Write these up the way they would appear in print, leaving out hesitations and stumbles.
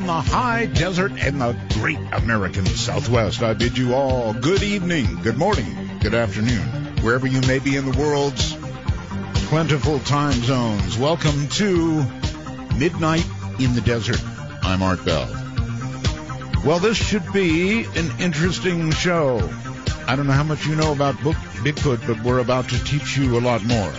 from the high desert in the great American Southwest, I bid you all good evening, good morning, good afternoon, wherever you may be in the world's plentiful time zones. Welcome to Midnight in the Desert. I'm Art Bell. Well, this should be an interesting show. I don't know how much you know about Bigfoot, but we're about to teach you a lot more.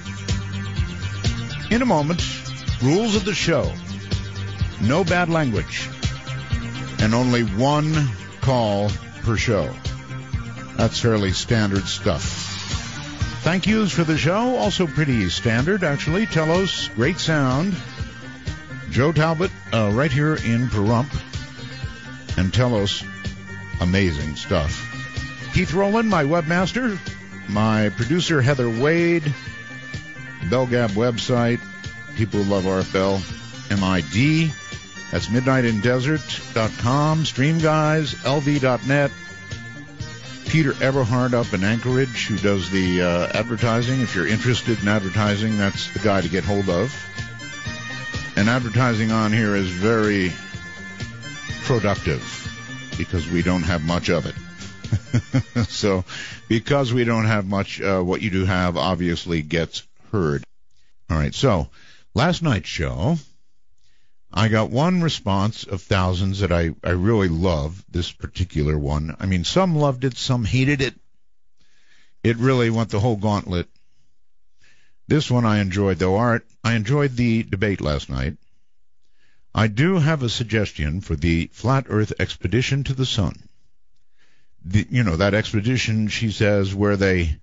In a moment, rules of the show. No bad language. And only one call per show. That's fairly standard stuff. Thank yous for the show. Also pretty standard, actually. Telos, great sound. Joe Talbot, right here in Pahrump. And Telos, amazing stuff. Keith Rowland, my webmaster. My producer, Heather Wade. BellGab website. People who love RFL. MID. That's midnightindesert.com. Stream Guys, LV.net. Peter Everhard up in Anchorage, who does the advertising. If you're interested in advertising, that's the guy to get hold of. And advertising on here is very productive because we don't have much of it. So because we don't have much, what you do have obviously gets heard. All right, so last night's show, I got one response of thousands that I really love, this particular one. I mean, some loved it, some hated it. It really went the whole gauntlet. This one I enjoyed, though, Art. I enjoyed the debate last night. I do have a suggestion for the Flat Earth expedition to the sun. That expedition, she says, where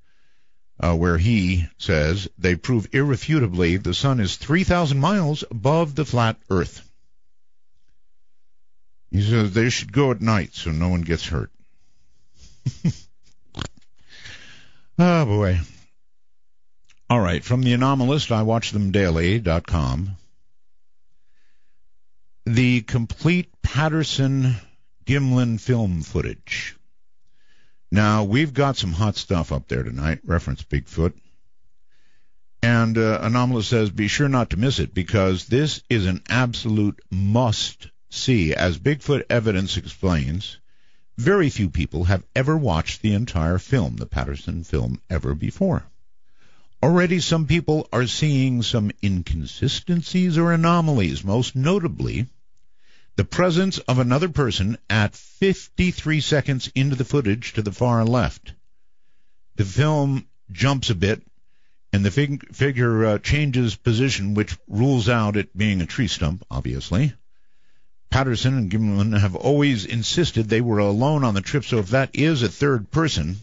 he says they prove irrefutably the sun is 3,000 miles above the flat Earth. He says they should go at night so no one gets hurt. Oh, boy. All right, from the Anomalist, iwatchthemdaily.com. The complete Patterson-Gimlin film footage. Now, we've got some hot stuff up there tonight, reference Bigfoot. And Anomalous says, be sure not to miss it, because this is an absolute must-see. As Bigfoot evidence explains, very few people have ever watched the entire film, the Patterson film, ever before. Already some people are seeing some inconsistencies or anomalies, most notably the presence of another person at 53 seconds into the footage to the far left. The film jumps a bit, and the figure changes position, which rules out it being a tree stump, obviously. Patterson and Gimlin have always insisted they were alone on the trip, so if that is a third person,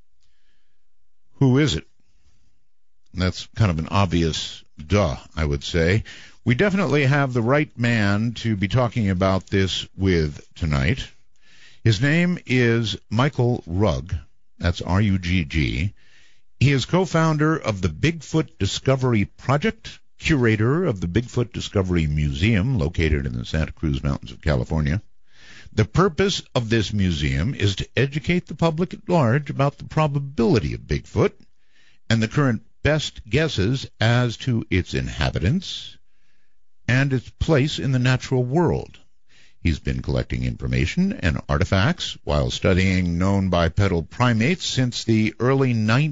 who is it? That's kind of an obvious duh, I would say. We definitely have the right man to be talking about this with tonight. His name is Michael Rugg. That's R-U-G-G. He is co-founder of the Bigfoot Discovery Project, curator of the Bigfoot Discovery Museum, located in the Santa Cruz Mountains of California. The purpose of this museum is to educate the public at large about the probability of Bigfoot and the current best guesses as to its inhabitants and its place in the natural world. He's been collecting information and artifacts while studying known bipedal primates since the early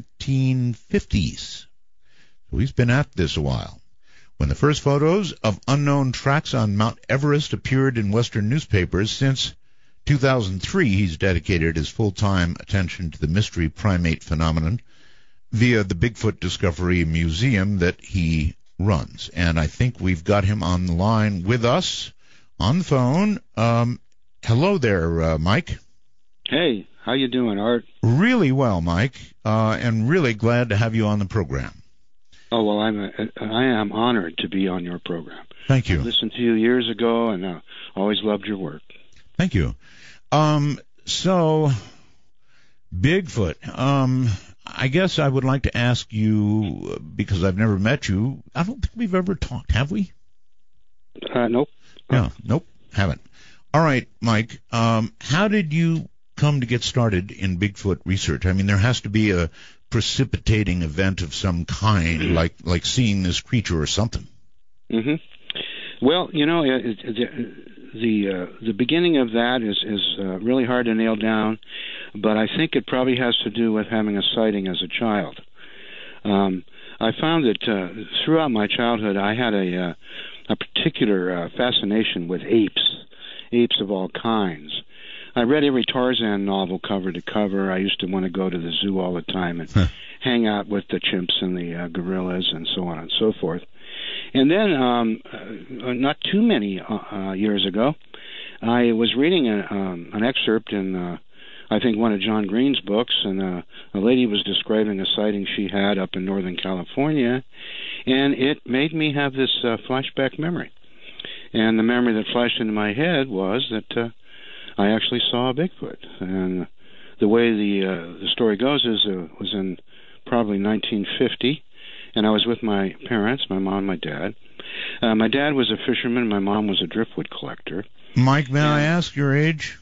1950s. So he's been at this a while. When the first photos of unknown tracks on Mount Everest appeared in Western newspapers since 2003, he's dedicated his full-time attention to the mystery primate phenomenon via the Bigfoot Discovery Museum that he runs. And I think we've got him on the line with us on the phone. Hello there, Mike. Hey, how you doing, Art? Really well, Mike, and really glad to have you on the program. Oh, well, I am honored to be on your program. Thank you. I listened to you years ago, and always loved your work. Thank you. So, Bigfoot, I guess I would like to ask you, because I've never met you, I don't think we've ever talked, have we? Nope. Yeah, nope, haven't. All right, Mike, how did you come to get started in Bigfoot research? I mean, there has to be a precipitating event of some kind, like seeing this creature or something. Mm-hmm. Well, the beginning of that is really hard to nail down, but I think it probably has to do with having a sighting as a child. I found that throughout my childhood, I had a particular fascination with apes of all kinds. I read every Tarzan novel cover to cover. I used to want to go to the zoo all the time and hang out with the chimps and the gorillas and so on and so forth. And then, not too many years ago, I was reading an excerpt in, I think, one of John Green's books, and a lady was describing a sighting she had up in Northern California, and it made me have this flashback memory. And the memory that flashed into my head was that I actually saw a Bigfoot. And the way the story goes is it was in probably 1950, and I was with my parents, my mom and my dad. My dad was a fisherman. My mom was a driftwood collector. Mike, may I ask your age?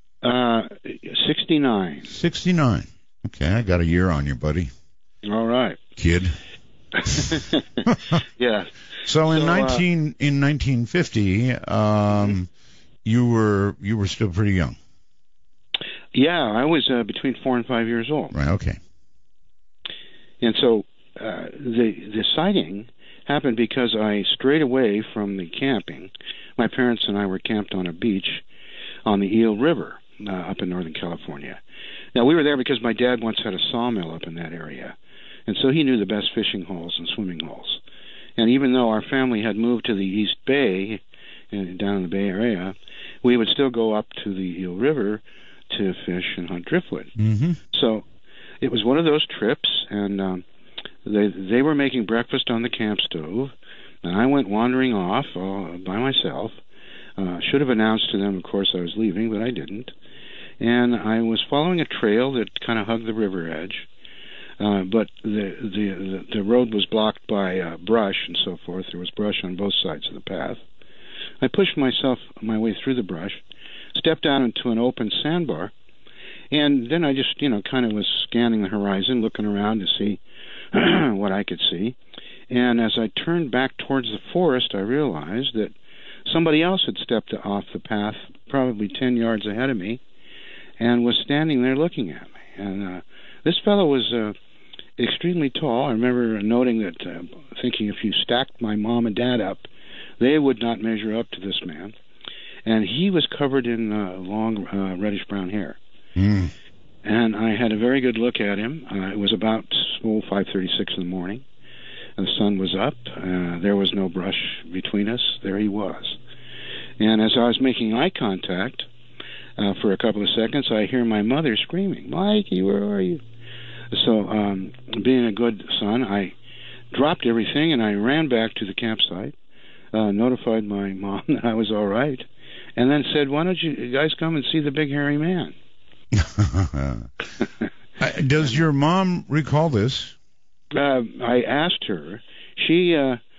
69. 69. Okay, I got a year on you, buddy. All right. Kid. Yeah. So in 1950, you were still pretty young. Yeah, I was between 4 and 5 years old. Right. Okay. And so the sighting happened because I strayed away from the camping. My parents and I were camped on a beach on the Eel River up in Northern California. Now, we were there because my dad once had a sawmill up in that area, and so he knew the best fishing holes and swimming holes. And even though our family had moved to the East Bay, down in the Bay Area, we would still go up to the Eel River to fish and hunt driftwood. Mm-hmm. So it was one of those trips, and they were making breakfast on the camp stove, and I went wandering off by myself. Should have announced to them, of course, I was leaving, but I didn't. And I was following a trail that kind of hugged the river edge, but the road was blocked by brush and so forth. There was brush on both sides of the path. I pushed my way through the brush, stepped down into an open sandbar, and then I just, kind of was scanning the horizon, looking around to see what I could see. And as I turned back towards the forest, I realized that somebody else had stepped off the path, probably 10 yards ahead of me, and was standing there looking at me. And this fellow was extremely tall. I remember noting that, thinking if you stacked my mom and dad up, they would not measure up to this man. And he was covered in long reddish-brown hair. Mm. And I had a very good look at him. It was about 5:36 in the morning. The sun was up. There was no brush between us. There he was. And as I was making eye contact for a couple of seconds, I hear my mother screaming, "Mikey, where are you?" So being a good son, I dropped everything and I ran back to the campsite, notified my mom that I was all right, and then said, "Why don't you guys come and see the big hairy man?" Does your mom recall this? I asked her. She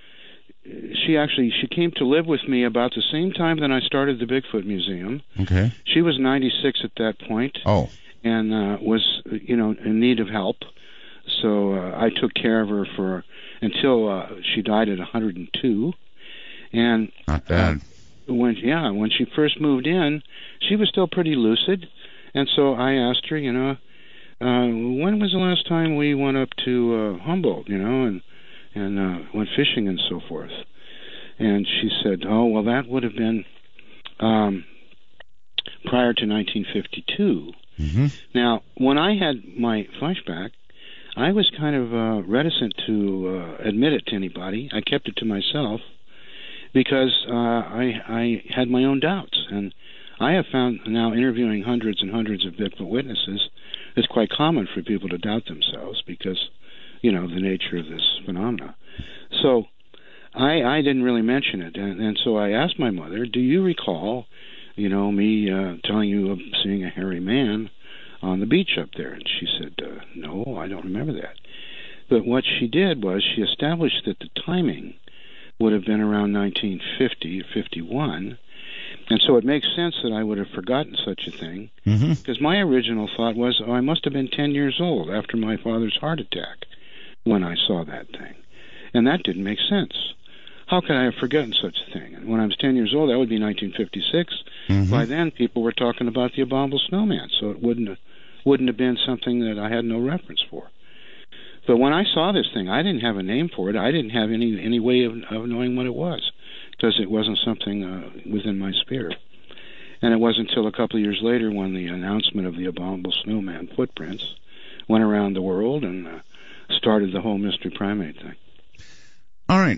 came to live with me about the same time that I started the Bigfoot Museum. Okay. She was 96 at that point. Oh. And was in need of help. So I took care of her until she died at 102. And not bad. When she first moved in, she was still pretty lucid. And so I asked her, when was the last time we went up to Humboldt, and went fishing and so forth? And she said, "Oh, well, that would have been prior to 1952. Mm-hmm. Now, when I had my flashback, I was kind of reticent to admit it to anybody. I kept it to myself because I had my own doubts. And I have found now, interviewing hundreds and hundreds of Bigfoot witnesses, it's quite common for people to doubt themselves because, the nature of this phenomena. So I didn't really mention it. And so I asked my mother, "Do you recall, me telling you of seeing a hairy man on the beach up there?" And she said, "No, I don't remember that." But what she did was she established that the timing would have been around 1950 or 51. And so it makes sense that I would have forgotten such a thing, because my original thought was, I must have been 10 years old after my father's heart attack when I saw that thing. And that didn't make sense. how could I have forgotten such a thing? And when I was 10 years old, that would be 1956. Mm-hmm. By then, people were talking about the abominable snowman, so it wouldn't have been something that I had no reference for. But when I saw this thing, I didn't have a name for it. I didn't have any way of knowing what it was, because it wasn't something within my sphere. And it wasn't until a couple of years later when the announcement of the abominable snowman footprints went around the world and started the whole mystery primate thing. All right.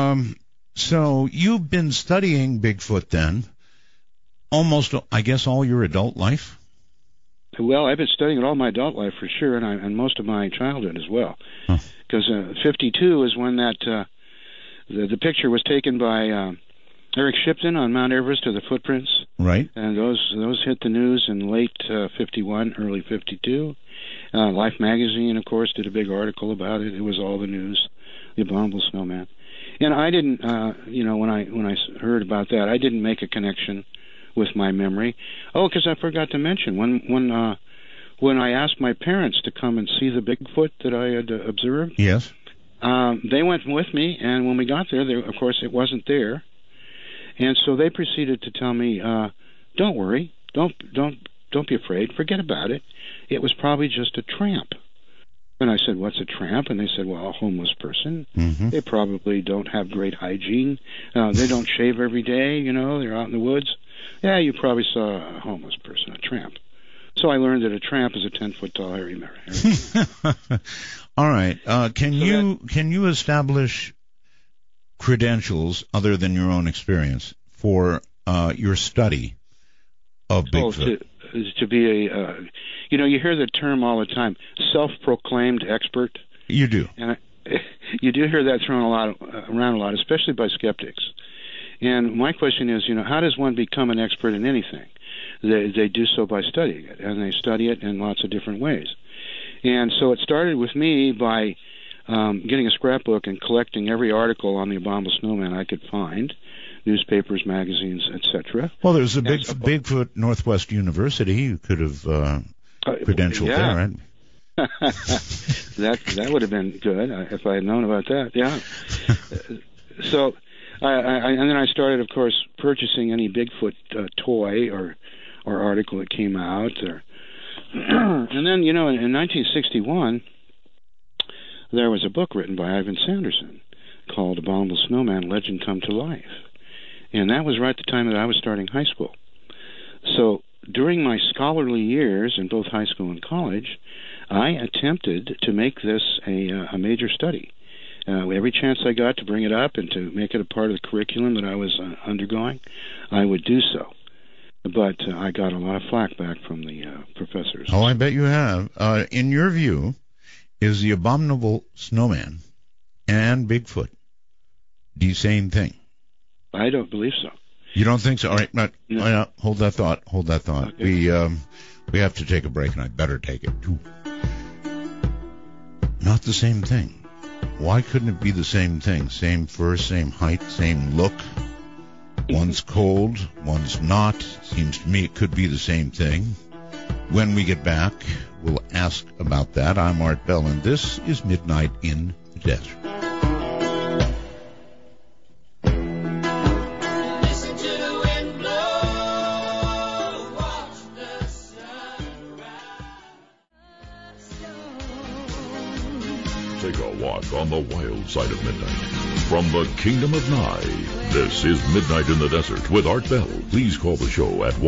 So you've been studying Bigfoot then almost, I guess, all your adult life? Well, I've been studying it all my adult life for sure, and most of my childhood as well. Because 52 is when that the picture was taken by Eric Shipton on Mount Everest of the footprints. Right. And those hit the news in late 51, early 52. Life magazine, of course, did a big article about it. It was all the news, the abominable snowman. And I didn't, when I heard about that, I didn't make a connection with my memory. Oh, because I forgot to mention when I asked my parents to come and see the Bigfoot that I had observed. Yes. They went with me, and when we got there, of course, it wasn't there. And so they proceeded to tell me, "Don't worry, don't be afraid, forget about it. It was probably just a tramp." And I said, "What's a tramp?" And they said, "Well, a homeless person. Mm-hmm. They probably don't have great hygiene. They don't shave every day. They're out in the woods. Yeah, you probably saw a homeless person, a tramp." So I learned that a tramp is a 10-foot tall hairy man. All right. Can you establish credentials other than your own experience for your study of Bigfoot? To be a, you hear the term all the time, self-proclaimed expert. You do. And you do hear that thrown around a lot, especially by skeptics. And my question is, how does one become an expert in anything? They do so by studying it, and they study it in lots of different ways. And so it started with me by getting a scrapbook and collecting every article on the abominable snowman I could find, newspapers, magazines, etc. Well, there's a Bigfoot Northwest University. You could have credentialed there, right? That would have been good if I had known about that. Yeah. So, and then I started, of course, purchasing any Bigfoot toy or article that came out. And then, in 1961, there was a book written by Ivan Sanderson called Abominable Snowman, Legend Come to Life. And that was right at the time that I was starting high school. So during my scholarly years in both high school and college, I attempted to make this a major study. Every chance I got to bring it up and to make it a part of the curriculum that I was undergoing, I would do so. But I got a lot of flack back from the professors. Oh, I bet you have. In your view, is the abominable snowman and Bigfoot the same thing? I don't believe so. You don't think so? All right, no. Hold that thought. Okay. We have to take a break, and I better take it too. Not the same thing. Why couldn't it be the same thing? Same fur, same height, same look. One's cold, one's not. Seems to me it could be the same thing. When we get back, we'll ask about that. I'm Art Bell, and this is Midnight in the Desert. Listen to the wind blow, watch the sun rise. Take a walk on the wild side of midnight. From the Kingdom of Nye, this is Midnight in the Desert with Art Bell. Please call the show at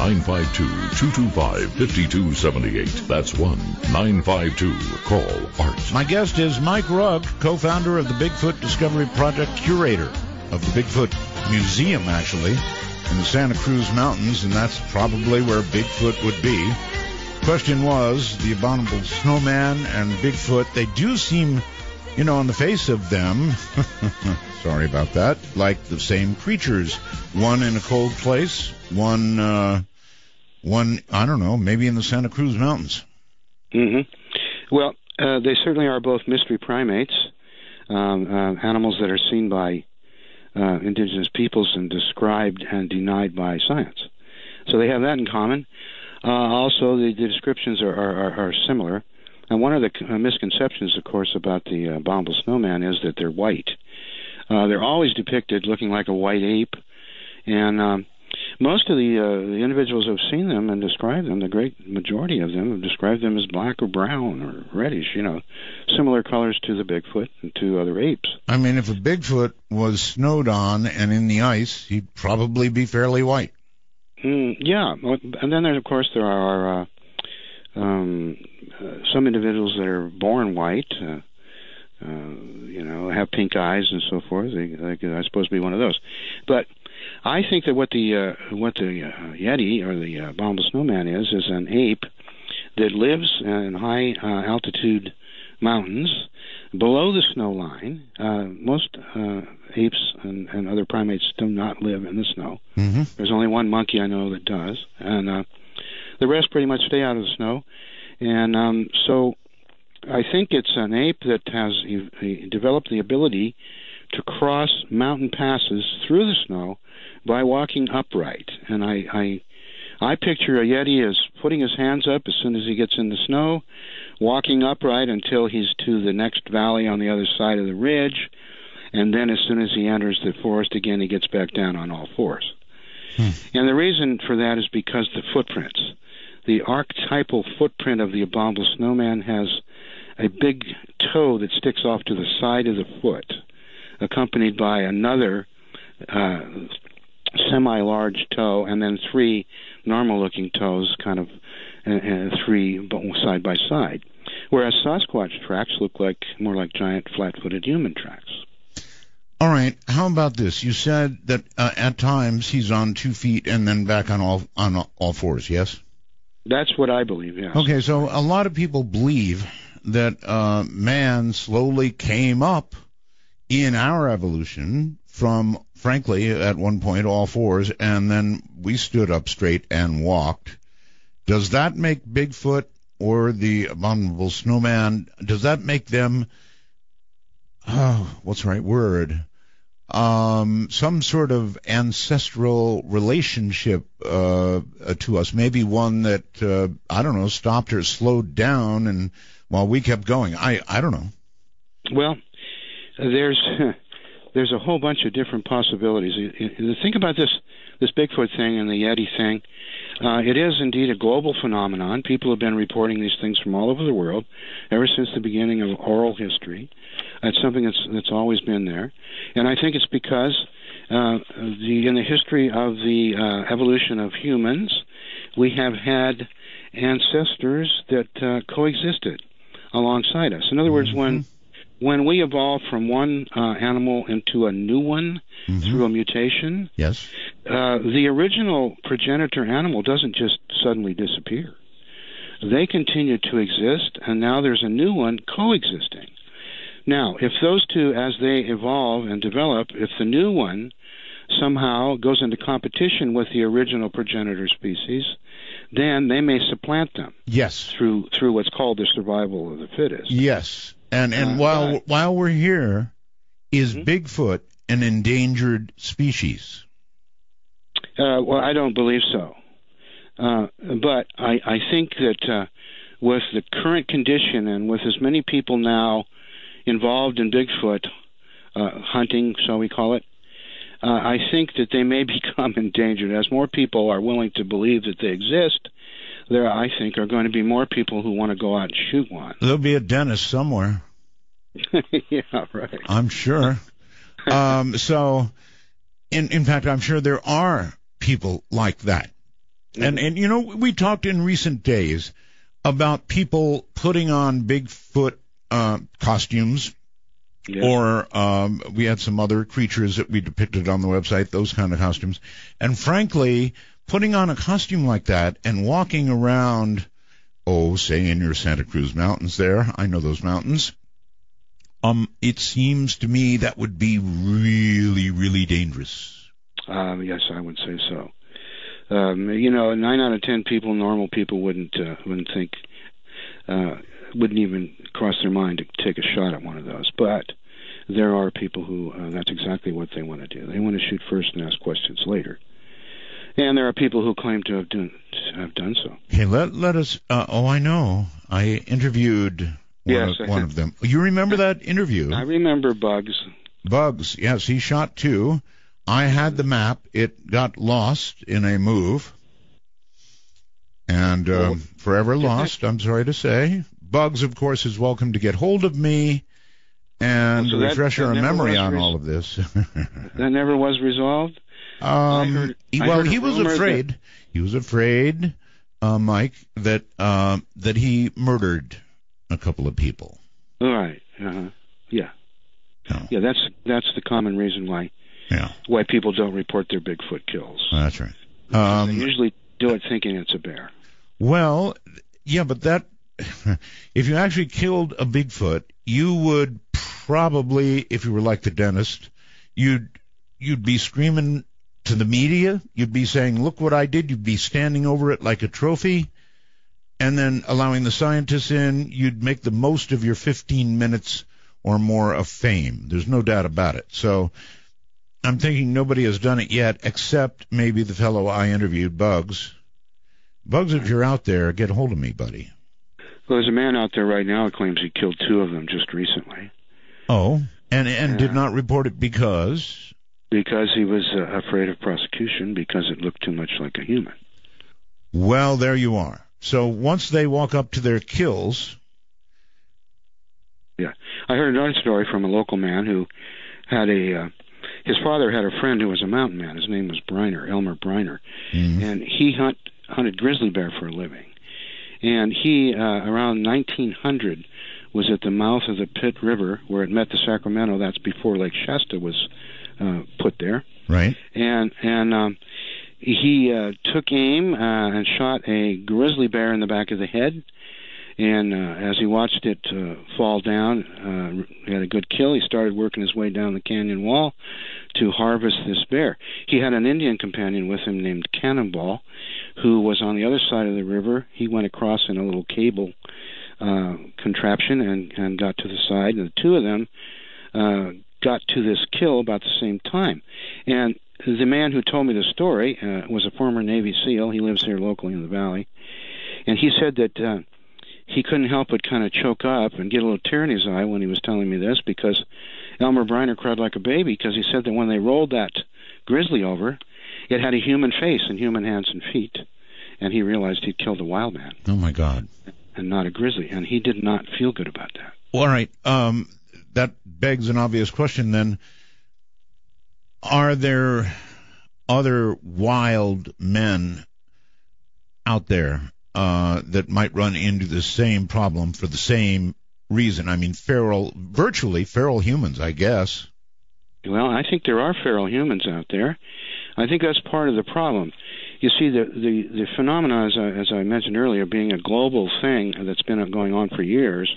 1-952-225-5278. That's 1-952-CALL-ART. My guest is Mike Rugg, co-founder of the Bigfoot Discovery Project, curator of the Bigfoot Museum, actually, in the Santa Cruz Mountains, and that's probably where Bigfoot would be. Question was, the abominable snowman and Bigfoot, they do seem, on the face of them, sorry about that, like the same creatures. One in a cold place, one, I don't know, maybe in the Santa Cruz Mountains. Mm-hmm. Well, they certainly are both mystery primates, animals that are seen by indigenous peoples and described and denied by science. So they have that in common. Also, the descriptions are similar. And one of the misconceptions, of course, about the abominable snowman is that they're white. They're always depicted looking like a white ape, and most of the individuals who've seen them and described them, the great majority of them have described them as black or brown or reddish, similar colors to the Bigfoot and to other apes. I mean, if a Bigfoot was snowed on and in the ice, he'd probably be fairly white. Yeah, and then of course there are some individuals that are born white, have pink eyes and so forth. I suppose be one of those, but I think that what the Yeti or the abominable snowman is an ape that lives in high altitude mountains below the snow line. Most apes and other primates do not live in the snow. Mm-hmm. There's only one monkey I know that does, and the rest pretty much stay out of the snow. And so I think it's an ape that has developed the ability to cross mountain passes through the snow by walking upright. And I picture a Yeti as putting his hands up as soon as he gets in the snow, walking upright until he's to the next valley on the other side of the ridge, and then as soon as he enters the forest again, he gets back down on all fours. And the reason for that is because the footprints. The archetypal footprint of the abominable snowman has a big toe that sticks off to the side of the foot, accompanied by another semi-large toe, and then three normal-looking toes, kind of three side by side. Whereas Sasquatch tracks look more like giant flat-footed human tracks. All right. How about this? You said that at times he's on 2 feet and then back on all fours. Yes. That's what I believe. Yes. Okay. So a lot of people believe that man slowly came up in our evolution from, frankly, at one point all fours, and then we stood up straight and walked. Does that make Bigfoot or the abominable snowman, does that make them, what's the right word, some sort of ancestral relationship to us, maybe one that, I don't know, stopped or slowed down and while we kept going? I don't know. Well, there's a whole bunch of different possibilities. Think about this Bigfoot thing and the Yeti thing. It is indeed a global phenomenon. People have been reporting these things from all over the world ever since the beginning of oral history. It's something that's always been there, and I think it's because in the history of the evolution of humans, we have had ancestors that coexisted alongside us. In other words, when we evolved from one animal into a new one through a mutation, yes, the original progenitor animal doesn't just suddenly disappear. They continue to exist, and now there's a new one coexisting. Now, if those two, as they evolve and develop, if the new one somehow goes into competition with the original progenitor species, then they may supplant them. Yes. Through what's called the survival of the fittest. Yes. And while we're here, is Bigfoot an endangered species? Well, I don't believe so. But I think that with the current condition and with as many people now involved in Bigfoot hunting, shall we call it, I think that they may become endangered. As more people are willing to believe that they exist, there, I think, are going to be more people who want to go out and shoot one. There'll be a dentist somewhere. Yeah, right. I'm sure. So, in fact, I'm sure there are people like that. And we talked in recent days about people putting on Bigfoot costumes, or we had some other creatures that we depicted on the website, those kind of costumes. And frankly, putting on a costume like that and walking around, say in your Santa Cruz mountains there, I know those mountains, it seems to me that would be really, really dangerous. Yes, I would say so. 9 out of 10 people, normal people, wouldn't think, wouldn't even cross their mind to take a shot at one of those. But there are people who that's exactly what they want to do. They want to shoot first and ask questions later. And there are people who claim to have done so. Okay, let us. I know. I interviewed one of them. You remember that interview? I remember Bugs. Bugs, yes, he shot 2. I had the map. It got lost in a move. And forever lost, I'm sorry to say. Bugs, of course, is welcome to get hold of me and refresh our memory on all of this. That never was resolved? He was afraid. He was afraid, Mike, that he murdered a couple of people. All right. Yeah. No. Yeah, that's the common reason why people don't report their Bigfoot kills. That's right. They usually do it thinking it's a bear. Well, yeah, but that if you actually killed a Bigfoot, you would probably, if you were like the dentist, you'd be screaming to the media. You'd be saying, "Look what I did." You'd be standing over it like a trophy, and then allowing the scientists in. You'd make the most of your 15 minutes or more of fame. There's no doubt about it. So I'm thinking nobody has done it yet, except maybe the fellow I interviewed, Bugs. Bugs, if you're out there, get a hold of me, buddy. Well, there's a man out there right now who claims he killed 2 of them just recently. Oh, and did not report it because? Because he was afraid of prosecution because it looked too much like a human. Well, there you are. So once they walk up to their kills... Yeah. I heard another story from a local man who had his father had a friend who was a mountain man. His name was Elmer Briner. Mm-hmm. And he hunted grizzly bear for a living. And he, around 1900, was at the mouth of the Pitt River where it met the Sacramento. That's before Lake Shasta was put there. Right. And he took aim and shot a grizzly bear in the back of the head. And as he watched it fall down, he had a good kill. He started working his way down the canyon wall to harvest this bear. He had an Indian companion with him named Cannonball, who was on the other side of the river. He went across in a little cable contraption and got to the side. And the 2 of them got to this kill about the same time. And the man who told me the story was a former Navy SEAL. He lives here locally in the valley. And he said that he couldn't help but kind of choke up and get a little tear in his eye when he was telling me this, because Elmer Briner cried like a baby, because he said that when they rolled that grizzly over, it had a human face and human hands and feet, and he realized he'd killed a wild man. Oh, my God. And not a grizzly, and he did not feel good about that. Well, all right. That begs an obvious question then. Are there other wild men out there that might run into the same problem for the same reason? I mean, virtually feral humans, I guess. Well, I think there are feral humans out there. I think that's part of the problem. You see, the phenomena, as I mentioned earlier, being a global thing that's been going on for years,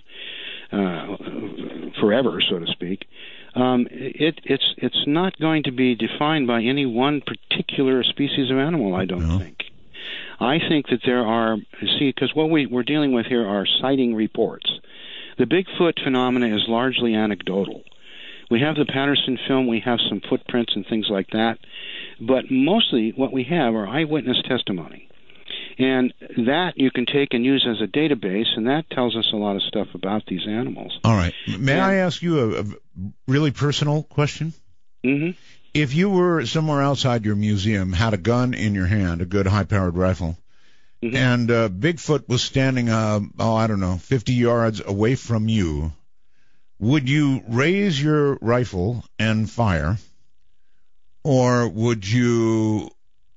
forever, so to speak, it's not going to be defined by any one particular species of animal, I don't think. I think that there are, because what we're dealing with here are sighting reports. The Bigfoot phenomena is largely anecdotal. We have the Patterson film, we have some footprints and things like that, but mostly what we have are eyewitness testimony. And that you can take and use as a database, and that tells us a lot of stuff about these animals. All right. May I ask you a really personal question? Mm-hmm. If you were somewhere outside your museum, had a gun in your hand, a good high-powered rifle, mm-hmm. and Bigfoot was standing, 50 yards away from you, would you raise your rifle and fire, or would you,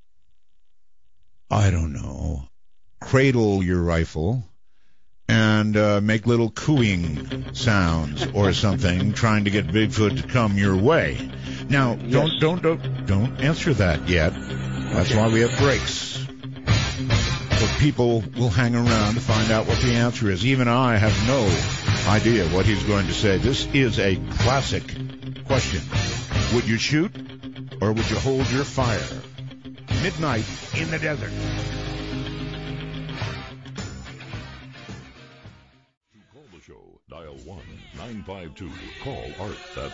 cradle your rifle and make little cooing sounds or something, trying to get Bigfoot to come your way? Now, don't answer that yet. That's why we have breaks. So people will hang around to find out what the answer is. Even I have no idea what he's going to say. This is a classic question. Would you shoot or would you hold your fire? Midnight in the desert. Dial 1-952-CALL ART. That's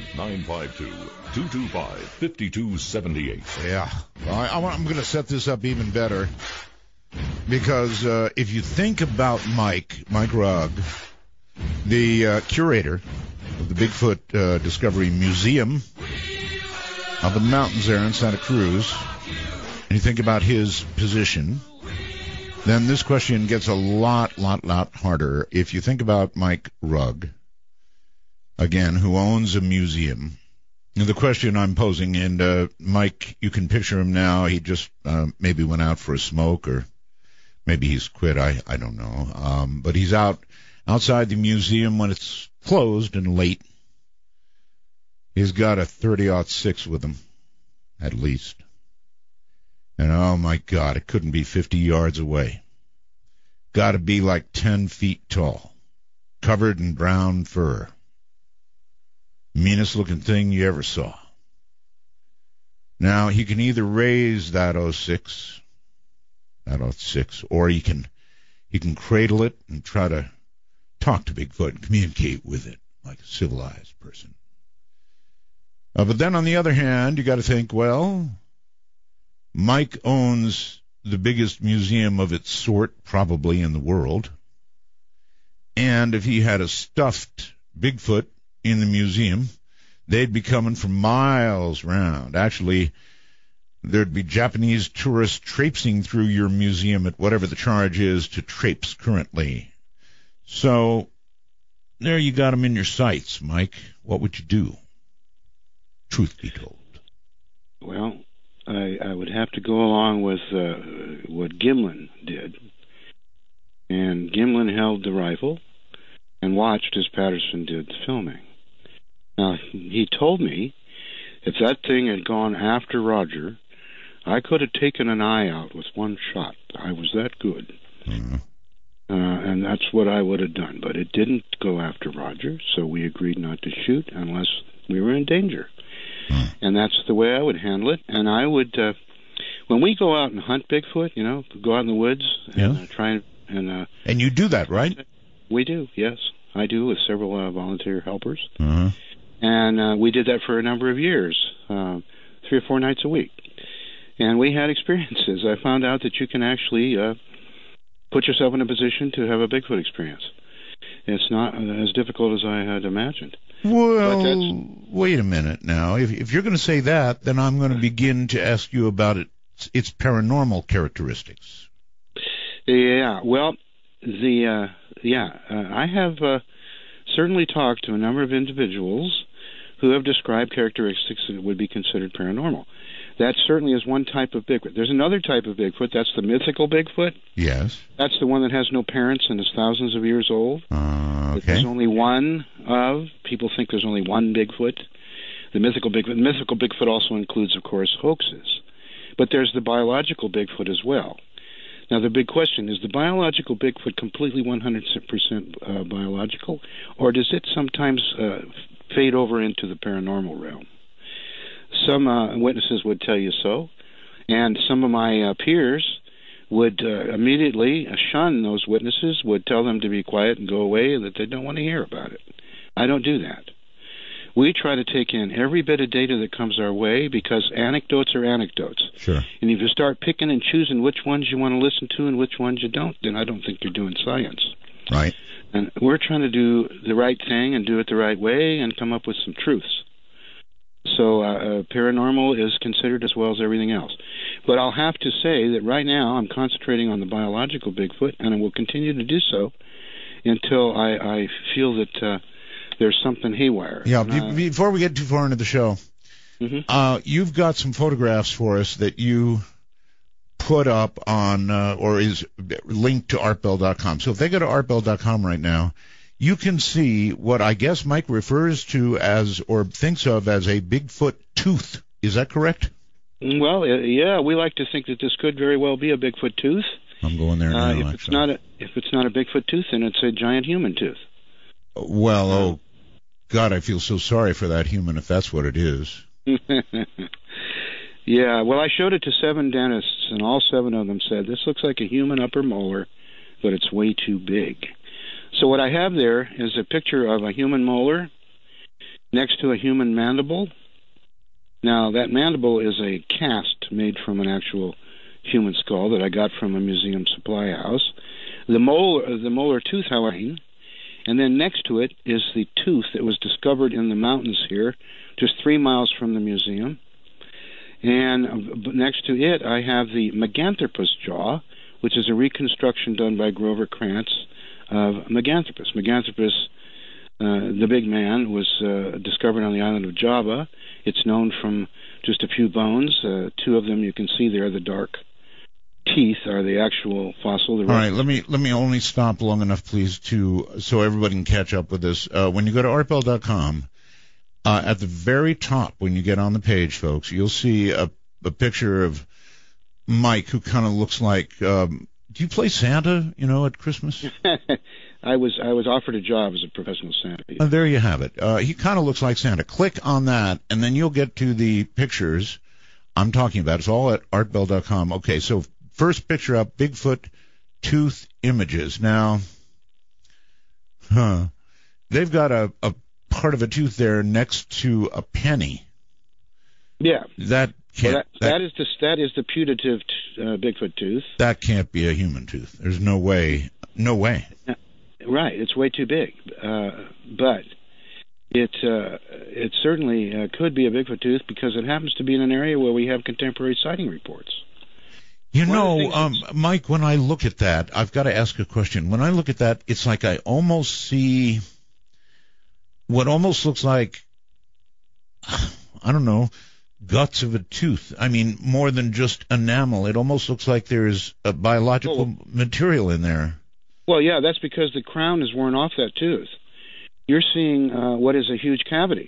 1-952-225-5278. Yeah. Well, I'm going to set this up even better, because if you think about Mike Rugg, the curator of the Bigfoot Discovery Museum up in the mountains there in Santa Cruz, and you think about his position, then this question gets a lot harder. If you think about Mike Rugg, again, who owns a museum, and the question I'm posing, and Mike, you can picture him now. He just maybe went out for a smoke, or maybe he's quit. I don't know. But he's outside the museum when it's closed and late. He's got a 30-06 with him, at least. And oh my God, it couldn't be 50 yards away. Got to be like 10 feet tall, covered in brown fur. Meanest looking thing you ever saw. Now, he can either raise that 06, or he can cradle it and try to talk to Bigfoot and communicate with it like a civilized person. But then on the other hand, you got to think, well, Mike owns the biggest museum of its sort probably in the world. And if he had a stuffed Bigfoot in the museum, they'd be coming from miles round. Actually, there'd be Japanese tourists traipsing through your museum at whatever the charge is to traipse currently. So there you got him in your sights, Mike. What would you do? Truth be told. Well, I would have to go along with what Gimlin did. And Gimlin held the rifle and watched as Patterson did the filming. Now, he told me if that thing had gone after Roger, I could have taken an eye out with one shot. I was that good. Mm-hmm. And that's what I would have done. But it didn't go after Roger, so we agreed not to shoot unless we were in danger. And that's the way I would handle it. And I would, when we go out and hunt Bigfoot, go out in the woods and try and... and you do that, right? We do, yes. I do, with several volunteer helpers. Uh-huh. And we did that for a number of years, 3 or 4 nights a week. And we had experiences. I found out that you can actually put yourself in a position to have a Bigfoot experience. It's not as difficult as I had imagined. Well, wait a minute now. If you're going to say that, then I'm going to begin to ask you about its paranormal characteristics. Yeah, well, I have certainly talked to a number of individuals who have described characteristics that would be considered paranormal. That certainly is one type of Bigfoot. There's another type of Bigfoot. That's the mythical Bigfoot. Yes. That's the one that has no parents and is thousands of years old. Okay. There's only one of. People think there's only one Bigfoot. The mythical Bigfoot. The mythical Bigfoot also includes, of course, hoaxes. But there's the biological Bigfoot as well. Now, the big question, is the biological Bigfoot completely 100% biological, or does it sometimes fade over into the paranormal realm? Some witnesses would tell you so, and some of my peers would immediately shun those witnesses, would tell them to be quiet and go away, and that they don't want to hear about it. I don't do that. We try to take in every bit of data that comes our way, because anecdotes are anecdotes. Sure. And if you start picking and choosing which ones you want to listen to and which ones you don't, then I don't think you're doing science. Right. And we're trying to do the right thing and do it the right way and come up with some truths. So paranormal is considered as well as everything else. But I'll have to say that right now I'm concentrating on the biological Bigfoot, and I will continue to do so until I feel that there's something haywire. Yeah, before we get too far into the show, you've got some photographs for us that you put up on, or is linked to artbell.com. So if they go to artbell.com right now, you can see what I guess Mike refers to as, or thinks of as, a Bigfoot tooth. Is that correct? Well, yeah, we like to think that this could very well be a Bigfoot tooth. I'm going there now, if it's not a Bigfoot tooth, then it's a giant human tooth. Well, oh, God, I feel so sorry for that human if that's what it is. Yeah, well, I showed it to 7 dentists, and all 7 of them said, this looks like a human upper molar, but it's way too big. So what I have there is a picture of a human molar next to a human mandible. Now, that mandible is a cast made from an actual human skull that I got from a museum supply house. The molar tooth, however, And then next to it is the tooth that was discovered in the mountains here, just 3 miles from the museum. And next to it, I have the Meganthropus jaw, which is a reconstruction done by Grover Krantz of Meganthropus. Meganthropus, the big man, was discovered on the island of Java. It's known from just a few bones. 2 of them you can see there, the dark teeth are the actual fossil. All right, let me only stop long enough, please, so everybody can catch up with this. When you go to artbell.com, at the very top, when you get on the page, folks, you'll see a picture of Mike, who kind of looks like. Do you play Santa? At Christmas. I was offered a job as a professional Santa. There you have it. He kind of looks like Santa. Click on that, and then you'll get to the pictures I'm talking about. It's all at artbell.com. Okay, so first picture up, Bigfoot tooth images. Now, they've got a part of a tooth there next to a penny. Yeah. That can't. That is the putative Bigfoot tooth. That can't be a human tooth. There's no way. No way. Right. It's way too big. But it certainly could be a Bigfoot tooth because it happens to be in an area where we have contemporary sighting reports. Mike, when I look at that, I've got to ask a question. When I look at that, it's like I almost see what almost looks like, I don't know, guts of a tooth. I mean, more than just enamel. It almost looks like there's a biological material in there. Well, yeah, that's because the crown is worn off that tooth. You're seeing what is a huge cavity.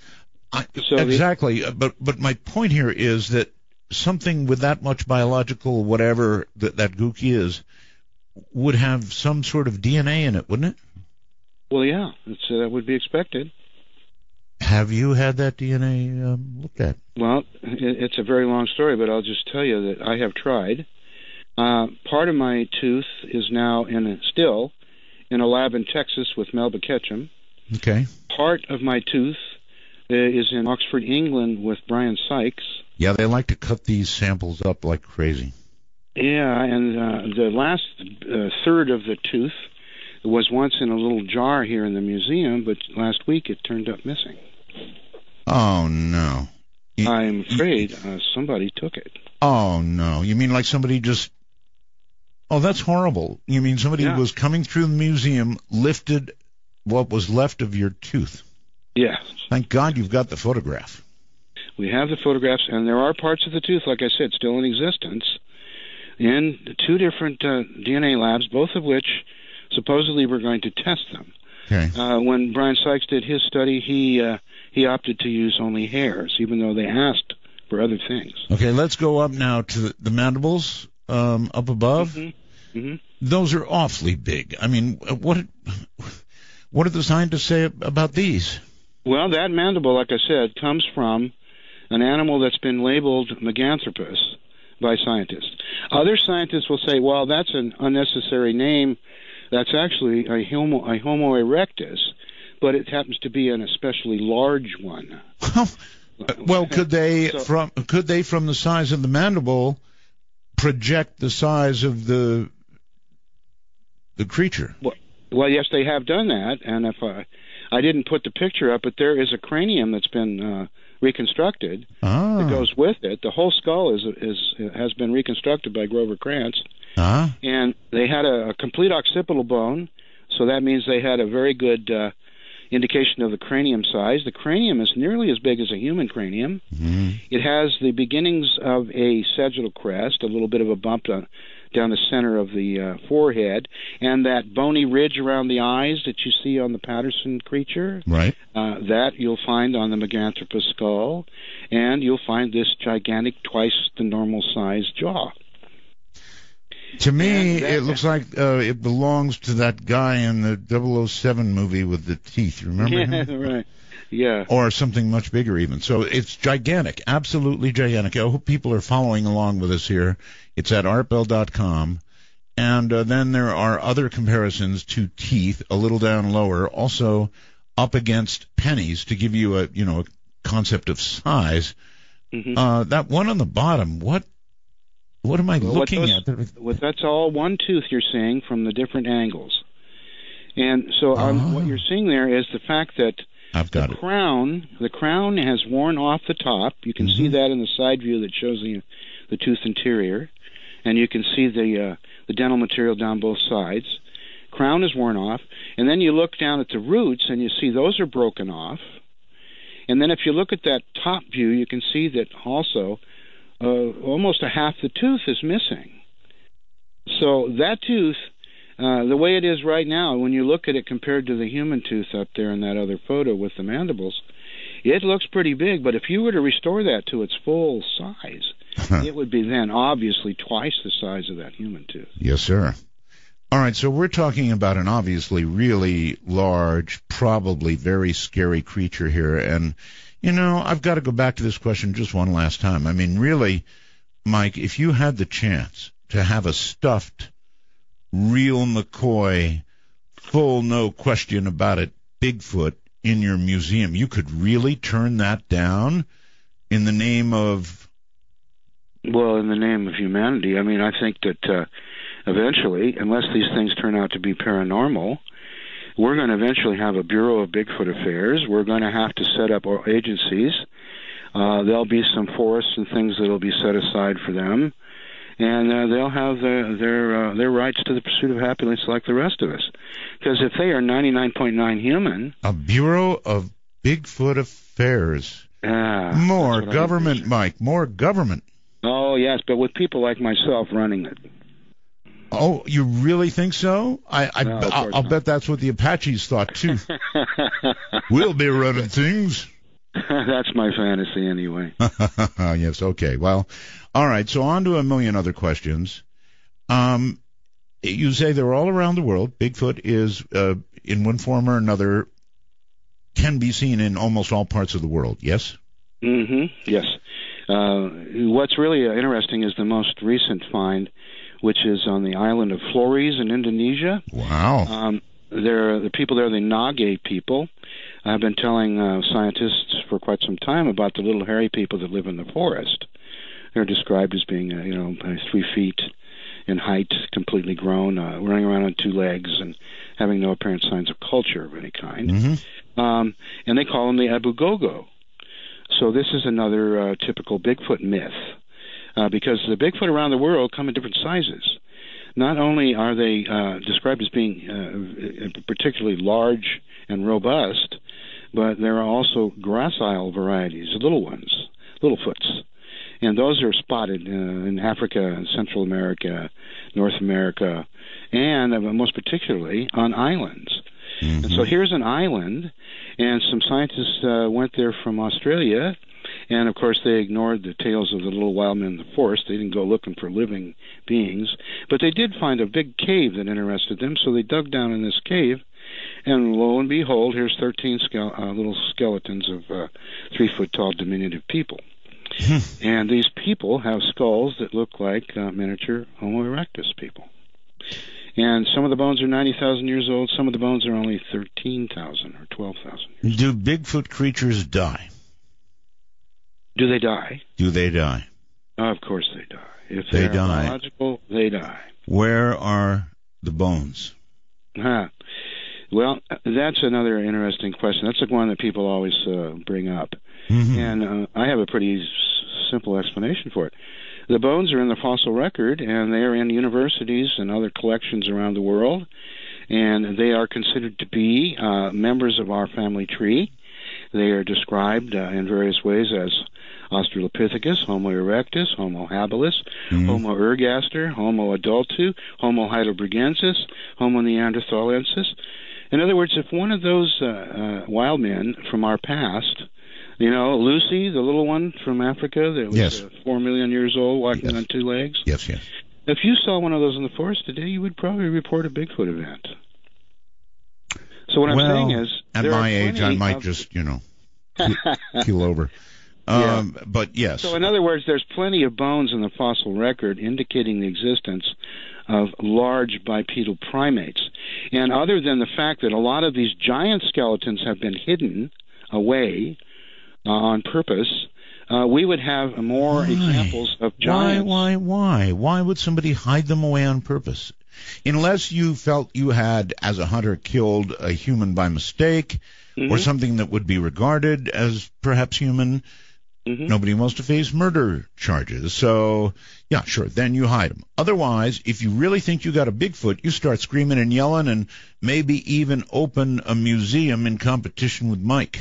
Exactly. But my point here is that something with that much biological whatever that gooky is would have some sort of DNA in it, wouldn't it? Well, yeah, that would be expected. Have you had that DNA looked at? Well, it's a very long story, but I'll just tell you that I have tried. Part of my tooth is now still in a lab in Texas with Melba Ketchum. Okay. Part of my tooth is in Oxford, England with Brian Sykes. Yeah, they like to cut these samples up like crazy. Yeah, and the last third of the tooth was once in a little jar here in the museum, but last week it turned up missing. Oh, no. I'm afraid somebody took it. Oh, no. You mean like somebody just... Oh, that's horrible. You mean somebody was coming through the museum, lifted what was left of your tooth? Yeah. Thank God you've got the photograph. We have the photographs, and there are parts of the tooth, like I said, still in existence in 2 different DNA labs, both of which supposedly we're going to test them. Okay. When Brian Sykes did his study, he opted to use only hairs, even though they asked for other things. Okay, let's go up now to the mandibles up above. Mm-hmm. Mm-hmm. Those are awfully big. I mean, what do the scientists say about these? Well, that mandible, like I said, comes from an animal that's been labeled Meganthropus by scientists. Other scientists will say, well, that's an unnecessary name. That's actually a Homo erectus, but it happens to be an especially large one. Well, could they from the size of the mandible project the size of the creature? Well, yes, they have done that, and if I didn't put the picture up, but there is a cranium that's been reconstructed that goes with it. The whole skull has been reconstructed by Grover Krantz. And they had a complete occipital bone, so that means they had a very good indication of the cranium size. The cranium is nearly as big as a human cranium. Mm-hmm. It has the beginnings of a sagittal crest, a little bit of a bump down the center of the forehead, and that bony ridge around the eyes that you see on the Patterson creature. Right. That you'll find on the Meganthropus skull, and you'll find this gigantic, twice the normal size jaw. To me, it looks like it belongs to that guy in the 007 movie with the teeth. You remember him? Right. Yeah. Or something much bigger even. So it's gigantic, absolutely gigantic. I hope people are following along with us here. It's at artbell.com. And then there are other comparisons to teeth a little down lower, also up against pennies to give you a concept of size. Mm-hmm. That one on the bottom, what am I looking at? That's all one tooth you're seeing from the different angles. And so what you're seeing there is the fact that I've got it. The crown has worn off the top. You can see that in the side view that shows the tooth interior, and you can see the dental material down both sides. Crown is worn off, and then you look down at the roots, and you see those are broken off. And then if you look at that top view, you can see that also almost a half the tooth is missing. So that tooth, the way it is right now, when you look at it compared to the human tooth up there in that other photo with the mandibles, it looks pretty big. But if you were to restore that to its full size, it would be then obviously twice the size of that human tooth. Yes, sir. All right, so we're talking about an obviously really large, probably very scary creature here. And, you know, I've got to go back to this question just one last time. I mean, really, Mike, if you had the chance to have a stuffed, real McCoy, full, no question about it, Bigfoot in your museum, you could really turn that down in the name of... Well, in the name of humanity. I mean, I think that... eventually, unless these things turn out to be paranormal, we're going to eventually have a Bureau of Bigfoot Affairs. We're going to have to set up agencies. There'll be some forests and things that'll be set aside for them, and they'll have their rights to the pursuit of happiness like the rest of us. Because if they are 99.9 human... A Bureau of Bigfoot Affairs. More government, Mike, more government. Oh, yes, but with people like myself running it. Oh, you really think so? I'll bet that's what the Apaches thought, too. We'll be running things. That's my fantasy, anyway. Yes, okay. Well, all right, so on to a million other questions. You say they're all around the world. Bigfoot is, in one form or another, can be seen in almost all parts of the world, yes? Mm-hmm, yes. What's really interesting is the most recent find, which is on the island of Flores in Indonesia. Wow. The people there, the Nage people. I've been telling scientists for quite some time about the little hairy people that live in the forest. They're described as being, 3 feet in height, completely grown, running around on 2 legs, and having no apparent signs of culture of any kind. Mm-hmm. And they call them the Abu Gogo. So this is another typical Bigfoot myth. Because the Bigfoot around the world come in different sizes. Not only are they described as being particularly large and robust, but there are also gracile varieties, little ones, Littlefoots. And those are spotted in Africa, Central America, North America, and most particularly on islands. Mm-hmm. And so here's an island, and some scientists went there from Australia. And, of course, they ignored the tales of the little wild men in the forest. They didn't go looking for living beings. But they did find a big cave that interested them, so they dug down in this cave. And lo and behold, here's 13 little skeletons of 3-foot-tall diminutive people. And these people have skulls that look like miniature Homo erectus people. And some of the bones are 90,000 years old. Some of the bones are only 13,000 or 12,000 years old. Do Bigfoot creatures die? Do they die? Do they die? Of course they die. If they they're die. biological, they die. Where are the bones? Well, that's another interesting question. That's the one that people always bring up. Mm-hmm. And I have a pretty simple explanation for it. The bones are in the fossil record, and they are in universities and other collections around the world, and they are considered to be members of our family tree. They are described in various ways as Australopithecus, Homo erectus, Homo habilis, Homo ergaster, Homo adultu, Homo heidelbergensis, Homo neanderthalensis. In other words, if one of those wild men from our past, Lucy, the little one from Africa that was 4 million years old, walking on 2 legs. Yes. If you saw one of those in the forest today, you would probably report a Bigfoot event. So what I'm saying is, at my age, I might just, keel over. But yes. So in other words, there's plenty of bones in the fossil record indicating the existence of large bipedal primates. And other than the fact that a lot of these giant skeletons have been hidden away on purpose, we would have more examples of giants. Why would somebody hide them away on purpose? Unless you felt you had, as a hunter, killed a human by mistake, or something that would be regarded as perhaps human, nobody wants to face murder charges. So, yeah, sure, then you hide them. Otherwise, if you really think you got a Bigfoot, you start screaming and yelling and maybe even open a museum in competition with Mike.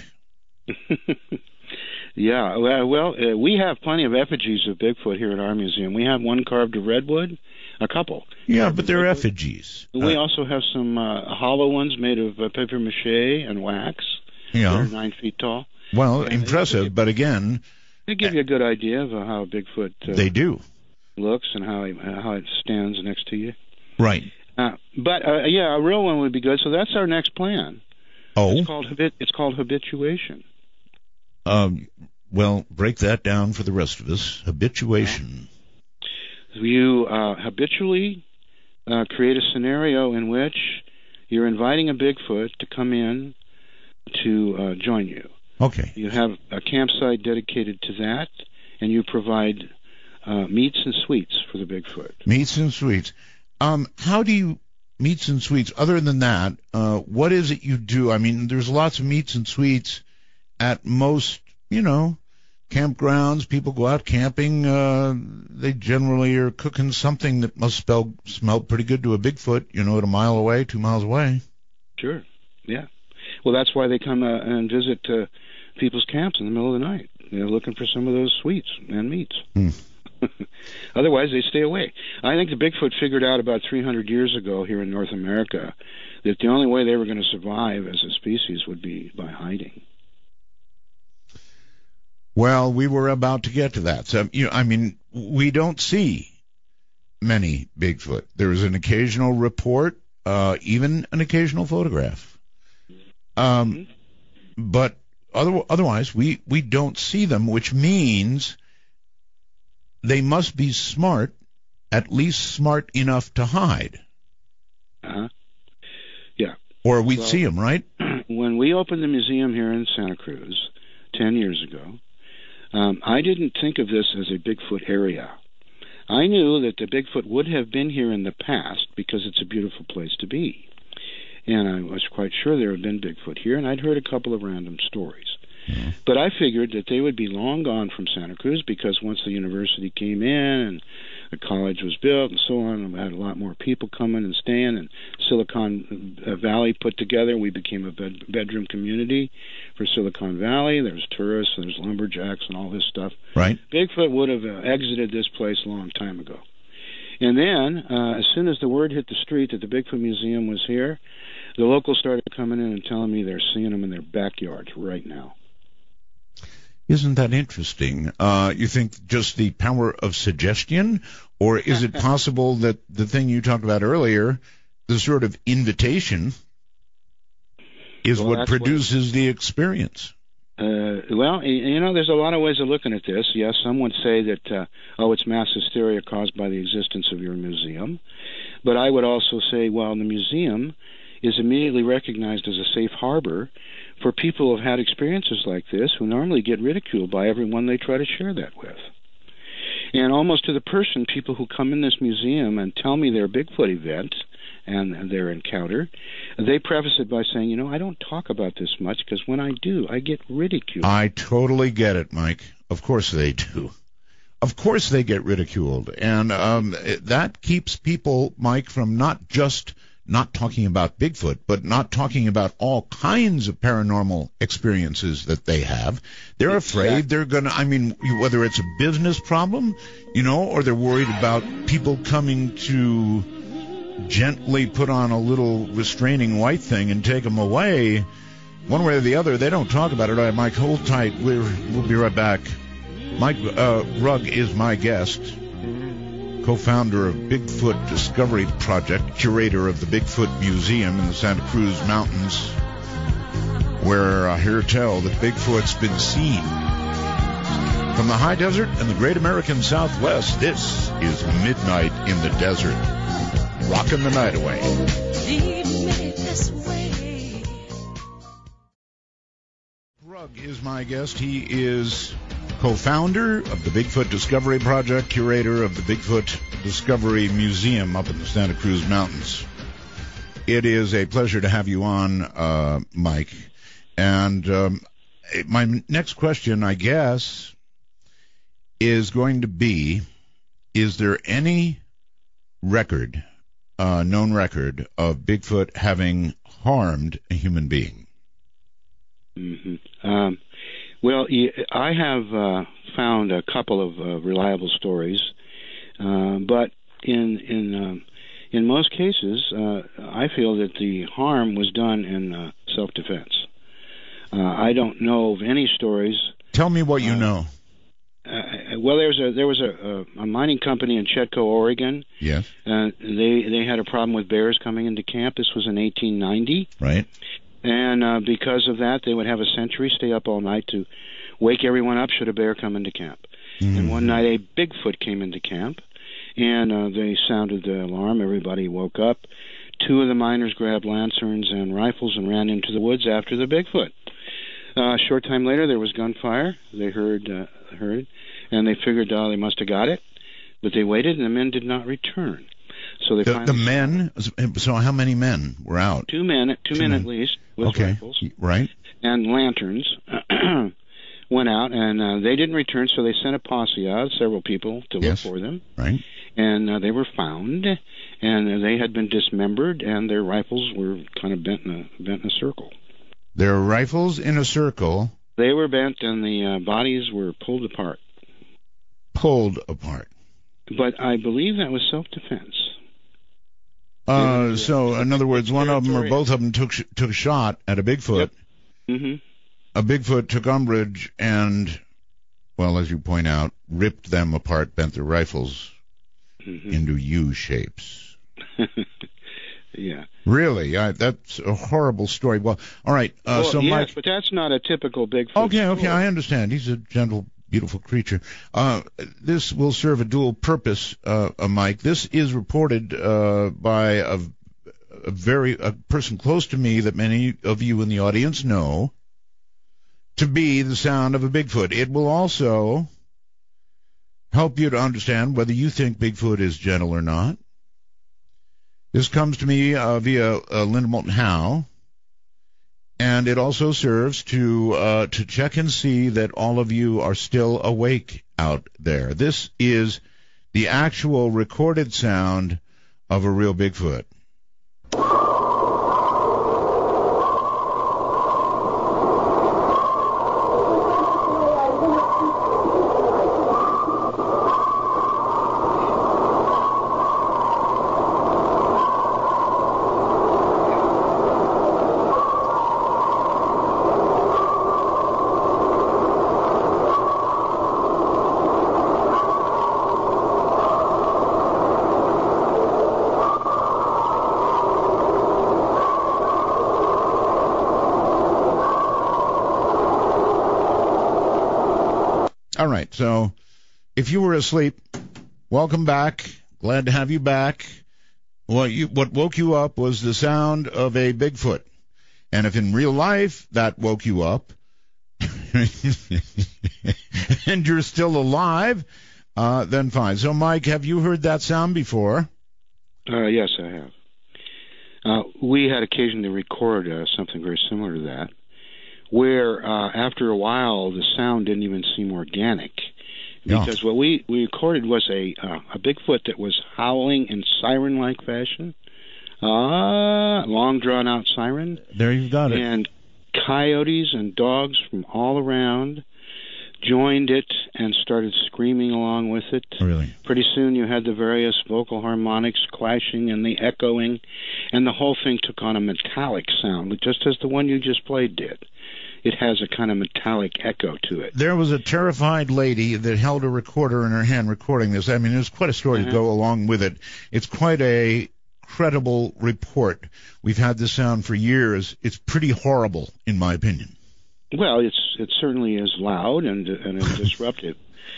Yeah, well, we have plenty of effigies of Bigfoot here at our museum. We have one carved of redwood, a couple. Yeah, but they're effigies. We also have some hollow ones made of papier mâché and wax. Yeah. They're 9 feet tall. Well, impressive, but again... They give you a good idea of how Bigfoot they do. Looks and how it stands next to you. Right. But yeah, a real one would be good. So that's our next plan. Oh? It's called habituation. Well, break that down for the rest of us. Habituation. You habitually create a scenario in which you're inviting a Bigfoot to come in to join you. Okay. You have a campsite dedicated to that, and you provide meats and sweets for the Bigfoot. Meats and sweets. How do you... Meats and sweets, other than that, what is it you do? I mean, there's lots of meats and sweets at most, campgrounds. People go out camping. They generally are cooking something that must smell pretty good to a Bigfoot, at a mile away, 2 miles away. Sure, yeah. Well, that's why they come and visit people's camps in the middle of the night. They're looking for some of those sweets and meats. Otherwise, they stay away. I think the Bigfoot figured out about 300 years ago here in North America that the only way they were going to survive as a species would be by hiding. Well, we were about to get to that. So, we don't see many Bigfoot. There is an occasional report, even an occasional photograph. But otherwise, we don't see them, which means they must be smart, at least smart enough to hide. Yeah. Or we'd see them, right? When we opened the museum here in Santa Cruz 10 years ago, I didn't think of this as a Bigfoot area. I knew that the Bigfoot would have been here in the past because it's a beautiful place to be. And I was quite sure there had been Bigfoot here, and I'd heard a couple of random stories. But I figured that they would be long gone from Santa Cruz because once the university came in and the college was built and so on, we had a lot more people coming and staying, and Silicon Valley put together. We became a bedroom community for Silicon Valley. There's tourists, there's lumberjacks and all this stuff. Right. Bigfoot would have exited this place a long time ago. And then, as soon as the word hit the street that the Bigfoot Museum was here, the locals started coming in and telling me they're seeing them in their backyards right now. Isn't that interesting? You think just the power of suggestion, or is it possible that the thing you talked about earlier, the sort of invitation, is what produces the experience? Well, there's a lot of ways of looking at this. Yes, some would say that, it's mass hysteria caused by the existence of your museum. But I would also say, well, the museum is immediately recognized as a safe harbor for people who have had experiences like this who normally get ridiculed by everyone they try to share that with. And almost to the person, people who come in this museum and tell me their Bigfoot event and their encounter, they preface it by saying, I don't talk about this much because when I do, I get ridiculed. I totally get it, Mike. Of course they do. Of course they get ridiculed. And that keeps people, Mike, from not just not talking about Bigfoot, but not talking about all kinds of paranormal experiences that they have. They're afraid they're going to, whether it's a business problem, or they're worried about people coming to gently put on a little restraining white thing and take them away. One way or the other, they don't talk about it. All right, Mike, hold tight. We'll be right back. Mike Rugg is my guest, co-founder of Bigfoot Discovery Project, curator of the Bigfoot Museum in the Santa Cruz Mountains, where I hear tell that Bigfoot's been seen. From the high desert and the great American Southwest, this is Midnight in the Desert, rocking the night away. Rugg is my guest. He is co-founder of the Bigfoot Discovery Project, curator of the Bigfoot Discovery Museum up in the Santa Cruz Mountains. It is a pleasure to have you on, Mike. And my next question, I guess, is going to be, is there any record, known record, of Bigfoot having harmed a human being? Mm-hmm. Well, I have found a couple of reliable stories, but in most cases, I feel that the harm was done in self-defense. I don't know of any stories. Tell me what you know. Well, there was a mining company in Chetco, Oregon. Yes. They had a problem with bears coming into camp. This was in 1890. Right. And because of that, they would have a sentry stay up all night to wake everyone up should a bear come into camp. Mm-hmm. And one night a Bigfoot came into camp, and they sounded the alarm. Everybody woke up. Two of the miners grabbed lanterns and rifles and ran into the woods after the Bigfoot. A short time later, there was gunfire. They heard, and they figured they must have got it. But they waited, and the men did not return. So they the men. So how many men were out? Two men at least with rifles, right, and lanterns. Went out, and they didn't return. So they sent a posse out, several people, to look for them. Right. And they were found, and they had been dismembered, and their rifles were kind of bent in a circle. Their rifles in a circle. They were bent, and the bodies were pulled apart. Pulled apart. But I believe that was self-defense. So, in other words, one of them or both of them took a shot at a Bigfoot. Yep. Mm-hmm. A Bigfoot took umbrage and, well, as you point out, ripped them apart, bent their rifles into U shapes. Yeah. Really? That's a horrible story. Well, all right. So yes, Mike, but that's not a typical Bigfoot. Okay, I understand. He's a gentle, beautiful creature. This will serve a dual purpose, Mike. This is reported by a person close to me that many of you in the audience know to be the sound of a Bigfoot. It will also help you to understand whether you think Bigfoot is gentle or not. This comes to me via Linda Moulton Howe, and it also serves to check and see that all of you are still awake out there. This is the actual recorded sound of a real Bigfoot. All right, so if you were asleep, welcome back. Glad to have you back. What woke you up was the sound of a Bigfoot. And if in real life that woke you up and you're still alive, then fine. So, Mike, have you heard that sound before? Yes, I have. We had occasion to record something very similar to that, where after a while the sound didn't even seem organic, because what we recorded was a Bigfoot that was howling in siren-like fashion, long drawn-out siren. There you've got it. And coyotes and dogs from all around joined it and started screaming along with it. Really? Pretty soon you had the various vocal harmonics clashing and the echoing, and the whole thing took on a metallic sound, just as the one you just played did. It has a kind of metallic echo to it. There was a terrified lady that held a recorder in her hand recording this. I mean, there's quite a story to go along with it. It's quite a credible report. We've had this sound for years. It's pretty horrible, in my opinion. Well, it certainly is loud and disruptive.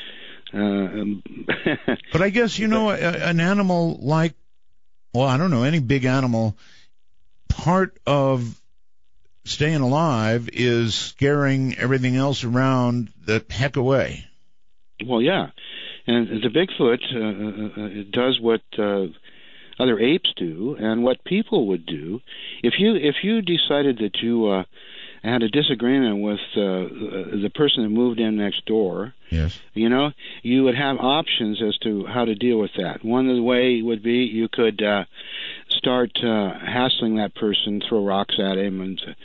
But I guess, an animal like, well, I don't know, any big animal, part of staying alive is scaring everything else around the heck away. Well, yeah, and the Bigfoot does what other apes do, and what people would do. If you decided that you had a disagreement with the person that moved in next door, Yes. You would have options as to how to deal with that. One of the way would be you could start hassling that person, throw rocks at him,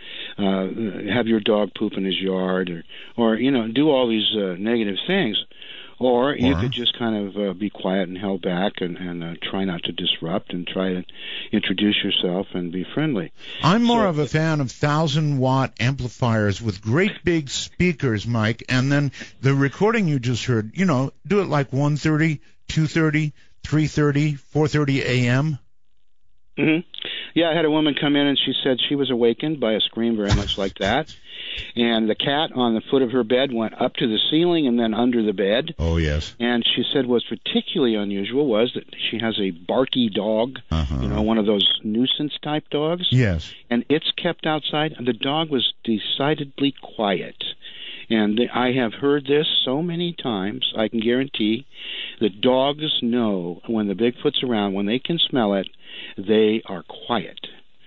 and have your dog poop in his yard, or do all these negative things. Or you could just kind of be quiet and held back and try not to disrupt and try to introduce yourself and be friendly. I'm more of a fan of 1,000-watt amplifiers with great big speakers, Mike, and then the recording you just heard, do it like 1:30, 2:30, 3:30, 4:30 a.m. Mm-hmm. Yeah, I had a woman come in and she said she was awakened by a scream very much like that. And the cat on the foot of her bed went up to the ceiling and then under the bed. Oh, yes. And she said what's particularly unusual was that she has a barky dog, one of those nuisance-type dogs. Yes. And it's kept outside. The dog was decidedly quiet. And I have heard this so many times, I can guarantee that dogs know when the Bigfoot's around, when they can smell it, they are quiet.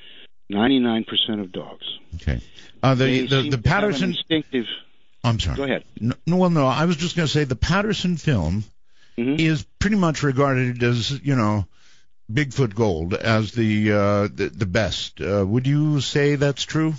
99% of dogs. Okay. The Patterson instinctive. I'm sorry. Go ahead. No. I was just going to say the Patterson film is pretty much regarded as Bigfoot Gold, as the best. Would you say that's true?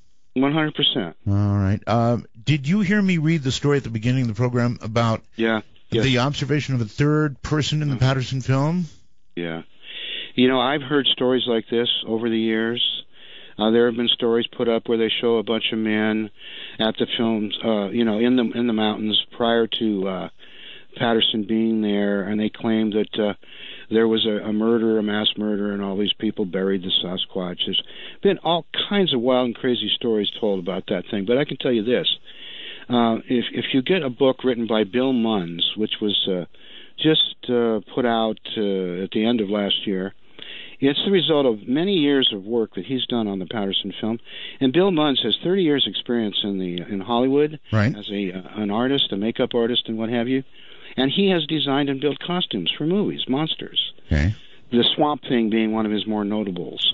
100%. All right. Did you hear me read the story at the beginning of the program about the observation of a third person in the Patterson film? Yeah. I've heard stories like this over the years. There have been stories put up where they show a bunch of men at the films, in the mountains prior to Patterson being there, and they claim that there was a mass murder, and all these people buried the Sasquatch. There's been all kinds of wild and crazy stories told about that thing. But I can tell you this: if you get a book written by Bill Munns, which was just put out at the end of last year. It's the result of many years of work that he's done on the Patterson film. And Bill Munns has 30 years experience in Hollywood as an artist, a makeup artist, and what have you. And he has designed and built costumes for movies, monsters. Okay. The Swamp Thing being one of his more notables.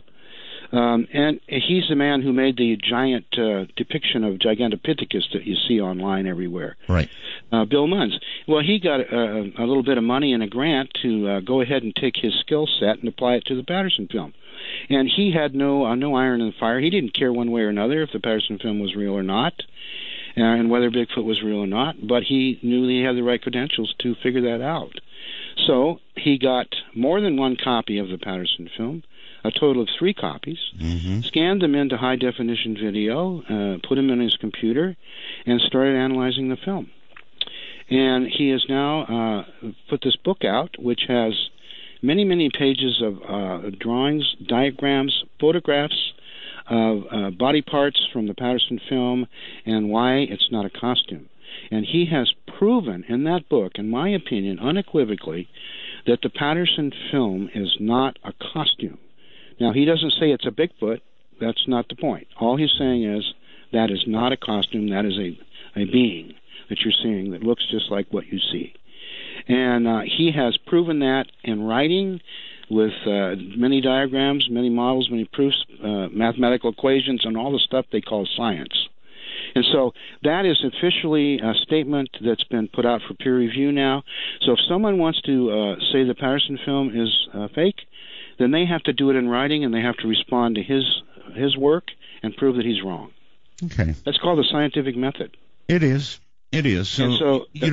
And he's the man who made the giant depiction of Gigantopithecus that you see online everywhere. Right. Bill Munns. Well, he got a little bit of money and a grant to go ahead and take his skill set and apply it to the Patterson film. And he had no iron in the fire. He didn't care one way or another if the Patterson film was real or not, and whether Bigfoot was real or not, but he knew he had the right credentials to figure that out. So he got more than one copy of the Patterson film, a total of 3 copies, scanned them into high-definition video, put them in his computer, and started analyzing the film. And he has now put this book out, which has many, many pages of drawings, diagrams, photographs of body parts from the Patterson film and why it's not a costume. And he has proven in that book, in my opinion, unequivocally, that the Patterson film is not a costume. Now, he doesn't say it's a Bigfoot. That's not the point. All he's saying is that is not a costume. That is a being that you're seeing that looks just like what you see. And he has proven that in writing with many diagrams, many models, many proofs, mathematical equations, and all the stuff they call science. And so that is officially a statement that's been put out for peer review now. So if someone wants to say the Patterson film is fake, then they have to do it in writing, and they have to respond to his work and prove that he's wrong. Okay. That's called the scientific method. It is. So you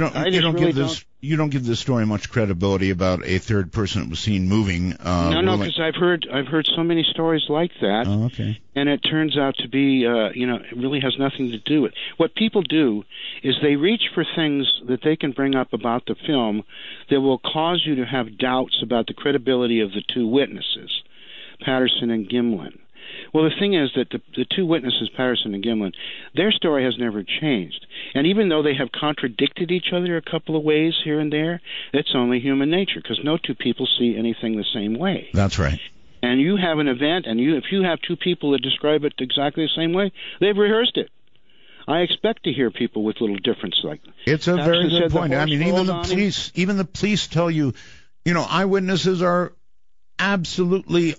don't give this story much credibility about a third person that was seen moving. No, because I've heard so many stories like that. Oh, okay. And it turns out to be, it really has nothing to do with what people do. Is they reach for things that they can bring up about the film that will cause you to have doubts about the credibility of the 2 witnesses, Patterson and Gimlin. Well, the thing is that the 2 witnesses, Patterson and Gimlin, their story has never changed. And even though they have contradicted each other a couple of ways here and there, it's only human nature, because no 2 people see anything the same way. That's right. And you have an event, and if you have 2 people that describe it exactly the same way, they've rehearsed it. I expect to hear people with little differences like that. It's a very Patterson good said point. the I horse mean, rolled on him. even the police tell you, eyewitnesses are absolutely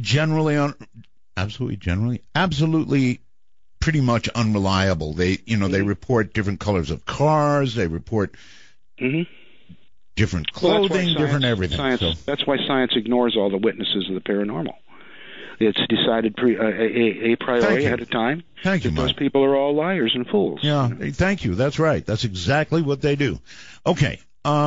pretty much unreliable. They report different colors of cars. They report different clothing, different everything. That's why science ignores all the witnesses of the paranormal. It's decided a priori ahead of time that those people are all liars and fools. Yeah, thank you. That's right. That's exactly what they do. Okay.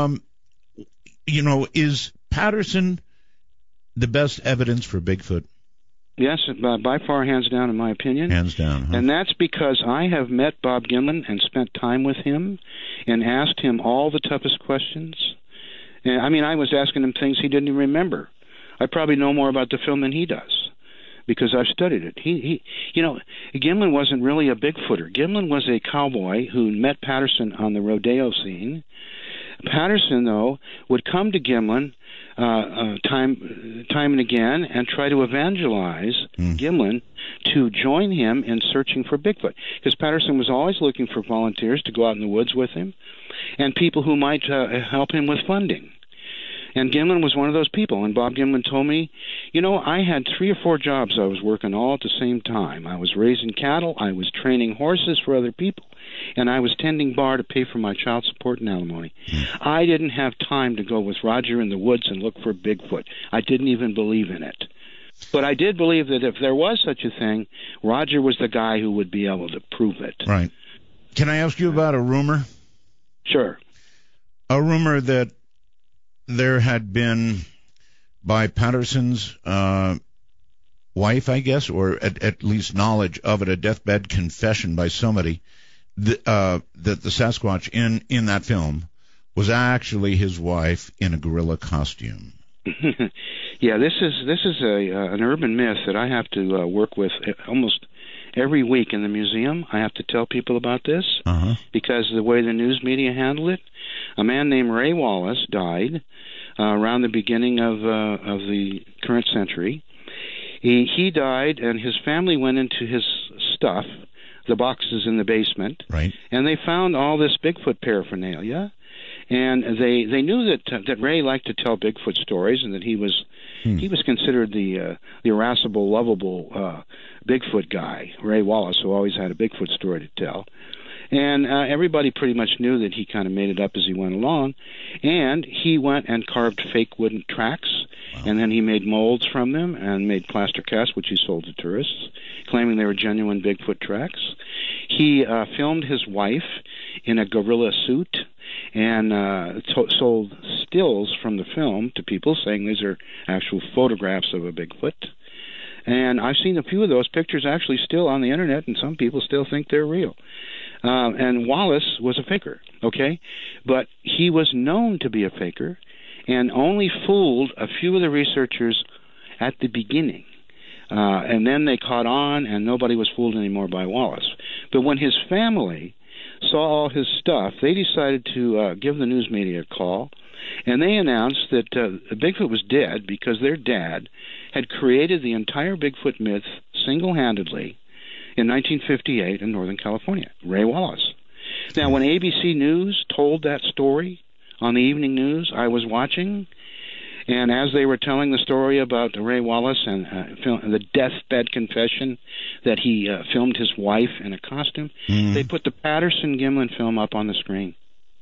Is Patterson the best evidence for Bigfoot? Yes, by far, hands down, in my opinion. Hands down. Huh? And that's because I have met Bob Gimlin and spent time with him and asked him all the toughest questions. And, I was asking him things he didn't even remember. I probably know more about the film than he does because I've studied it. Gimlin wasn't really a Bigfooter. Gimlin was a cowboy who met Patterson on the rodeo scene. Patterson, though, would come to Gimlin time and again and try to evangelize Gimlin to join him in searching for Bigfoot, because Patterson was always looking for volunteers to go out in the woods with him and people who might help him with funding. And Gimlin was one of those people. And Bob Gimlin told me, I had 3 or 4 jobs I was working all at the same time. I was raising cattle, I was training horses for other people, and I was tending bar to pay for my child support and alimony. I didn't have time to go with Roger in the woods and look for Bigfoot. I didn't even believe in it. But I did believe that if there was such a thing, Roger was the guy who would be able to prove it. Right. Can I ask you about a rumor? Sure. A rumor that there had been, by Patterson's wife, I guess, or at least knowledge of it, a deathbed confession by somebody that the Sasquatch in that film was actually his wife in a gorilla costume. Yeah, this is an urban myth that I have to work with almost every week in the museum. I have to tell people about this because the way the news media handled it. A man named Ray Wallace died around the beginning of the current century. He died, and his family went into his stuff, the boxes in the basement, right, and they found all this Bigfoot paraphernalia. And they knew that Ray liked to tell Bigfoot stories, and that he was considered the irascible, lovable Bigfoot guy, Ray Wallace, who always had a Bigfoot story to tell. And everybody pretty much knew that he kind of made it up as he went along. And he went and carved fake wooden tracks, and then he made molds from them and made plaster casts, which he sold to tourists, claiming they were genuine Bigfoot tracks. He filmed his wife in a gorilla suit and sold stills from the film to people, saying these are actual photographs of a Bigfoot. And I've seen a few of those pictures actually still on the internet, and some people still think they're real. And Wallace was a faker, okay? But he was known to be a faker and only fooled a few of the researchers at the beginning. And then they caught on, and nobody was fooled anymore by Wallace. But when his family saw all his stuff, they decided to give the news media a call, and they announced that Bigfoot was dead because their dad had created the entire Bigfoot myth single-handedly in 1958 in Northern California, Ray Wallace. Now, when ABC News told that story on the evening news, I was watching, and as they were telling the story about Ray Wallace and the deathbed confession that he filmed his wife in a costume, they put the Patterson-Gimlin film up on the screen.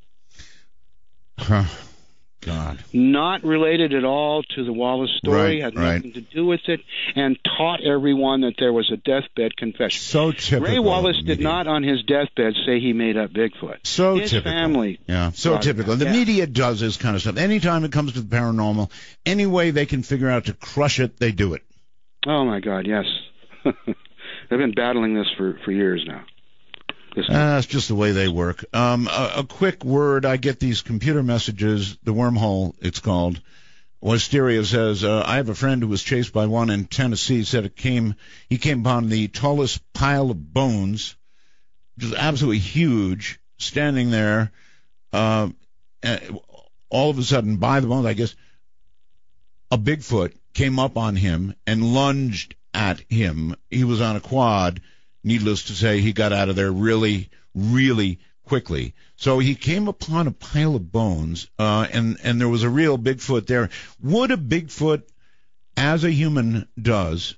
God. Not related at all to the Wallace story, had nothing to do with it, and taught everyone that there was a deathbed confession. So typical. Ray Wallace did not on his deathbed say he made up Bigfoot. So his typical. Family. Yeah, so typical. The media does this kind of stuff. Anytime it comes to the paranormal, any way they can figure out to crush it, they do it. Oh, my God, yes. They've been battling this for years now. That's just the way they work. A quick word. I get these computer messages, the wormhole, it's called. Wisteria says, I have a friend who was chased by one in Tennessee. Said he came upon the tallest pile of bones, which is absolutely huge, standing there. All of a sudden, by the bones, I guess, a Bigfoot came up on him and lunged at him. He was on a quad, needless to say, he got out of there really, really quickly. So he came upon a pile of bones, and there was a real Bigfoot there. Would a Bigfoot, as a human does,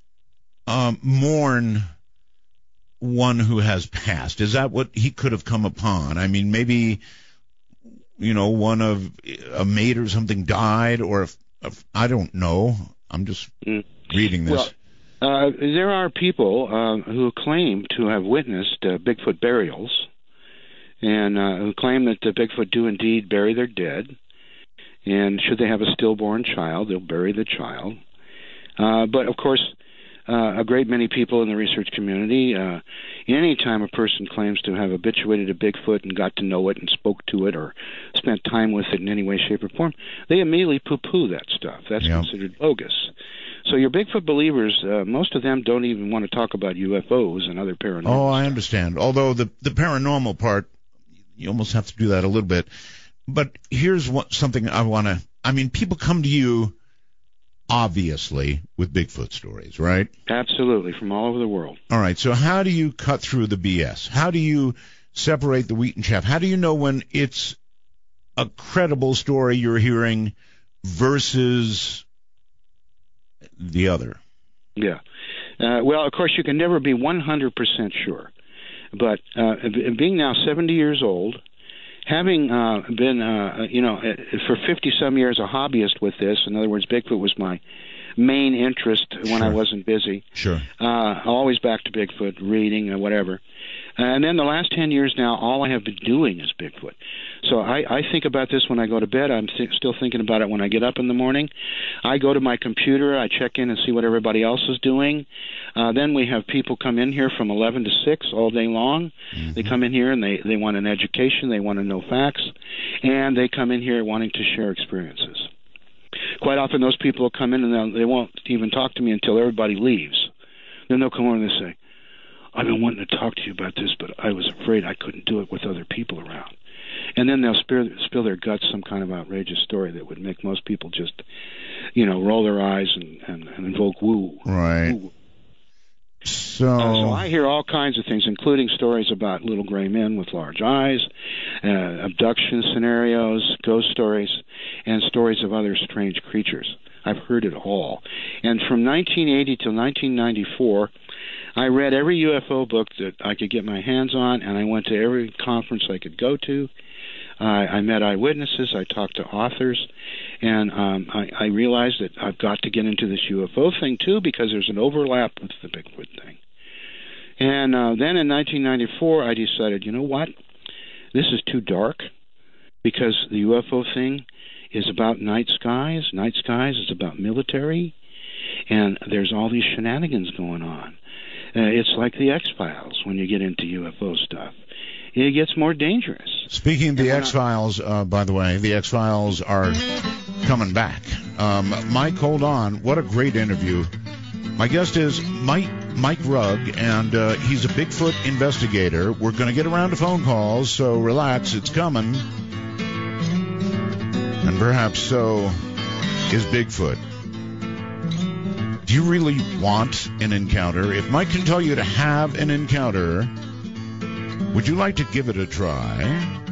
mourn one who has passed? Is that what he could have come upon? I mean, maybe, one of a mate or something died, or if I don't know. I'm just reading this. Well, there are people who claim to have witnessed Bigfoot burials, and who claim that the Bigfoot do indeed bury their dead. And should they have a stillborn child, they'll bury the child. But, of course, a great many people in the research community, any time a person claims to have habituated a Bigfoot and got to know it and spoke to it or spent time with it in any way, shape, or form, they immediately poo-poo that stuff. That's considered bogus. So your Bigfoot believers, most of them don't even want to talk about UFOs and other paranormal stuff. I understand. Although the paranormal part, you almost have to do that a little bit. But here's something I want to... I mean, people come to you, obviously, with Bigfoot stories, right? Absolutely, from all over the world. All right, so how do you cut through the BS? How do you separate the wheat and chaff? How do you know when it's a credible story you're hearing versus the other? Yeah. Well, of course, you can never be 100% sure. But being now 70 years old, having been, for 50-some years a hobbyist with this, in other words, Bigfoot was my main interest when I wasn't busy. Sure. Always back to Bigfoot, reading, whatever. And then the last 10 years now, all I have been doing is Bigfoot. So I think about this when I go to bed. I'm still thinking about it when I get up in the morning. I go to my computer. I check in and see what everybody else is doing. Then we have people come in here from 11 to 6 all day long. Mm-hmm. They come in here and they want an education. They want to know facts. And they come in here wanting to share experiences. Quite often those people will come in and they won't even talk to me until everybody leaves. Then they'll come over and they say, I've been wanting to talk to you about this, but I was afraid I couldn't do it with other people around. And then they'll spill their guts some kind of outrageous story that would make most people just, roll their eyes and invoke woo. Right. Woo. So I hear all kinds of things, including stories about little gray men with large eyes, abduction scenarios, ghost stories, and stories of other strange creatures. I've heard it all. And from 1980 till 1994, I read every UFO book that I could get my hands on, and I went to every conference I could go to. I met eyewitnesses. I talked to authors. And I realized that I've got to get into this UFO thing, too, because there's an overlap with the Bigfoot thing. And then in 1994, I decided, you know what? This is too dark, because the UFO thing is about night skies. Night skies is about military. And there's all these shenanigans going on. It's like the X-Files when you get into UFO stuff. It gets more dangerous. Speaking of the X-Files, by the way, the X-Files are coming back. Mike, hold on. What a great interview. My guest is Mike Rugg, and he's a Bigfoot investigator. We're going to get around to phone calls, so relax. It's coming. And perhaps so is Bigfoot. Do you really want an encounter? If Mike can tell you to have an encounter, would you like to give it a try?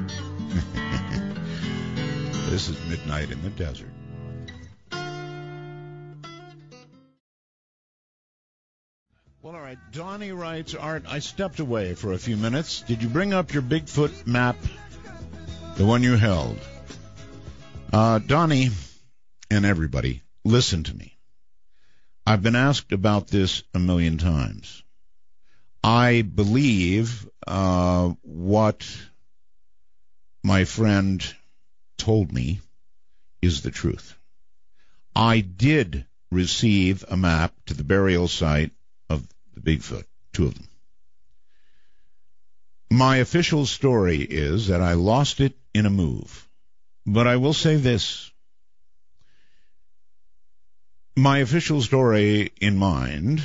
This is Midnight in the Desert. Well, all right. Donnie writes, Art, I stepped away for a few minutes. Did you bring up your Bigfoot map, the one you held? Donnie and everybody, listen to me. I've been asked about this a million times. I believe what my friend told me is the truth. I did receive a map to the burial site of the Bigfoot, 2 of them. My official story is that I lost it in a move. But I will say this. My official story in mind,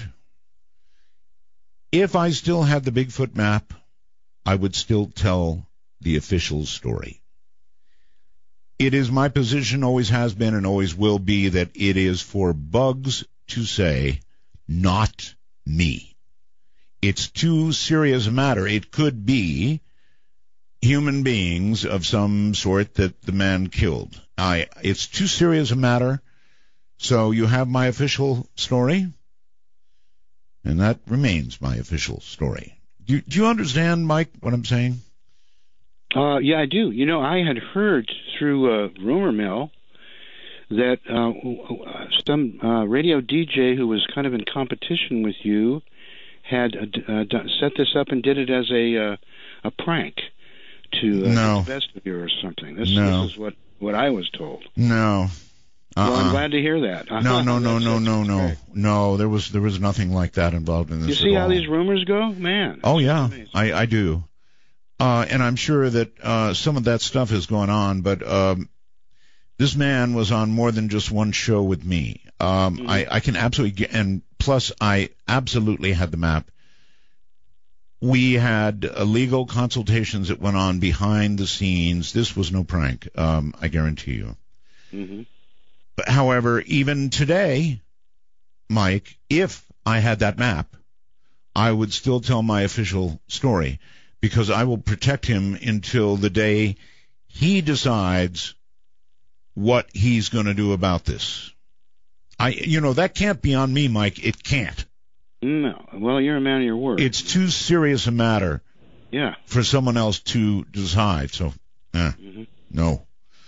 if I still had the Bigfoot map, I would still tell the official story. It is my position, always has been and always will be, that it is for Bugs to say, not me. It's too serious a matter. It could be human beings of some sort that the man killed. It's too serious a matter. So you have my official story, and that remains my official story. Do you understand, Mike, what I'm saying? Yeah, I do. You know, I had heard through rumor mill that some radio DJ who was kind of in competition with you had set this up and did it as a prank to get the best of you or something. This is what I was told. No. Well, I'm glad to hear that. No. There was nothing like that involved in this. You see how these rumors go, man? Oh yeah, I do. And I'm sure that some of that stuff is going on, but this man was on more than just one show with me. I can absolutely and plus I absolutely had the map. We had legal consultations that went on behind the scenes. This was no prank, I guarantee you. Mm-hmm. But, however, even today, Mike, if I had that map, I would still tell my official story because I will protect him until the day he decides what he's going to do about this. That can't be on me, Mike. It can't. No. Well, you're a man of your word. It's too serious a matter for someone else to decide. So, no.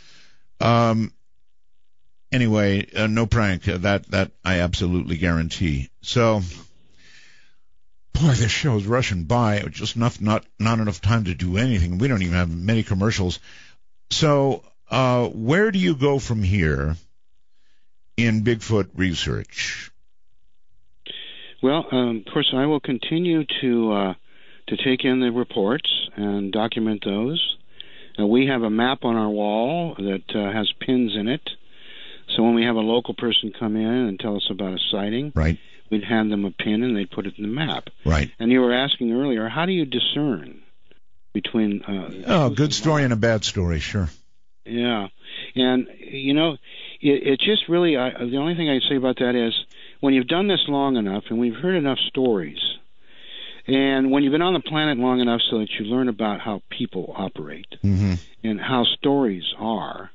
Anyway, no prank. That I absolutely guarantee. So, boy, this show's rushing by. Just not enough time to do anything. We don't even have many commercials. So, where do you go from here in Bigfoot research? Well, of course, I will continue to take in the reports and document those. We have a map on our wall that has pins in it. So when we have a local person come in and tell us about a sighting, right, we'd hand them a pin and they'd put it in the map. Right. And you were asking earlier, how do you discern between... good story and a bad story, sure. Yeah. And, it just really... the only thing I'd say about that is when you've done this long enough and we've heard enough stories, and when you've been on the planet long enough so that you learn about how people operate and how stories are...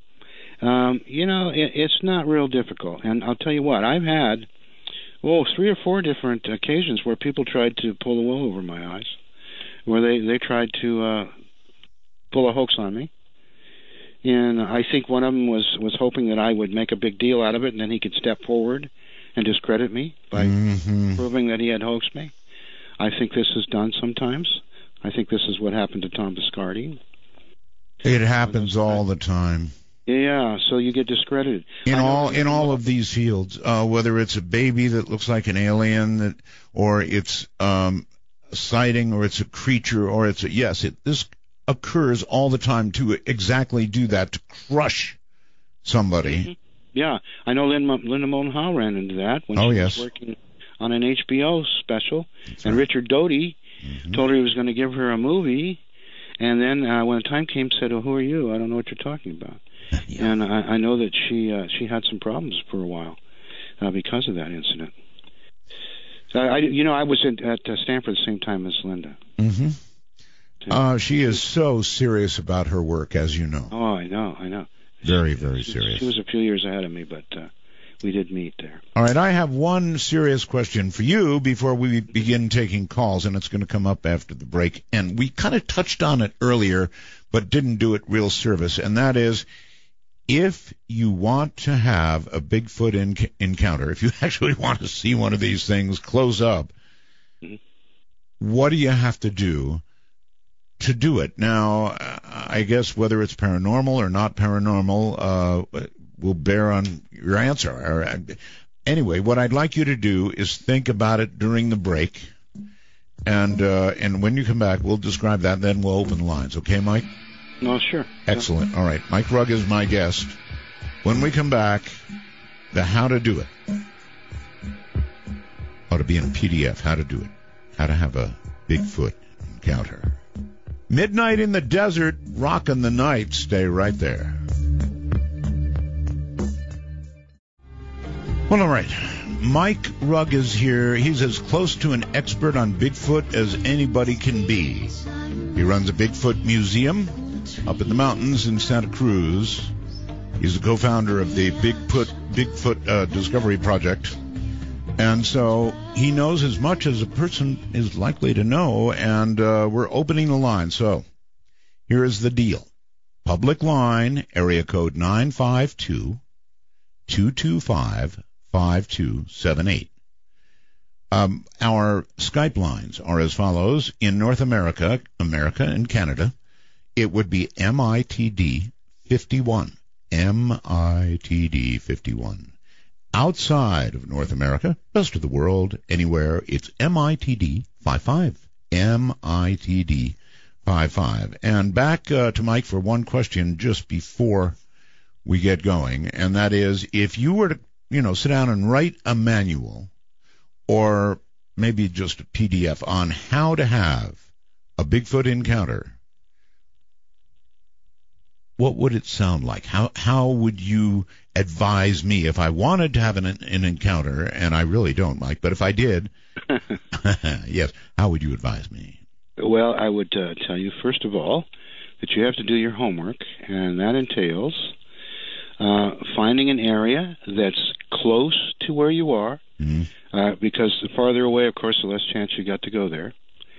it's not real difficult. And I'll tell you what, I've had, 3 or 4 different occasions where people tried to pull the wool over my eyes, where they tried to pull a hoax on me. And I think one of them was hoping that I would make a big deal out of it, and then he could step forward and discredit me by proving that he had hoaxed me. I think this is done sometimes. I think this is what happened to Tom Biscardi. It happens all the time. Yeah, so you get discredited. In all of these fields, whether it's a baby that looks like an alien, or it's a sighting, or it's a creature, or it's this occurs all the time to exactly do that, to crush somebody. Mm-hmm. Yeah, I know Linda Moulton Howe ran into that when she was working on an HBO special, and Richard Doty told her he was going to give her a movie, and then when the time came, said, "Oh, who are you? I don't know what you're talking about." Yeah. And I know that she had some problems for a while because of that incident. I was at Stanford the same time as Linda. Mm-hmm. She is so serious about her work, as you know. Oh, I know. Very, very serious. She was a few years ahead of me, but we did meet there. All right, I have one serious question for you before we begin taking calls, and it's going to come up after the break. And we kind of touched on it earlier, but didn't do it real service, and that is, if you want to have a Bigfoot encounter, if you actually want to see one of these things close up, what do you have to do to do it? Now, I guess whether it's paranormal or not paranormal will bear on your answer. Anyway, what I'd like you to do is think about it during the break, and when you come back, we'll describe that, and then we'll open the lines. Okay, Mike? No, sure. Excellent. All right. Mike Rugg is my guest. When we come back, the how to do it. Ought to be in a PDF, how to do it. How to have a Bigfoot encounter. Midnight in the Desert, rockin' the night. Stay right there. Well, all right. Mike Rugg is here. He's as close to an expert on Bigfoot as anybody can be. He runs a Bigfoot museum up in the mountains in Santa Cruz. He's the co-founder of the Bigfoot Discovery Project. And so he knows as much as a person is likely to know, and we're opening the line. So here is the deal. Public line, area code 952-225-5278. Our Skype lines are as follows. In North America, and Canada, it would be MITD 51. MITD 51. Outside of North America, rest of the world, anywhere, it's MITD 55. MITD 55. And back to Mike for one question just before we get going, and that is, if you were to, sit down and write a manual or maybe just a PDF on how to have a Bigfoot encounter, what would it sound like? How would you advise me if I wanted to have an encounter, and I really don't, Mike, but if I did, yes, how would you advise me? Well, I would tell you, first of all, that you have to do your homework, and that entails finding an area that's close to where you are, because the farther away, of course, the less chance you got to go there.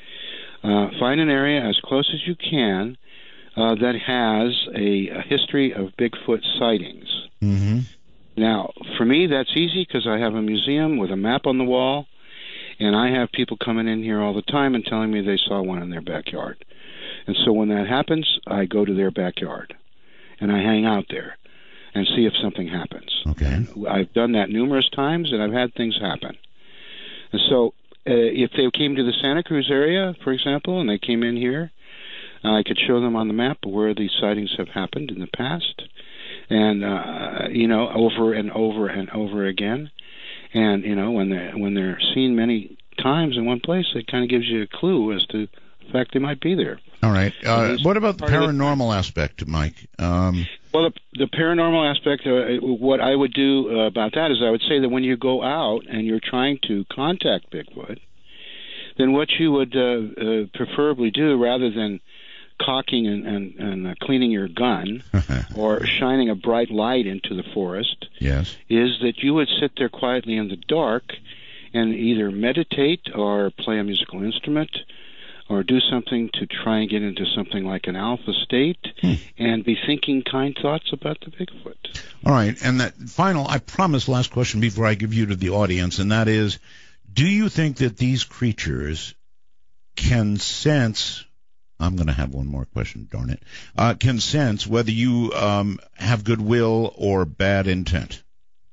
Find an area as close as you can that has a history of Bigfoot sightings. Mm-hmm. Now, for me, that's easy because I have a museum with a map on the wall, and I have people coming in here all the time and telling me they saw one in their backyard. And so when that happens, I go to their backyard, and I hang out there and see if something happens. Okay. And I've done that numerous times, and I've had things happen. And so if they came to the Santa Cruz area, for example, and they came in here, I could show them on the map where these sightings have happened in the past, and over and over and over again. And when they're seen many times in one place, it kind of gives you a clue as to the fact they might be there. All right. What about the paranormal aspect, Mike? Well, the paranormal aspect, what I would do about that is I would say that when you go out and you're trying to contact Bigfoot, then what you would preferably do, rather than cocking and cleaning your gun or shining a bright light into the forest, yes, is that you would sit there quietly in the dark and either meditate or play a musical instrument or do something to try and get into something like an alpha state and be thinking kind thoughts about the Bigfoot. All right, and that final, I promise, last question before I give you to the audience, and that is, do you think that these creatures can sense, I'm going to have one more question, darn it, can sense whether you have goodwill or bad intent?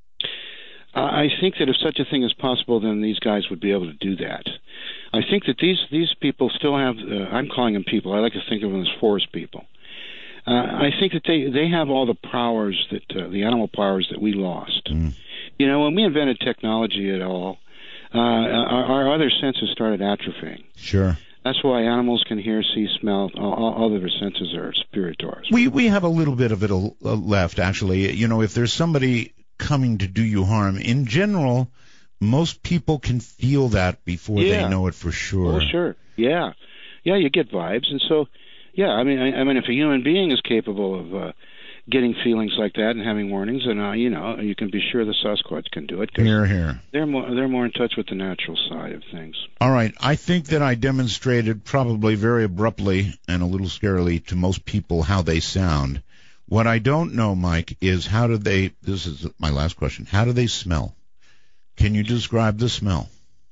I think that if such a thing is possible, then these guys would be able to do that. I think that these people still have, I'm calling them people, I like to think of them as forest people. I think that they have all the powers, that the animal powers that we lost. When we invented technology at all, our other senses started atrophying. Sure. That's why animals can hear, see, smell. All of their senses are spiritors. We have a little bit of it left, actually. If there's somebody coming to do you harm, in general, most people can feel that before they know it for sure. Oh, sure. Yeah, you get vibes. And so, I mean, if a human being is capable of getting feelings like that and having warnings, and you can be sure the Sasquatch can do it. Here. They're more in touch with the natural side of things. All right, I think that I demonstrated probably very abruptly and a little scarily to most people how they sound. What I don't know, Mike, is how do they? This is my last question. How do they smell? Can you describe the smell?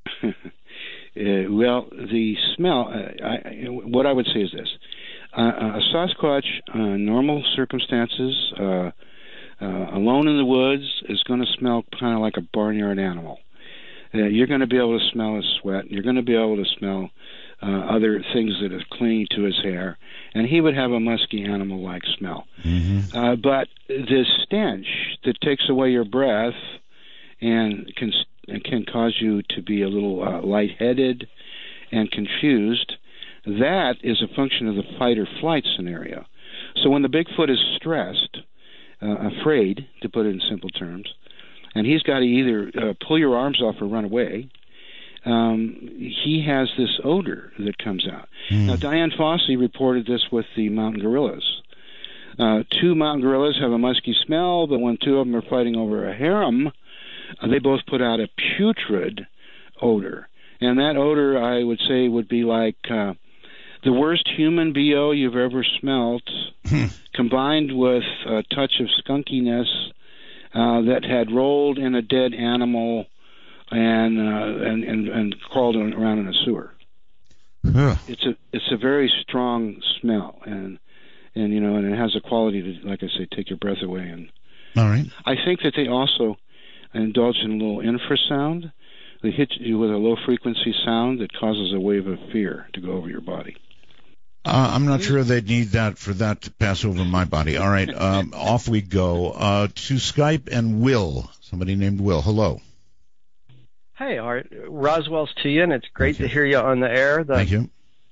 Well, the smell. What I would say is this. A Sasquatch, normal circumstances, alone in the woods, is going to smell kind of like a barnyard animal. You're going to be able to smell his sweat. You're going to be able to smell other things that are clinging to his hair. And he would have a musky animal-like smell. Mm-hmm. But the stench that takes away your breath and can cause you to be a little lightheaded and confused, that is a function of the fight or flight scenario. So when the Bigfoot is stressed, afraid, to put it in simple terms, and he's got to either pull your arms off or run away. He has this odor that comes out. Now, Diane Fossey reported this with the mountain gorillas. 2 mountain gorillas have a musky smell, but when 2 of them are fighting over a harem, they both put out a putrid odor. And that odor, I would say, would be like the worst human BO you've ever smelt, combined with a touch of skunkiness that had rolled in a dead animal and crawled around in a sewer. It's a very strong smell, and it has a quality to, like I say, take your breath away. And all right, I think that they also indulge in a little infrasound. They hit you with a low frequency sound that causes a wave of fear to go over your body. I'm not sure they'd need that for that to pass over my body. All right, off we go to Skype and Will. Somebody named Will. Hello. Hey, Art. Roswell's to you, and it's great to hear you on the air. Thank you.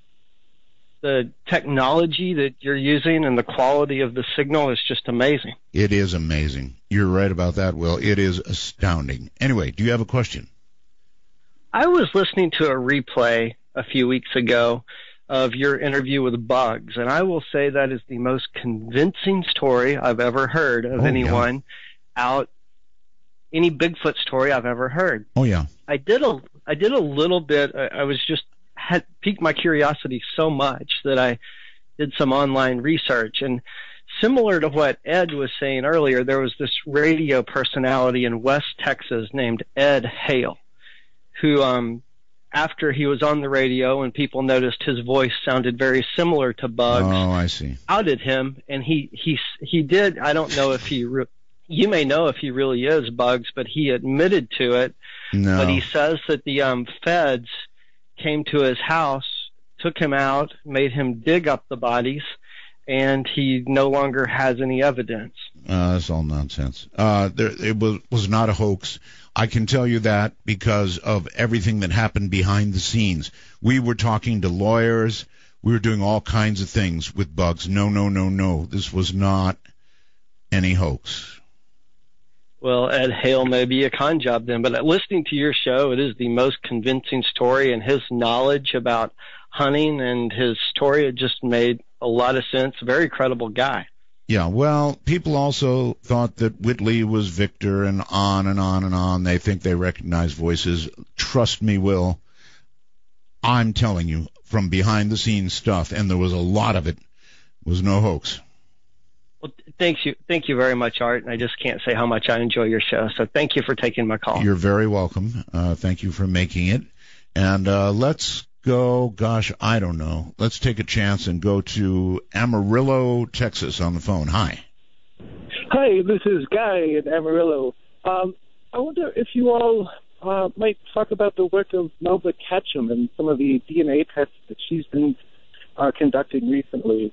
The technology that you're using and the quality of the signal is just amazing. It is amazing. You're right about that, Will. It is astounding. Anyway, do you have a question? I was listening to a replay a few weeks ago of your interview with Bugs, and I will say that is the most convincing story I've ever heard of anyone out. Any Bigfoot story I've ever heard. Oh yeah. I did a little bit. I was just had piqued my curiosity so much that I did some online research. And similar to what Ed was saying earlier, there was this radio personality in West Texas named Ed Hale, who after he was on the radio and people noticed his voice sounded very similar to Bugs. Oh, I see. Outed him, and he did. I don't know if he. You may know if he really is Bugs, but he admitted to it. No. But he says that the feds came to his house, took him out, made him dig up the bodies, and he no longer has any evidence. That's all nonsense. It was not a hoax. I can tell you that because of everything that happened behind the scenes. We were talking to lawyers. We were doing all kinds of things with Bugs. No. This was not any hoax. Well, Ed Hale may be a con job then, but listening to your show, it is the most convincing story, and his knowledge about hunting and his story, it just made a lot of sense. Very credible guy. Yeah, well, people also thought that Whitley was Victor, and on and on and on. They think they recognize voices. Trust me, Will, I'm telling you, from behind-the-scenes stuff, and there was a lot of it, was no hoax. Well, thank you very much, Art, and I just can't say how much I enjoy your show, so thank you for taking my call. You're very welcome. Thank you for making it. And let's go, I don't know. Let's take a chance and go to Amarillo, Texas on the phone. Hi. Hi, this is Guy in Amarillo. I wonder if you all might talk about the work of Melba Ketchum and some of the DNA tests that she's been conducting recently.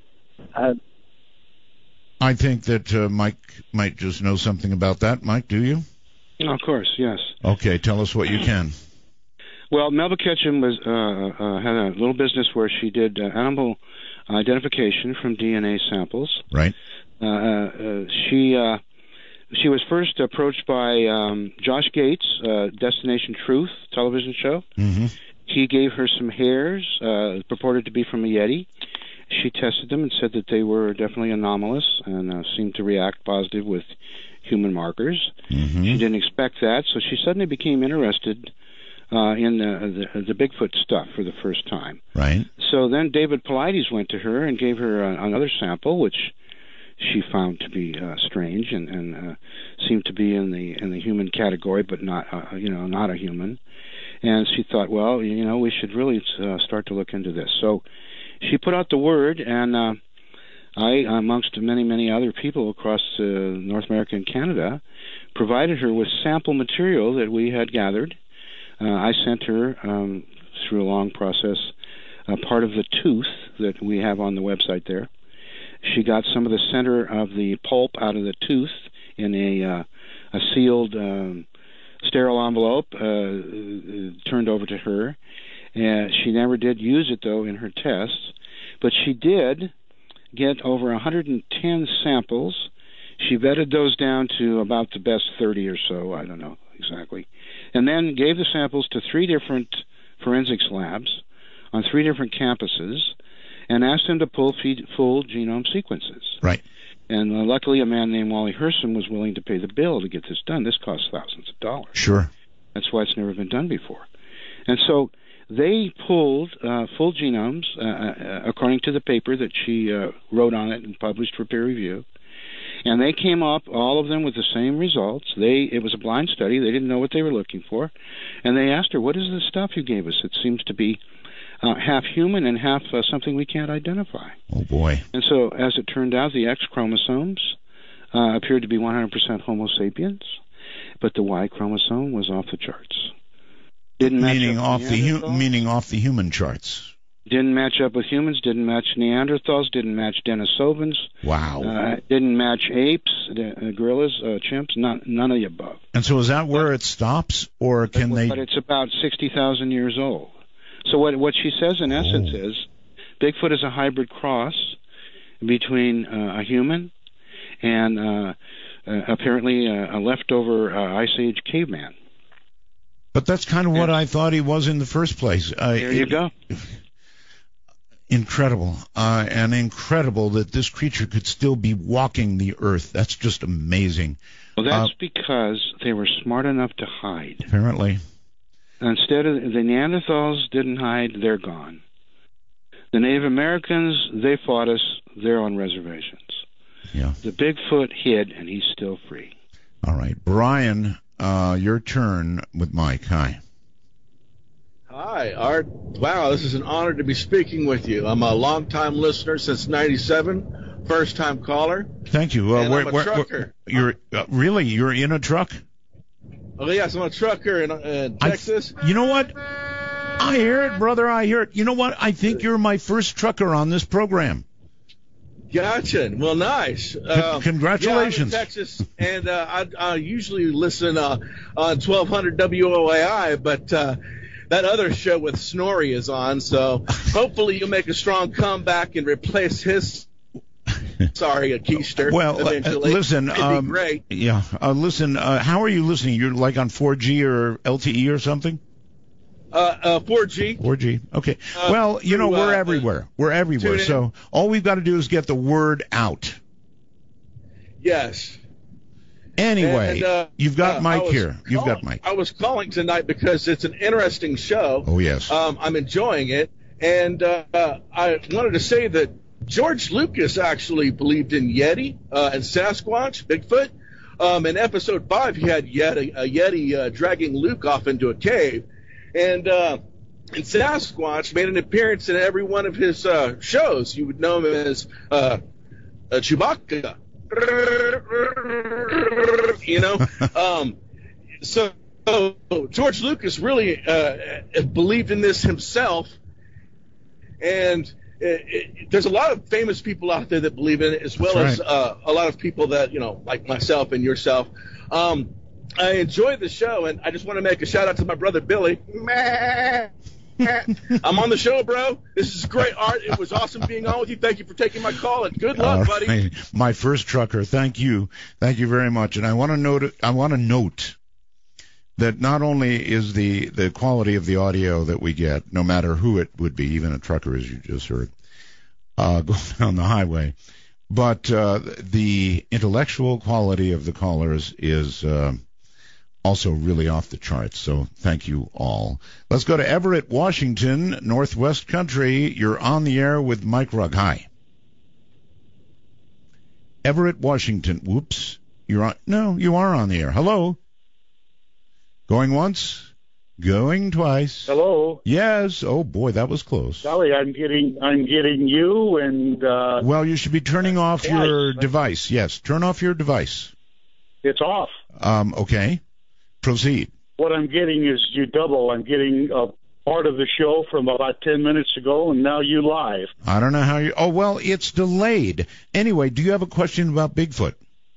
I think that Mike might just know something about that. Mike, do you? Of course, yes. Okay, tell us what you can. Well, Melba Ketchum had a little business where she did animal identification from DNA samples. Right. She was first approached by Josh Gates, Destination Truth television show. Mm-hmm. He gave her some hairs purported to be from a Yeti. She tested them and said that they were definitely anomalous and seemed to react positive with human markers. Mm-hmm. She didn't expect that, so she suddenly became interested in the Bigfoot stuff for the first time. Right. So then David Paulides went to her and gave her another sample, which she found to be strange and seemed to be in the human category, but not not a human. And she thought, well, we should really start to look into this. So she put out the word, and I, amongst many other people across North America and Canada, provided her with sample material that we had gathered. I sent her, through a long process, part of the tooth that we have on the website there. She got some of the center of the pulp out of the tooth in a sealed, sterile envelope, turned over to her. She never did use it, though, in her tests, but she did get over 110 samples. She vetted those down to about the best 30 or so, I don't know exactly, and then gave the samples to 3 different forensics labs on 3 different campuses and asked them to pull full genome sequences. Right. And luckily, a man named Wally Herson was willing to pay the bill to get this done. This costs thousands of dollars. Sure. That's why it's never been done before. And so they pulled full genomes, according to the paper that she wrote on it and published for peer review. And they came up, all of them, with the same results. It was a blind study. They didn't know what they were looking for. And they asked her, what is this stuff you gave us? It seems to be half human and half something we can't identify. Oh, boy. And so, as it turned out, the X chromosomes appeared to be 100% Homo sapiens, but the Y chromosome was off the charts. Meaning off the human charts. Didn't match up with humans, didn't match Neanderthals, didn't match Denisovans. Wow. Didn't match apes, gorillas, chimps, none of the above. And so is that where it stops, or can they... But it's about 60,000 years old. So what she says in essence is Bigfoot is a hybrid cross between a human and apparently a leftover Ice Age caveman. But that's kind of what I thought he was in the first place. There you go. Incredible. And incredible that this creature could still be walking the earth. That's just amazing. Well, that's because they were smart enough to hide. Apparently. Instead of the Neanderthals didn't hide, they're gone. The Native Americans, they fought us. They're on reservations. Yeah. The Bigfoot hid, and he's still free. All right. Brian, your turn with Mike. Hi. Hi, Art. Wow, this is an honor to be speaking with you. I'm a long-time listener since '97, first-time caller. Thank you. And I'm a trucker. You're in a truck? Oh, yes, I'm a trucker in Texas. You know what? I hear it, brother. I hear it. You know what? I think you're my first trucker on this program. Gotcha. Well, nice. Congratulations. Yeah, I'm in Texas, and I usually listen on 1200 WOAI, but that other show with Snorri is on, so hopefully you'll make a strong comeback and replace his... Sorry, a keister. Well, eventually. Listen. It'd be great. Yeah. Listen. How are you listening? You're like on 4G or LTE or something? 4G. 4G. Okay. Well, we're everywhere. We're everywhere. So all we've got to do is get the word out. Yes. Anyway, and, you've got Mike here. You've got Mike. I was calling tonight because it's an interesting show. Oh, yes. I'm enjoying it. And I wanted to say that George Lucas actually believed in Yeti and Sasquatch, Bigfoot. In episode 5, he had a Yeti dragging Luke off into a cave. And Sasquatch made an appearance in every one of his shows. You would know him as Chewbacca. So George Lucas really believed in this himself. And there's a lot of famous people out there that believe in it, as well as a lot of people that, like myself and yourself. I enjoyed the show, and I just want to make a shout-out to my brother Billy. I'm on the show, bro. This is great, Art. It was awesome being on with you. Thank you for taking my call, and good luck, buddy. Right. My first trucker. Thank you. Thank you very much. And I want to note that not only is the quality of the audio that we get, no matter who it would be, even a trucker, as you just heard, going down the highway, but the intellectual quality of the callers is also really off the charts. So thank you all. Let's go to Everett, Washington, Northwest Country. You're on the air with Mike Rugg. Hi. Everett, Washington. Whoops. You're on. No, you are on the air. Hello. Going once. Going twice. Hello. Yes. Oh boy, that was close. Golly, I'm getting you and. Well, you should be turning off your device. Yes, turn off your device. It's off. Okay. Proceed. What I'm getting is you double. I'm getting a part of the show from about 10 minutes ago, and now you live. I don't know how you. Oh well, it's delayed. Anyway, do you have a question about Bigfoot?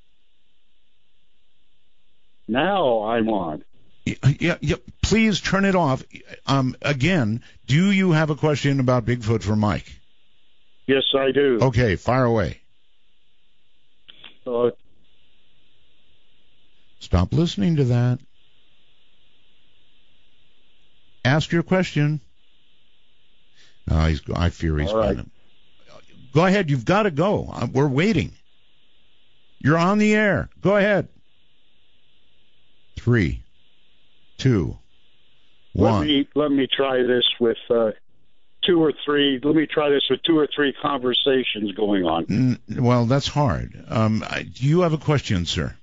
Now I'm on. Yeah. Please turn it off. Again, do you have a question about Bigfoot for Mike? Yes, I do. Okay, fire away. Stop listening to that. Ask your question. I fear he's going to. Go ahead. You've got to go. We're waiting. You're on the air. Go ahead. 3, 2, 1. Let me try this with 2 or 3. Let me try this with 2 or 3 conversations going on. Well, that's hard. Do you have a question, sir?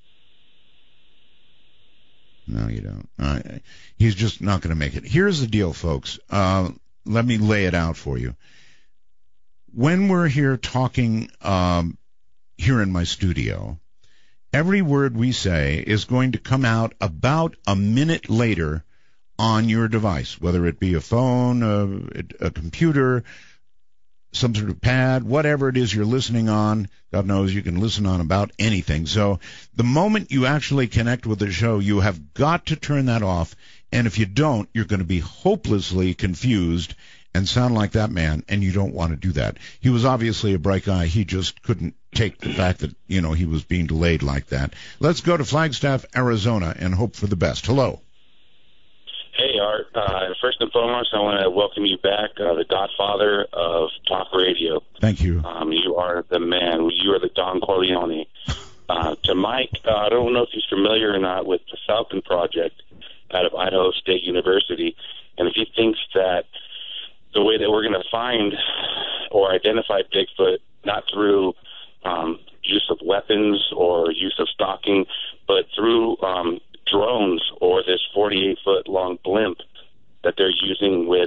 No, you don't. He's just not going to make it. Here's the deal, folks. Let me lay it out for you. When we're here talking here in my studio, every word we say is going to come out about a minute later on your device, whether it be a phone, a computer, some sort of pad, whatever it is you're listening on. God knows you can listen on about anything. So the moment you actually connect with the show, you have got to turn that off. And if you don't, you're going to be hopelessly confused and sound like that man, and you don't want to do that. He was obviously a bright guy. He just couldn't take the fact that, he was being delayed like that. Let's go to Flagstaff, Arizona, and hope for the best. Hello. Hey, Art. First and foremost, I want to welcome you back, the godfather of talk radio. Thank you. You are the man. You are the Don Corleone. To Mike, I don't know if he's familiar or not with the Falcon Project out of Idaho State University, and if he thinks that the way that we're going to find or identify Bigfoot, not through use of weapons or use of stalking, but through drones or this 48-foot long blimp that they're using with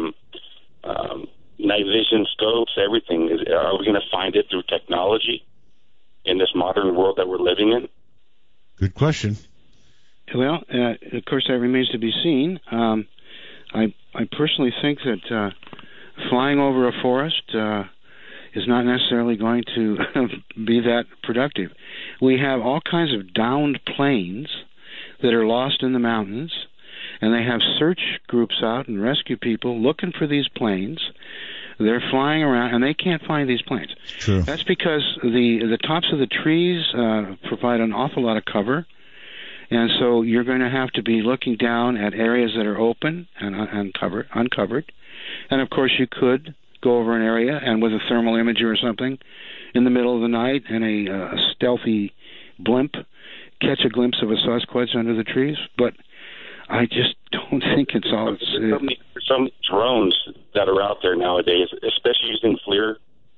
night vision scopes, everything. Are we going to find it through technology in this modern world that we're living in? Good question. Well, of course, that remains to be seen. I personally think that flying over a forest is not necessarily going to be that productive. We have all kinds of downed planes that are lost in the mountains, and they have search groups out and rescue people looking for these planes. They're flying around, and they can't find these planes. True. That's because the tops of the trees provide an awful lot of cover, and so you're going to have to be looking down at areas that are open and uncovered. And, of course, you could go over an area and with a thermal imager or something in the middle of the night and a stealthy blimp catch a glimpse of a Sasquatch under the trees. But I just don't think it's all... There's so many drones that are out there nowadays, especially using FLIR,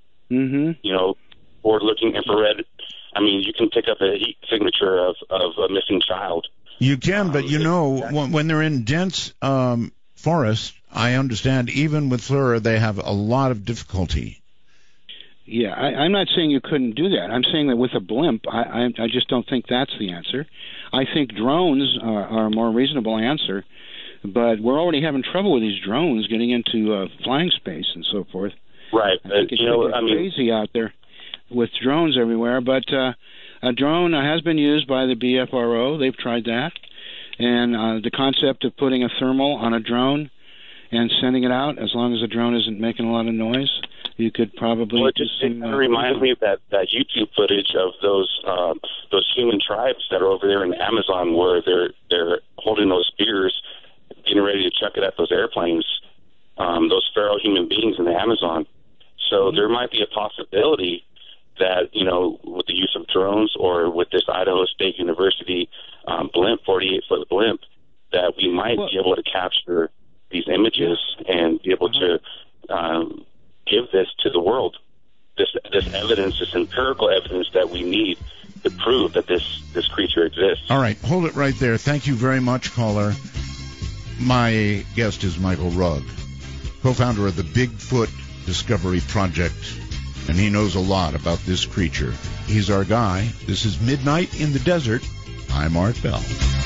or looking infrared. I mean, you can pick up a heat signature of a missing child. You can, but when they're in dense forests, I understand even with FLIR, they have a lot of difficulty. Yeah, I'm not saying you couldn't do that. I'm saying that with a blimp, I just don't think that's the answer. I think drones are a more reasonable answer, but we're already having trouble with these drones getting into flying space and so forth. Right. I think it's crazy out there with drones everywhere, but a drone has been used by the BFRO. They've tried that, and the concept of putting a thermal on a drone and sending it out, as long as the drone isn't making a lot of noise, you could probably... Well, it reminds me of that YouTube footage of those human tribes that are over there in the Amazon, where they're holding those spears, getting ready to chuck it at those airplanes, those feral human beings in the Amazon. So there might be a possibility that, with the use of drones or with this Idaho State University blimp, 48-foot blimp, that we might be able to capture these images and be able to give this to the world, this evidence, this empirical evidence that we need to prove that this creature exists. All right, hold it right there. Thank you very much, caller. My guest is Michael Rugg, co-founder of the Bigfoot Discovery Project, and he knows a lot about this creature. He's our guy. This is Midnight in the Desert. I'm Art Bell.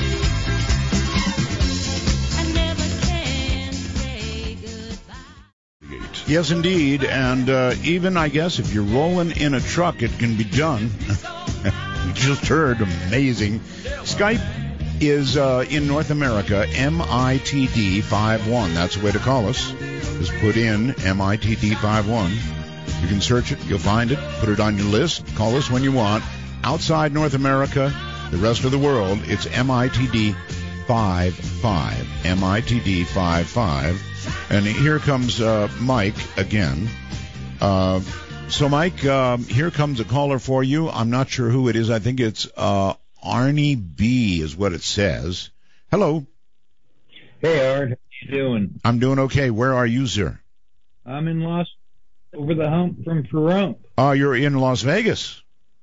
Yes, indeed, and even, I guess, if you're rolling in a truck, it can be done. You just heard, amazing. Skype is, in North America, MITD51. That's the way to call us. Just put in MITD51. You can search it, you'll find it, put it on your list, call us when you want. Outside North America, The rest of the world, it's MITD 55. MITD 55. And here comes Mike again. So, Mike, here comes a caller for you. I'm not sure who it is. I think it's Arnie B. is what it says. Hello. Hey, Art. How you doing? I'm doing okay. Where are you, sir? I'm in over the hump from Pahrump. You're in Las Vegas.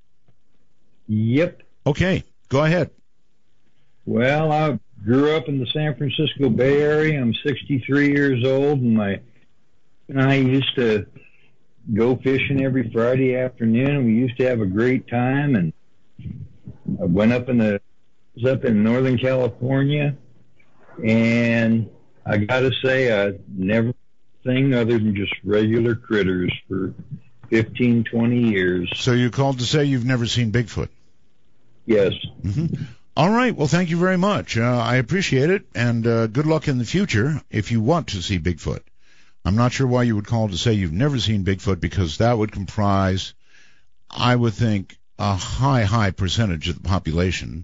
Yep. Okay, go ahead. Well, I grew up in the San Francisco Bay Area. I'm 63 years old, and I used to go fishing every Friday afternoon, and we used to have a great time. And I went up in Northern California, and I got to say, I never thing other than just regular critters for 15, 20 years. So you called to say you've never seen Bigfoot? Yes. Mm-hmm. All right. Well, thank you very much. I appreciate it, and good luck in the future if you want to see Bigfoot. I'm not sure why you would call to say you've never seen Bigfoot, because that would comprise, I would think, a high percentage of the population.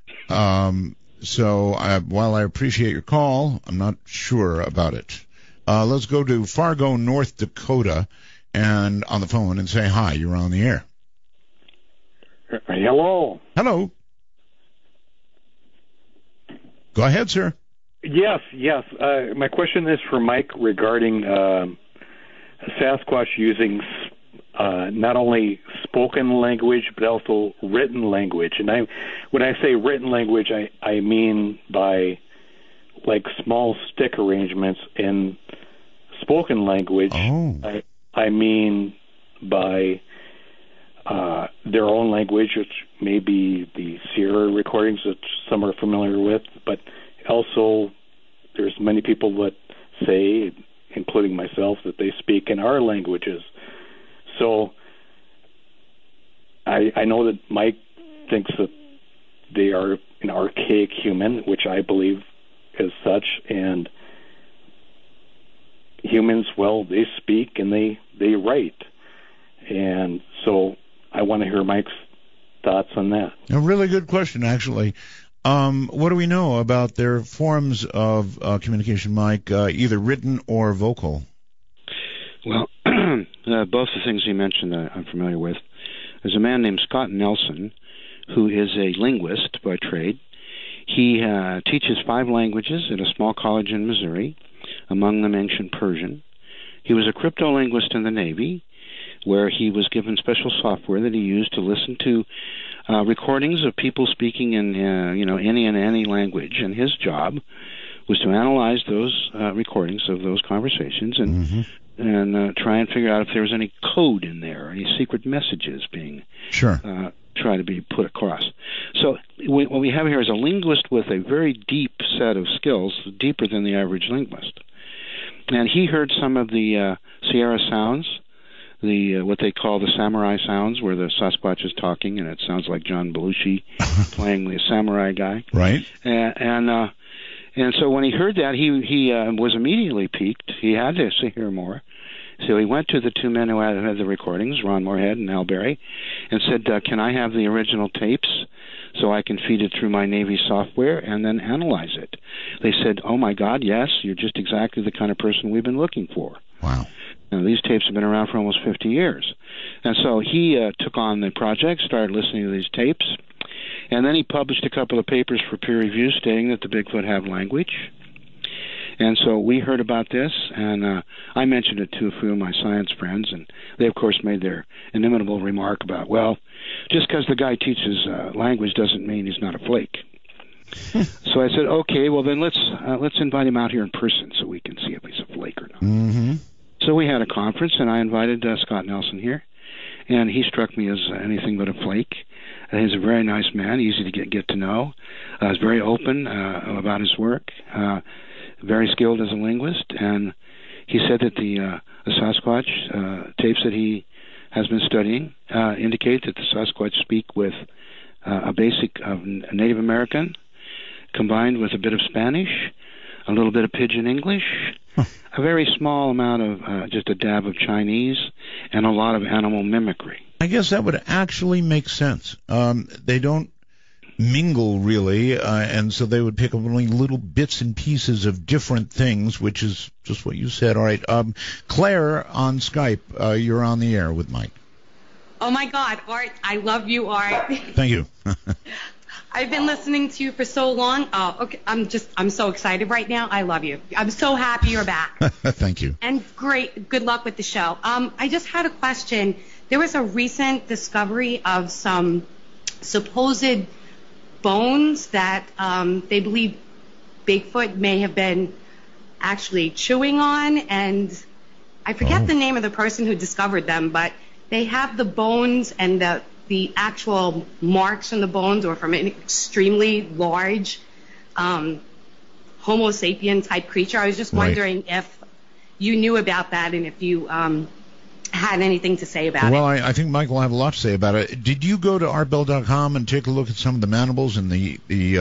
So while I appreciate your call, I'm not sure about it. Let's go to Fargo, North Dakota, and on the phone and say hi. You're on the air. Hello. Hello. Go ahead, sir. Yes. My question is for Mike regarding Sasquatch using not only spoken language but also written language. And when I say written language, I mean by like small stick arrangements in spoken language. Oh. I mean by their own language, which may be the Sierra recordings that some are familiar with, but also there's many people that say, including myself, that they speak in our languages. So I know that Mike thinks that they are an archaic human, which I believe is such, and humans, well, they speak and they write. And so I want to hear Mike's thoughts on that. A really good question, actually. What do we know about their forms of communication, Mike, either written or vocal? Well, both the things you mentioned I'm familiar with. There's a man named Scott Nelson, who is a linguist by trade. He teaches 5 languages at a small college in Missouri, among them ancient Persian. He was a cryptolinguist in the Navy, where he was given special software that he used to listen to recordings of people speaking in any language, and his job was to analyze those recordings of those conversations and try and figure out if there was any code in there, any secret messages being try to be put across. So what we have here is a linguist with a very deep set of skills, deeper than the average linguist. And he heard some of the Sierra sounds, what they call the samurai sounds, where the Sasquatch is talking, and it sounds like John Belushi playing the samurai guy. Right. And so when he heard that, he was immediately piqued. He had to hear more. So he went to the 2 men who had the recordings, Ron Moorhead and Al Berry, and said, can I have the original tapes so I can feed it through my Navy software and then analyze it? They said, oh, my God, yes, you're just exactly the kind of person we've been looking for. Wow. Now, these tapes have been around for almost 50 years. And so he took on the project, started listening to these tapes, and then he published a couple of papers for peer review stating that the Bigfoot have language. And so we heard about this, and I mentioned it to a few of my science friends, and they, of course, made their inimitable remark about, well, just because the guy teaches language doesn't mean he's not a flake. So I said, okay, well, then let's invite him out here in person so we can see if he's a flake or not. Mm-hmm. So we had a conference, and I invited Scott Nelson here, and he struck me as anything but a flake. He's a very nice man, easy to get to know. He's very open about his work, very skilled as a linguist, and he said that the Sasquatch tapes that he has been studying indicate that the Sasquatch speak with a basic of Native American combined with a bit of Spanish, a little bit of Pidgin English, a very small amount of just a dab of Chinese, and a lot of animal mimicry. I guess that would actually make sense. They don't mingle, really, and so they would pick up only little bits and pieces of different things, which is just what you said. All right. Claire on Skype, you're on the air with Mike. Oh, my God, Art, I love you, Art. Thank you. I've been listening to you for so long. Oh, okay. I'm so excited right now. I love you. I'm so happy you're back. Thank you. And great. Good luck with the show. I just had a question. There was a recent discovery of some supposed bones that they believe Bigfoot may have been actually chewing on, and I forget the name of the person who discovered them, but they have the bones and the actual marks on the bones or from an extremely large Homo sapien type creature. I was just wondering if you knew about that and if you had anything to say about it. Well, I think Mike will have a lot to say about it. Did you go to artbell.com and take a look at some of the mandibles and the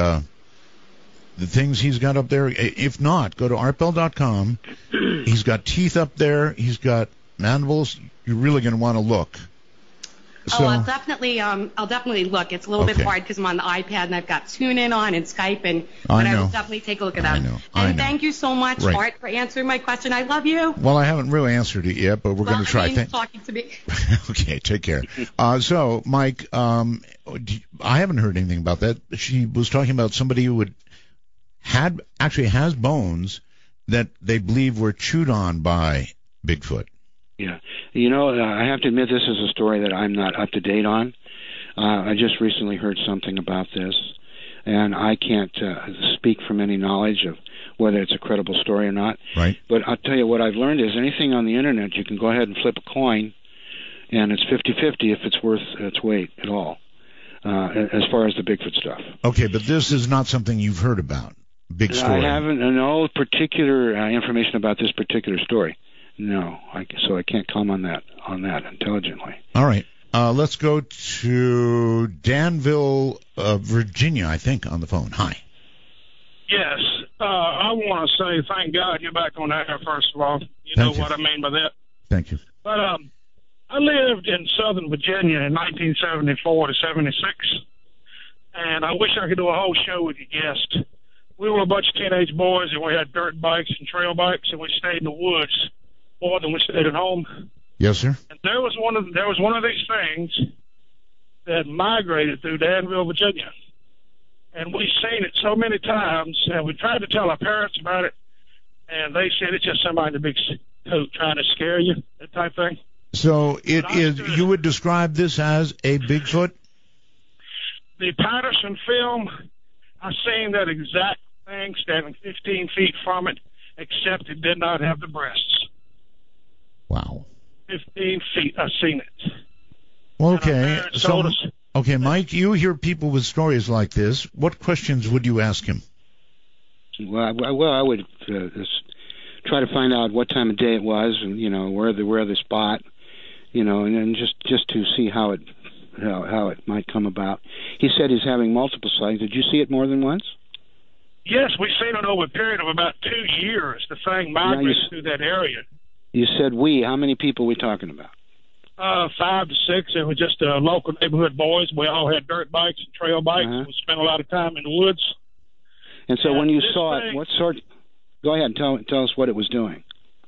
things he's got up there? If not, go to artbell.com. He's got teeth up there. He's got mandibles. You're really going to want to look. So, I'll definitely look. It's a little bit hard because I'm on the iPad and I've got TuneIn on and Skype, but I will definitely take a look at that. And thank you so much, Art, for answering my question. I love you. Well, I haven't really answered it yet, but we're going to try. Talking to me. Okay, take care. So, Mike, I haven't heard anything about that. She was talking about somebody who actually has bones that they believe were chewed on by Bigfoot. Yeah. I have to admit this is a story that I'm not up to date on. I just recently heard something about this, and I can't speak from any knowledge of whether it's a credible story or not. Right. But I'll tell you what I've learned is anything on the Internet, you can go ahead and flip a coin, and it's 50-50 if it's worth its weight at all, as far as the Bigfoot stuff. Okay, but this is not something you've heard about. Big story. I haven't no particular information about this particular story. No, so I can't comment on that intelligently. All right. Let's go to Danville, Virginia, I think, on the phone. Hi. Yes. I want to say thank God you're back on air, first of all. You know what I mean by that. Thank you. But I lived in Southern Virginia in 1974 to 76, and I wish I could do a whole show with you guests. We were a bunch of teenage boys, and we had dirt bikes and trail bikes, and we stayed in the woods more than we stayed at home. Yes, sir. And there was one of these things that migrated through Danville, Virginia, and we've seen it so many times, and we tried to tell our parents about it, and they said it's just somebody in a big coat trying to scare you, that type thing. So it is. You would describe this as a Bigfoot? The Patterson film, I seen that exact thing standing 15 feet from it, except it did not have the breasts. Wow. 15 feet, I've seen it. Well, okay. So, okay, Mike, you hear people with stories like this. What questions would you ask him? Well, I would just try to find out what time of day it was, and where the spot, and then just to see how it might come about. He said he's having multiple sightings. Did you see it more than once? Yes, we've seen it over a period of about 2 years. The thing migrates through that area. You said we. How many people are we talking about? 5 to 6. It was just local neighborhood boys. We all had dirt bikes and trail bikes. We spent a lot of time in the woods. And so when you saw it, what sort? Go ahead and tell us what it was doing.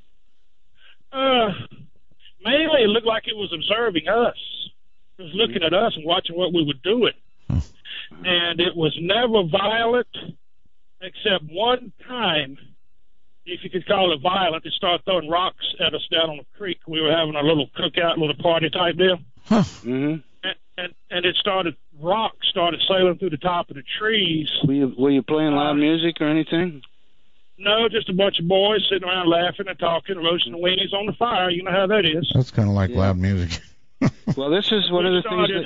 Mainly, it looked like it was observing us. It was looking at us and watching what we were doing. And it was never violent, except one time, if you could call it violent, it started throwing rocks at us down on the creek. We were having a little cookout, little party type deal. And rocks started sailing through the top of the trees. Were you playing loud music or anything? No, just a bunch of boys sitting around laughing and talking, roasting the weenies on the fire. You know how that is. That's kind of like loud music. Well, this is one of the things that...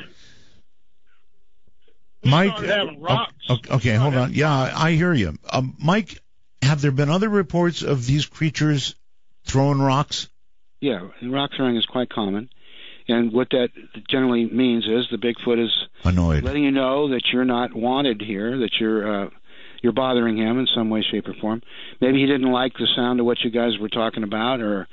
Mike, having rocks. Okay, hold on. Yeah, I hear you. Mike, have there been other reports of these creatures throwing rocks? Yeah, rock throwing is quite common. And what that generally means is the Bigfoot is annoyed, letting you know that you're not wanted here, that you're bothering him in some way, shape, or form. Maybe he didn't like the sound of what you guys were talking about, or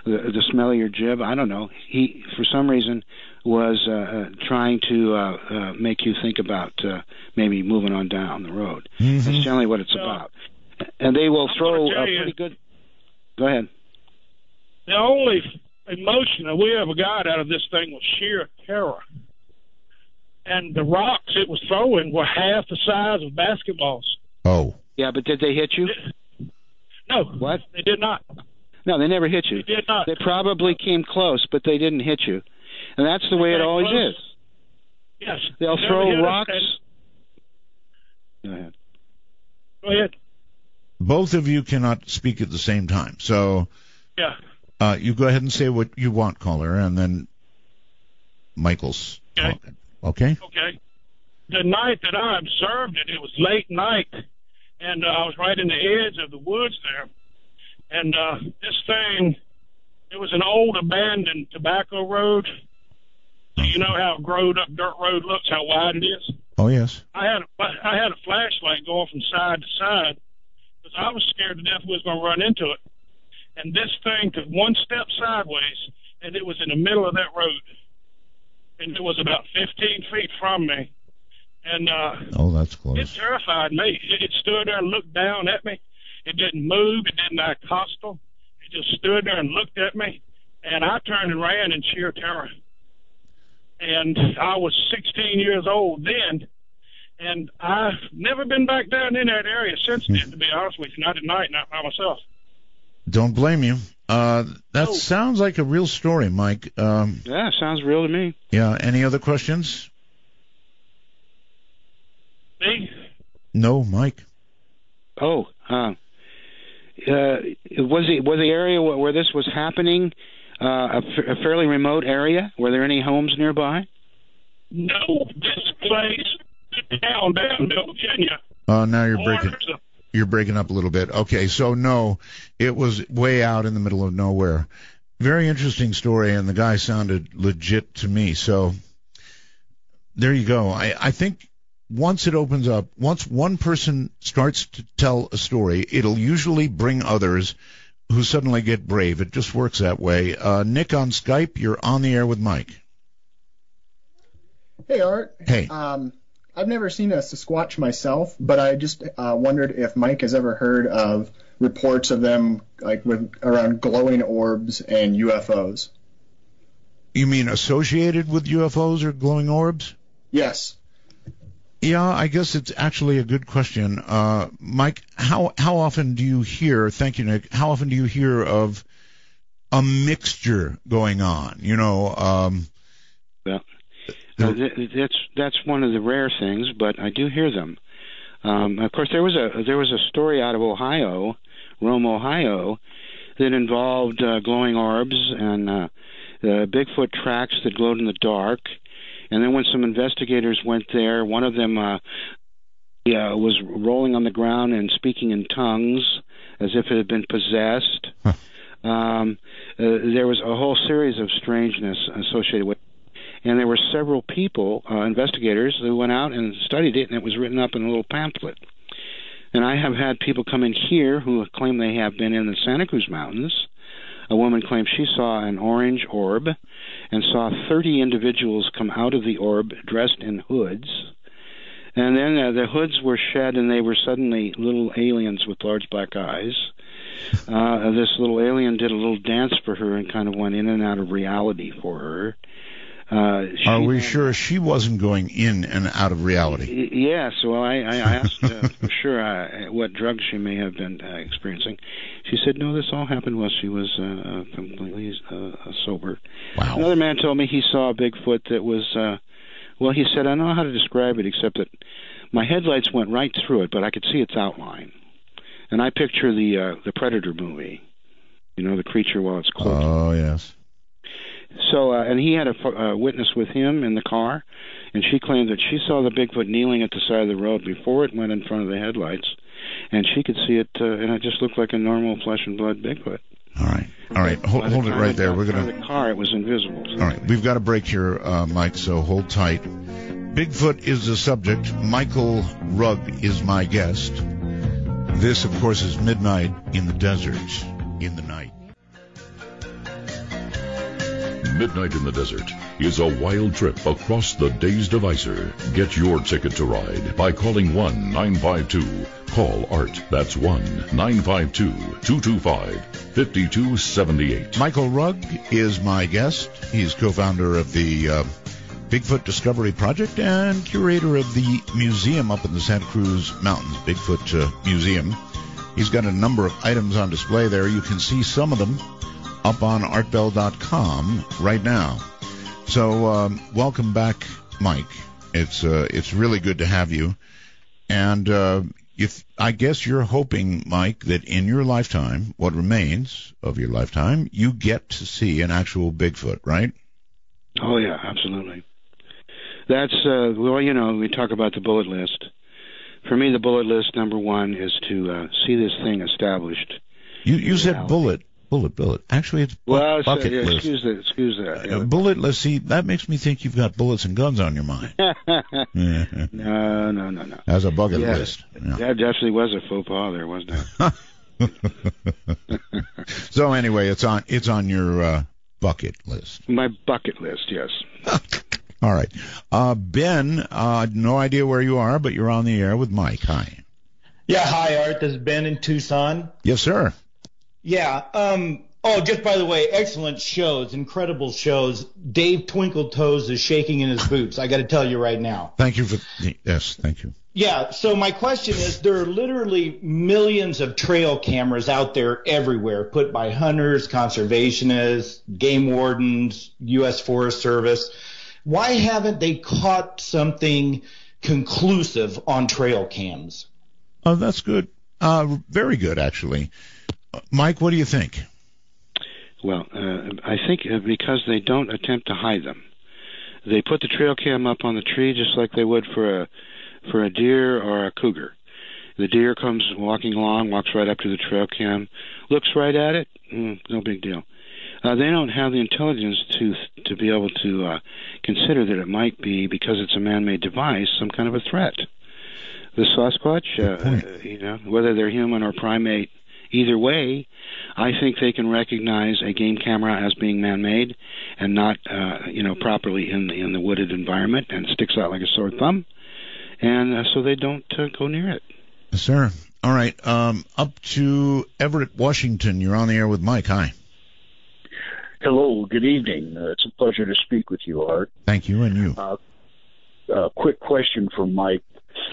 the smell of your jib. I don't know. He, for some reason, was trying to make you think about maybe moving on down the road. Mm-hmm. That's generally what it's about. And they will throw a pretty good. Go ahead. The only emotion that we ever got out of this thing was sheer terror. And the rocks it was throwing were half the size of basketballs. Oh. Yeah, but did they hit you? No. What? They did not. No, they never hit you. They did not. They probably came close, but they didn't hit you. And that's the way it always is. Yes. They'll They throw never hit us, rocks. and- Go ahead. Go ahead. Both of you cannot speak at the same time. So Yeah. you go ahead and say what you want, caller, and then Michael's talking. Okay? Okay. The night that I observed it, it was late night, and I was right in the edge of the woods there. And this thing, it was an old abandoned tobacco road. So you know how a growed up dirt road looks, how wide it is? Oh, yes. I had a flashlight going from side to side because I was scared to death we was going to run into it. And this thing took one step sideways, and it was in the middle of that road. And it was about 15 feet from me. And Oh, that's it close. terrified me. It stood there and looked down at me. It didn't move. It didn't act hostile. It just stood there and looked at me. And I turned and ran in sheer terror. And I was 16 years old then. And I've never been back down in that area since then, to be honest with you. Not at night, not by myself. Don't blame you. That sounds like a real story, Mike. Yeah, sounds real to me. Yeah. Any other questions? Me? No, Mike. Oh, was the area where this was happening a fairly remote area? Were there any homes nearby? No, this place down in Virginia. Now you're breaking up a little bit. Okay, so no, it was way out in the middle of nowhere. Very interesting story, and the guy sounded legit to me. So there you go. I think once it opens up, once one person starts to tell a story, it'll usually bring others who suddenly get brave. It just works that way. Nick on Skype, you're on the air with Mike. Hey, Art. Hey. I've never seen a Sasquatch myself, but I just wondered if Mike has ever heard of reports of them around glowing orbs and UFOs. You mean associated with UFOs or glowing orbs? Yes. Yeah, I guess it's actually a good question. Mike, how often do you hear, thank you, Nick, how often do you hear of a mixture going on? You know, that's one of the rare things, but I do hear them. Of course, there was a story out of Ohio, Rome, Ohio, that involved glowing orbs and Bigfoot tracks that glowed in the dark. And then when some investigators went there, one of them was rolling on the ground and speaking in tongues as if it had been possessed. There was a whole series of strangeness associated with it. And there were several people, investigators, who went out and studied it, and it was written up in a little pamphlet. And I have had people come in here who claim they have been in the Santa Cruz Mountains. A woman claimed she saw an orange orb and saw 30 individuals come out of the orb dressed in hoods. And then the hoods were shed, and they were suddenly little aliens with large black eyes. This little alien did a little dance for her and kind of went in and out of reality for her. Are we sure she wasn't going in and out of reality? Yes. Well, I asked for sure what drugs she may have been experiencing. She said, no, this all happened while she was completely sober. Wow. Another man told me he saw a Bigfoot that was, he said, I don't know how to describe it except that my headlights went right through it, but I could see its outline. And I picture the Predator movie, you know, the creature while it's close. Oh, yes. So, and he had a witness with him in the car, and she claimed that she saw the Bigfoot kneeling at the side of the road before it went in front of the headlights, and she could see it, and it just looked like a normal flesh and blood Bigfoot. All right. Hold it right there. We're gonna. The car, it was invisible. All right, we've got a break here, Mike. So hold tight. Bigfoot is the subject. Michael Rugg is my guest. This, of course, is Midnight in the Desert in the Night. Midnight in the Desert is a wild trip across the Days Divisor. Get your ticket to ride by calling 1-952-CALL-ART. That's 1-952-225-5278. Michael Rugg is my guest. He's co-founder of the Bigfoot Discovery Project and curator of the museum up in the Santa Cruz Mountains, Bigfoot Museum. He's got a number of items on display there. You can see some of them up on artbell.com right now. So welcome back, Mike. It's really good to have you. And if I guess you're hoping, Mike, that in your lifetime, what remains of your lifetime, you get to see an actual Bigfoot, right? Oh yeah, absolutely. That's well, you know, we talk about the bullet list. For me, the bullet list number one is to see this thing established. You said bullet. Actually, it's bucket list. Excuse that. Yeah. Bullet list. See, that makes me think you've got bullets and guns on your mind. No. As a bucket list. Yeah. That definitely was a faux pas there, wasn't it? So anyway, it's on your bucket list. My bucket list, yes. All right. Ben, no idea where you are, but you're on the air with Mike. Hi. Yeah, hi, Art. This is Ben in Tucson. Yes, sir. Yeah. Just by the way, excellent shows, incredible shows. Dave Twinkle Toes is shaking in his boots. I got to tell you right now. Thank you yes, thank you. Yeah. So my question is, there are literally millions of trail cameras out there everywhere, put by hunters, conservationists, game wardens, U.S. Forest Service. Why haven't they caught something conclusive on trail cams? Oh, that's good. Very good, actually. Mike, what do you think? Well, I think because they don't attempt to hide them. They put the trail cam up on the tree just like they would for a deer or a cougar. The deer comes walking along, walks right up to the trail cam, looks right at it, no big deal. They don't have the intelligence to be able to consider that it might be, because it's a man-made device, some kind of a threat. The Sasquatch, whether they're human or primate, either way, I think they can recognize a game camera as being man-made and not, properly in the wooded environment, and sticks out like a sore thumb, and so they don't go near it. Yes, sir. All right. Up to Everett, Washington. You're on the air with Mike. Hi. Hello, good evening. It's a pleasure to speak with you, Art. Thank you, and you. Quick question for Mike.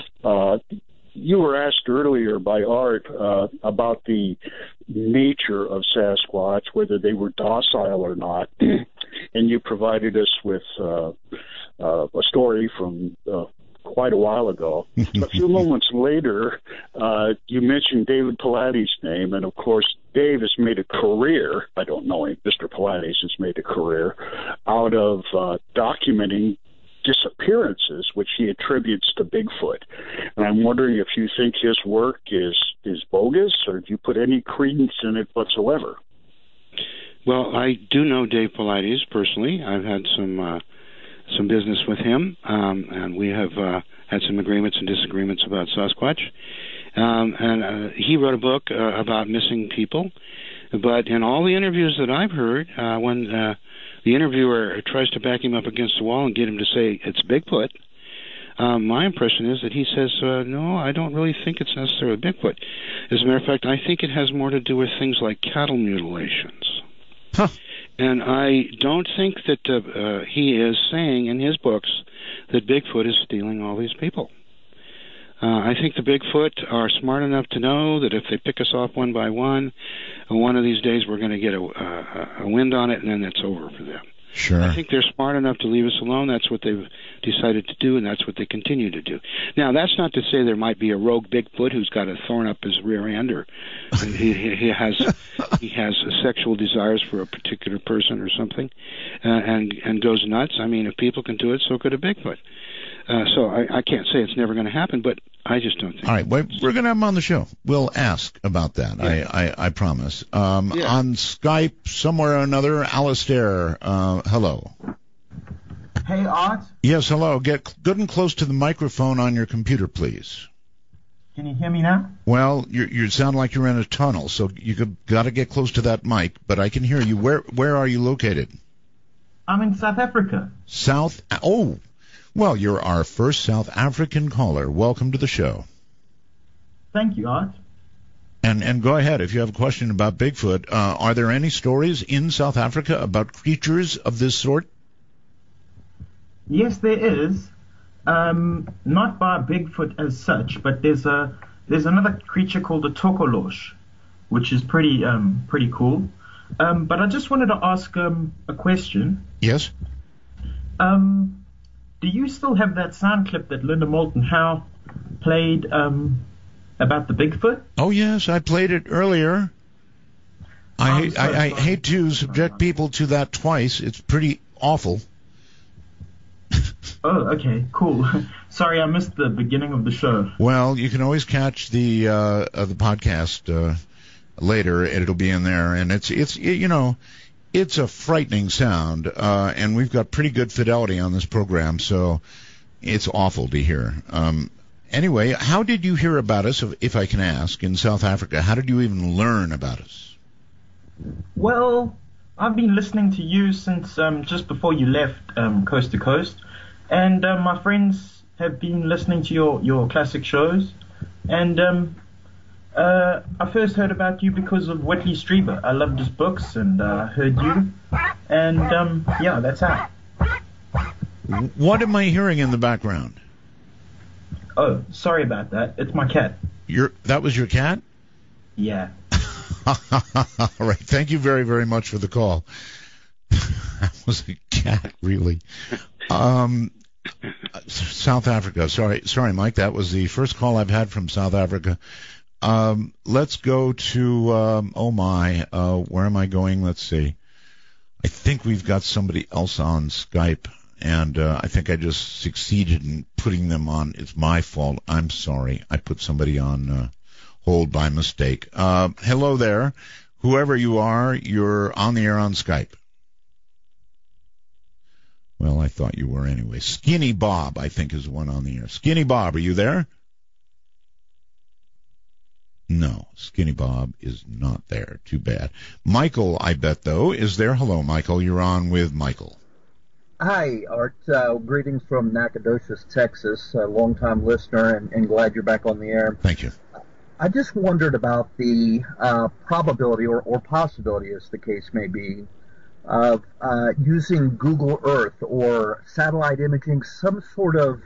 You were asked earlier by Art about the nature of Sasquatch, whether they were docile or not, and you provided us with a story from quite a while ago. A few moments later, you mentioned David Pilates' name, and of course, Dave has made a career, I don't know him, Mr. Pilates has made a career out of documenting disappearances, which he attributes to Bigfoot. And I'm wondering if you think his work is bogus, or do you put any credence in it whatsoever? Well, I do know Dave Pilates personally. I've had some business with him, and we have had some agreements and disagreements about Sasquatch. And he wrote a book about missing people. But in all the interviews that I've heard, when the interviewer tries to back him up against the wall and get him to say it's Bigfoot, my impression is that he says, no, I don't really think it's necessarily Bigfoot. As a matter of fact, I think it has more to do with things like cattle mutilations. Huh. And I don't think that he is saying in his books that Bigfoot is stealing all these people. I think the Bigfoot are smart enough to know that if they pick us off one by one of these days we're going to get a wind on it, and then it's over for them. Sure. I think they're smart enough to leave us alone. That's what they've decided to do, and that's what they continue to do. Now, that's not to say there might be a rogue Bigfoot who's got a thorn up his rear end, or he has sexual desires for a particular person or something, and goes nuts. I mean, if people can do it, so could a Bigfoot. So I can't say it's never going to happen, but I just don't think. All right, we're going to have him on the show. We'll ask about that. Yeah. I promise. On Skype, somewhere or another, Alistair. Hello. Hey, Art. Yes, hello. Get good and close to the microphone on your computer, please. Can you hear me now? Well, you sound like you're in a tunnel, so got to get close to that mic. But I can hear you. Where are you located? I'm in South Africa. Well, you're our first South African caller. Welcome to the show. Thank you, Art. And go ahead if you have a question about Bigfoot. Are there any stories in South Africa about creatures of this sort? Yes, there is. Not by Bigfoot as such, but there's another creature called the tokolosh, which is pretty cool. But I just wanted to ask a question. Yes. Do you still have that sound clip that Linda Moulton Howe played about the Bigfoot? Oh yes, I played it earlier. I hate to subject people to that twice. It's pretty awful. Oh, okay, cool. Sorry, I missed the beginning of the show. Well, you can always catch the podcast later, and it'll be in there. And it's a frightening sound, and we've got pretty good fidelity on this program, so it's awful to hear. Anyway, how did you hear about us, if I can ask, in South Africa? How did you even learn about us? Well, I've been listening to you since just before you left Coast to Coast, and my friends have been listening to your classic shows, and I first heard about you because of Whitley Strieber. I loved his books and heard you, and yeah, that's how. What am I hearing in the background? Oh, sorry about that. It's my cat. That was your cat? Yeah. All right. Thank you very, very much for the call. That was a cat, really. South Africa. Sorry, Mike. That was the first call I've had from South Africa. Let's go to, where am I going? Let's see. I think we've got somebody else on Skype, and I think I just succeeded in putting them on. It's my fault. I'm sorry. I put somebody on hold by mistake. Hello there. Whoever you are, you're on the air on Skype. Well, I thought you were anyway. Skinny Bob, I think, is the one on the air. Skinny Bob, are you there? No, Skinny Bob is not there. Too bad. Michael, I bet, though, is there. Hello, Michael. You're on with Michael. Hi, Art. Greetings from Nacogdoches, Texas. A longtime listener, and glad you're back on the air. Thank you. I just wondered about the probability or possibility, as the case may be, of using Google Earth or satellite imaging, some sort of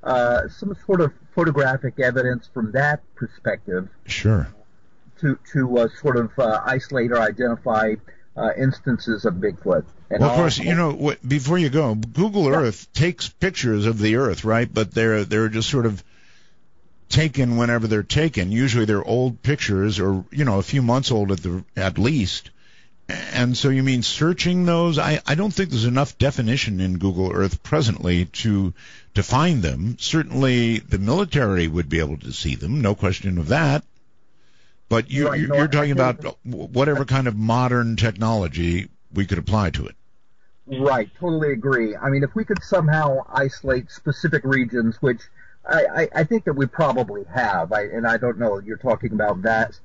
photographic evidence from that perspective. Sure. To sort of isolate or identify instances of Bigfoot. And well, of course, before you go, Google Earth takes pictures of the Earth, right? But they're just sort of taken whenever they're taken. Usually they're old pictures, or a few months old at least. And so you mean searching those? I don't think there's enough definition in Google Earth presently to find them. Certainly the military would be able to see them, no question of that. But you're talking about whatever kind of modern technology we could apply to it. Right, totally agree. I mean, if we could somehow isolate specific regions, which I think that we probably have, and I don't know, you're talking about vast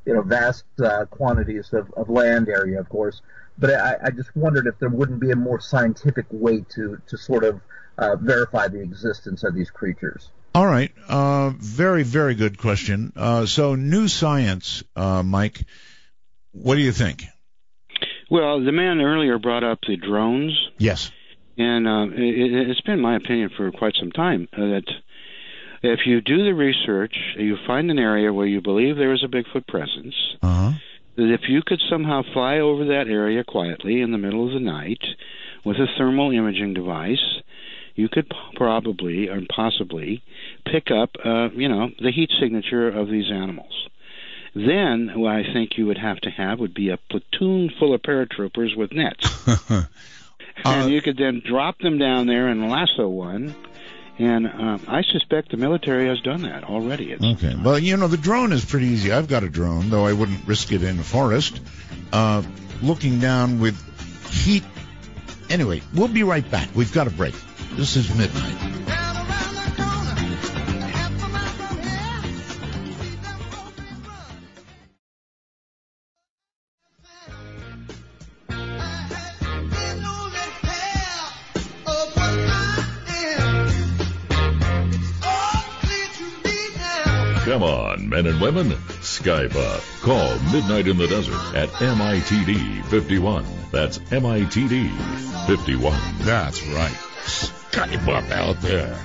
quantities of land area, of course, but I just wondered if there wouldn't be a more scientific way to sort of verify the existence of these creatures. All right. Very, very good question. So new science, Mike, what do you think? Well, the man earlier brought up the drones. Yes. And it's been my opinion for quite some time that if you do the research, you find an area where you believe there is a Bigfoot presence, that if you could somehow fly over that area quietly in the middle of the night with a thermal imaging device, you could probably or possibly pick up, the heat signature of these animals. Then what I think you would have to have would be a platoon full of paratroopers with nets. And you could then drop them down there and lasso one. And I suspect the military has done that already. Okay. Well, the drone is pretty easy. I've got a drone, though I wouldn't risk it in a forest. Looking down with heat. Anyway, we'll be right back. We've got a break. This is Midnight. Come on, men and women. Skype up. Call Midnight in the Desert at MITD 51. That's MITD 51. That's right. Skype up out there.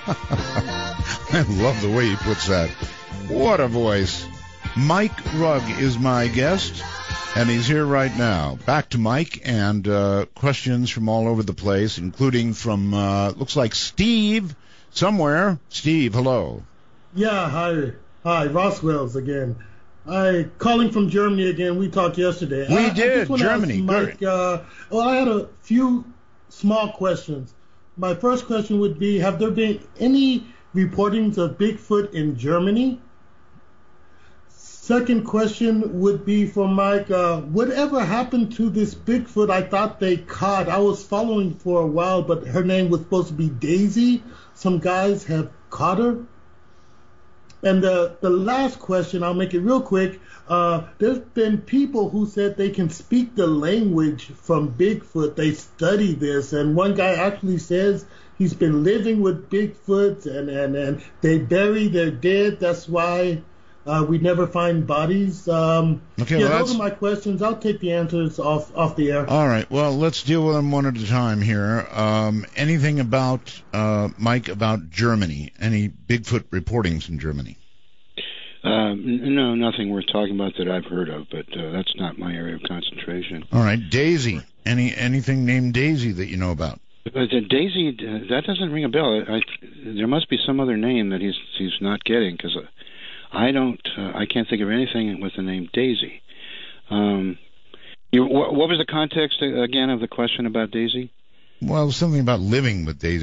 I love the way he puts that. What a voice. Mike Rugg is my guest, and he's here right now. Back to Mike, and questions from all over the place, including from, looks like Steve somewhere. Steve, hello. Yeah, hi, Roswell's again. Calling from Germany again. We talked yesterday. We did, Germany. Mike, I had a few small questions. My first question would be, have there been any reportings of Bigfoot in Germany? Second question would be for Mike, whatever happened to this Bigfoot I thought they caught? I was following for a while, but her name was supposed to be Daisy. Some guys have caught her. And the last question, I'll make it real quick. There's been people who said they can speak the language from Bigfoot. They study this, and one guy actually says he's been living with Bigfoot, and they bury their dead. That's why we never find bodies. Those are my questions. I'll take the answers off the air. All right. Well, let's deal with them one at a time here. Anything about, Mike, about Germany? Any Bigfoot reportings in Germany? No, nothing worth talking about that I've heard of, but that's not my area of concentration. All right. Daisy. Anything named Daisy that you know about? But Daisy, that doesn't ring a bell. There must be some other name that he's not getting, because I can't think of anything with the name Daisy. What was the context again of the question about Daisy? Well, something about living with Daisy.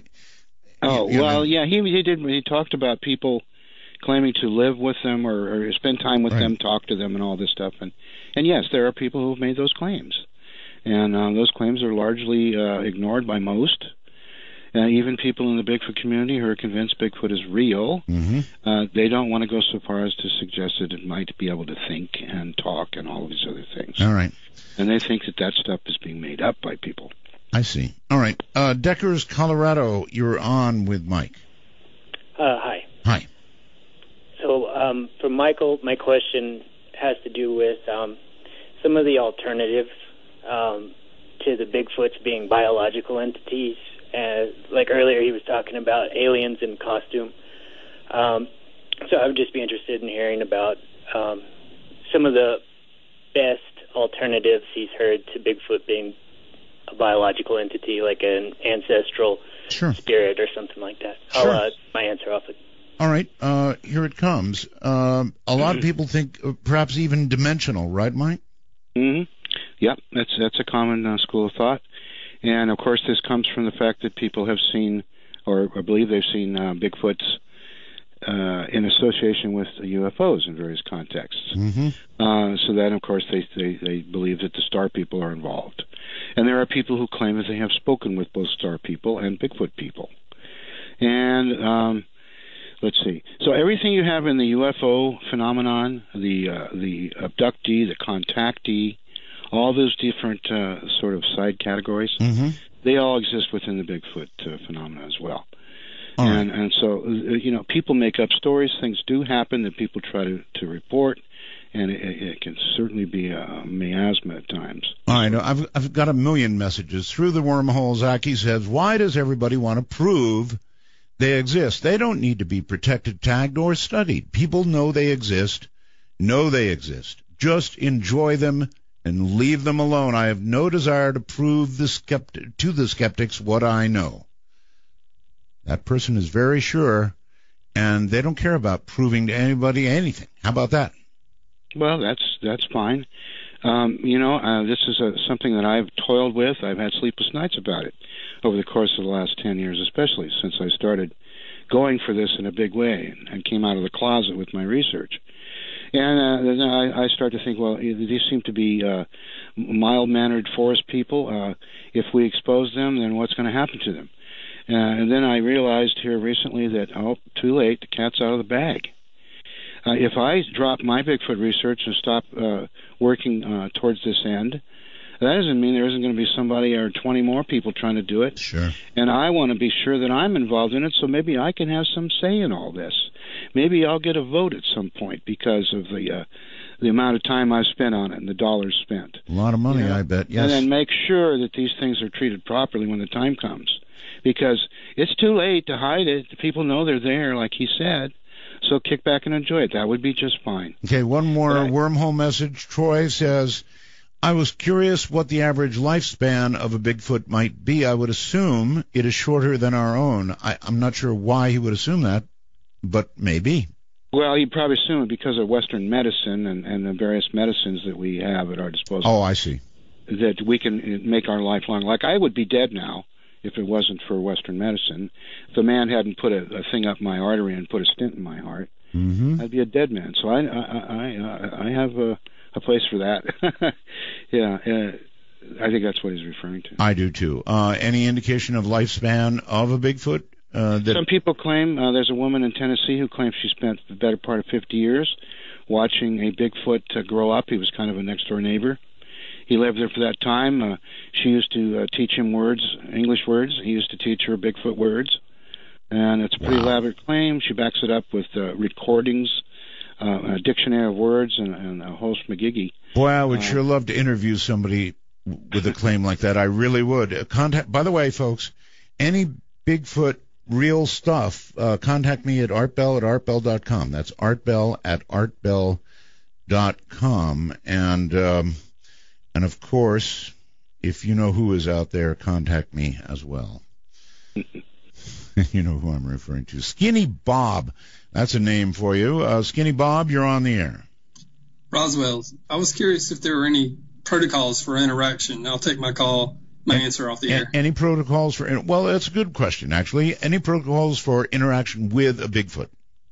He talked about people claiming to live with them or spend time with them, talk to them, and all this stuff. And yes, there are people who have made those claims, and those claims are largely ignored by most. Even people in the Bigfoot community who are convinced Bigfoot is real, they don't want to go so far as to suggest that it might be able to think and talk and all of these other things. All right. And they think that stuff is being made up by people. I see. All right. Deckers, Colorado, you're on with Mike. Hi. Hi. So for Michael, my question has to do with some of the alternatives to the Bigfoots being biological entities. Like earlier, he was talking about aliens in costume. So I would just be interested in hearing about some of the best alternatives he's heard to Bigfoot being a biological entity, like an ancestral spirit or something like that. I'll my answer off it. All right, here it comes. A lot of people think perhaps even dimensional, right, Mike? Mm-hmm. Yep, that's a common school of thought. And, of course, this comes from the fact that people have seen, or believe they've seen Bigfoots in association with UFOs in various contexts. So that, of course, they believe that the star people are involved. And there are people who claim that they have spoken with both star people and Bigfoot people. And let's see. So everything you have in the UFO phenomenon, the abductee, the contactee, all those different sort of side categories, they all exist within the Bigfoot phenomena as well. And so, people make up stories. Things do happen that people try to report, and it can certainly be a miasma at times. I know. I've got a million messages through the wormhole. Zaki says, why does everybody want to prove they exist? They don't need to be protected, tagged, or studied. People know they exist. Just enjoy them and leave them alone. I have no desire to prove to the skeptics what I know. That person is very sure, and they don't care about proving to anybody anything. How about that? Well, that's fine. This is something that I've toiled with. I've had sleepless nights about it over the course of the last 10 years, especially since I started going for this in a big way and came out of the closet with my research. And then I start to think, well, these seem to be mild-mannered forest people. If we expose them, then what's going to happen to them? And then I realized here recently that, too late, the cat's out of the bag. If I drop my Bigfoot research and stop working towards this end, That doesn't mean there isn't going to be somebody or 20 more people trying to do it. Sure. And I want to be sure that I'm involved in it, so maybe I can have some say in all this. Maybe I'll get a vote at some point because of the amount of time I've spent on it and the dollars spent. A lot of money, You know? I bet. Yes. And then make sure that these things are treated properly when the time comes. Because it's too late to hide it. The people know they're there, like he said. So kick back and enjoy it. That would be just fine. Okay, one more wormhole message. Troy says, I was curious what the average lifespan of a Bigfoot might be. I would assume it is shorter than our own. I'm not sure why he would assume that, but maybe. Well, you'd probably assume it because of Western medicine and the various medicines that we have at our disposal. Oh, I see. That we can make our life long. Like, I would be dead now if it wasn't for Western medicine. If a man hadn't put a thing up my artery and put a stent in my heart, I'd be a dead man. So I have a place for that. Yeah, I think that's what he's referring to. I do too. Any indication of lifespan of a Bigfoot? Some people claim, there's a woman in Tennessee who claims she spent the better part of 50 years watching a Bigfoot grow up. He was kind of a next-door neighbor. He lived there for that time. She used to teach him words, English words. He used to teach her Bigfoot words. And it's a pretty elaborate claim. She backs it up with recordings, a dictionary of words, and a whole schmagiggy. Boy, I would sure love to interview somebody with a claim like that. I really would. By the way, folks, any Bigfoot real stuff, contact me at artbell@artbell.com. That's artbell@artbell.com. And of course, if you know who is out there, contact me as well. You know who I'm referring to. Skinny Bob. That's a name for you. Skinny Bob, you're on the air. Roswell, I was curious if there were any protocols for interaction. I'll take my answer off the air. Any protocols for... Well, that's a good question, actually. Any protocols for interaction with a Bigfoot?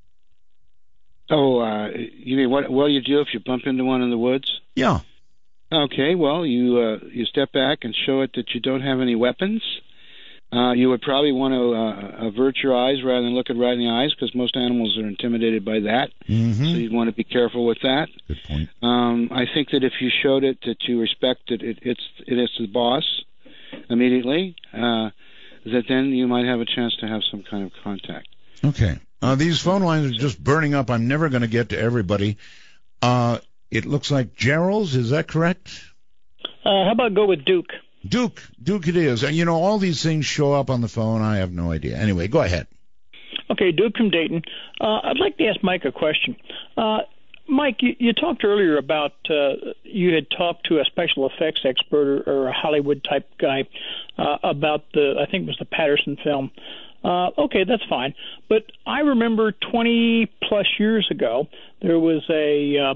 Oh, you mean what do you do if you bump into one in the woods? Yeah. Okay, well, you step back and show it that you don't have any weapons. You would probably want to avert your eyes rather than look it right in the eyes, because most animals are intimidated by that. Mm-hmm. So you'd want to be careful with that. Good point. I think that if you showed it that you respect it, it's the boss immediately, that then you might have a chance to have some kind of contact. Okay. These phone lines are just burning up. I'm never going to get to everybody. It looks like Gerald's. Is that correct? How about go with Duke? Duke it is. And, all these things show up on the phone. I have no idea. Anyway, go ahead. Okay, Duke from Dayton. I'd like to ask Mike a question. Mike, you talked earlier about you had talked to a special effects expert or a Hollywood-type guy about I think it was the Patterson film. Okay, that's fine. But I remember 20-plus years ago, there was a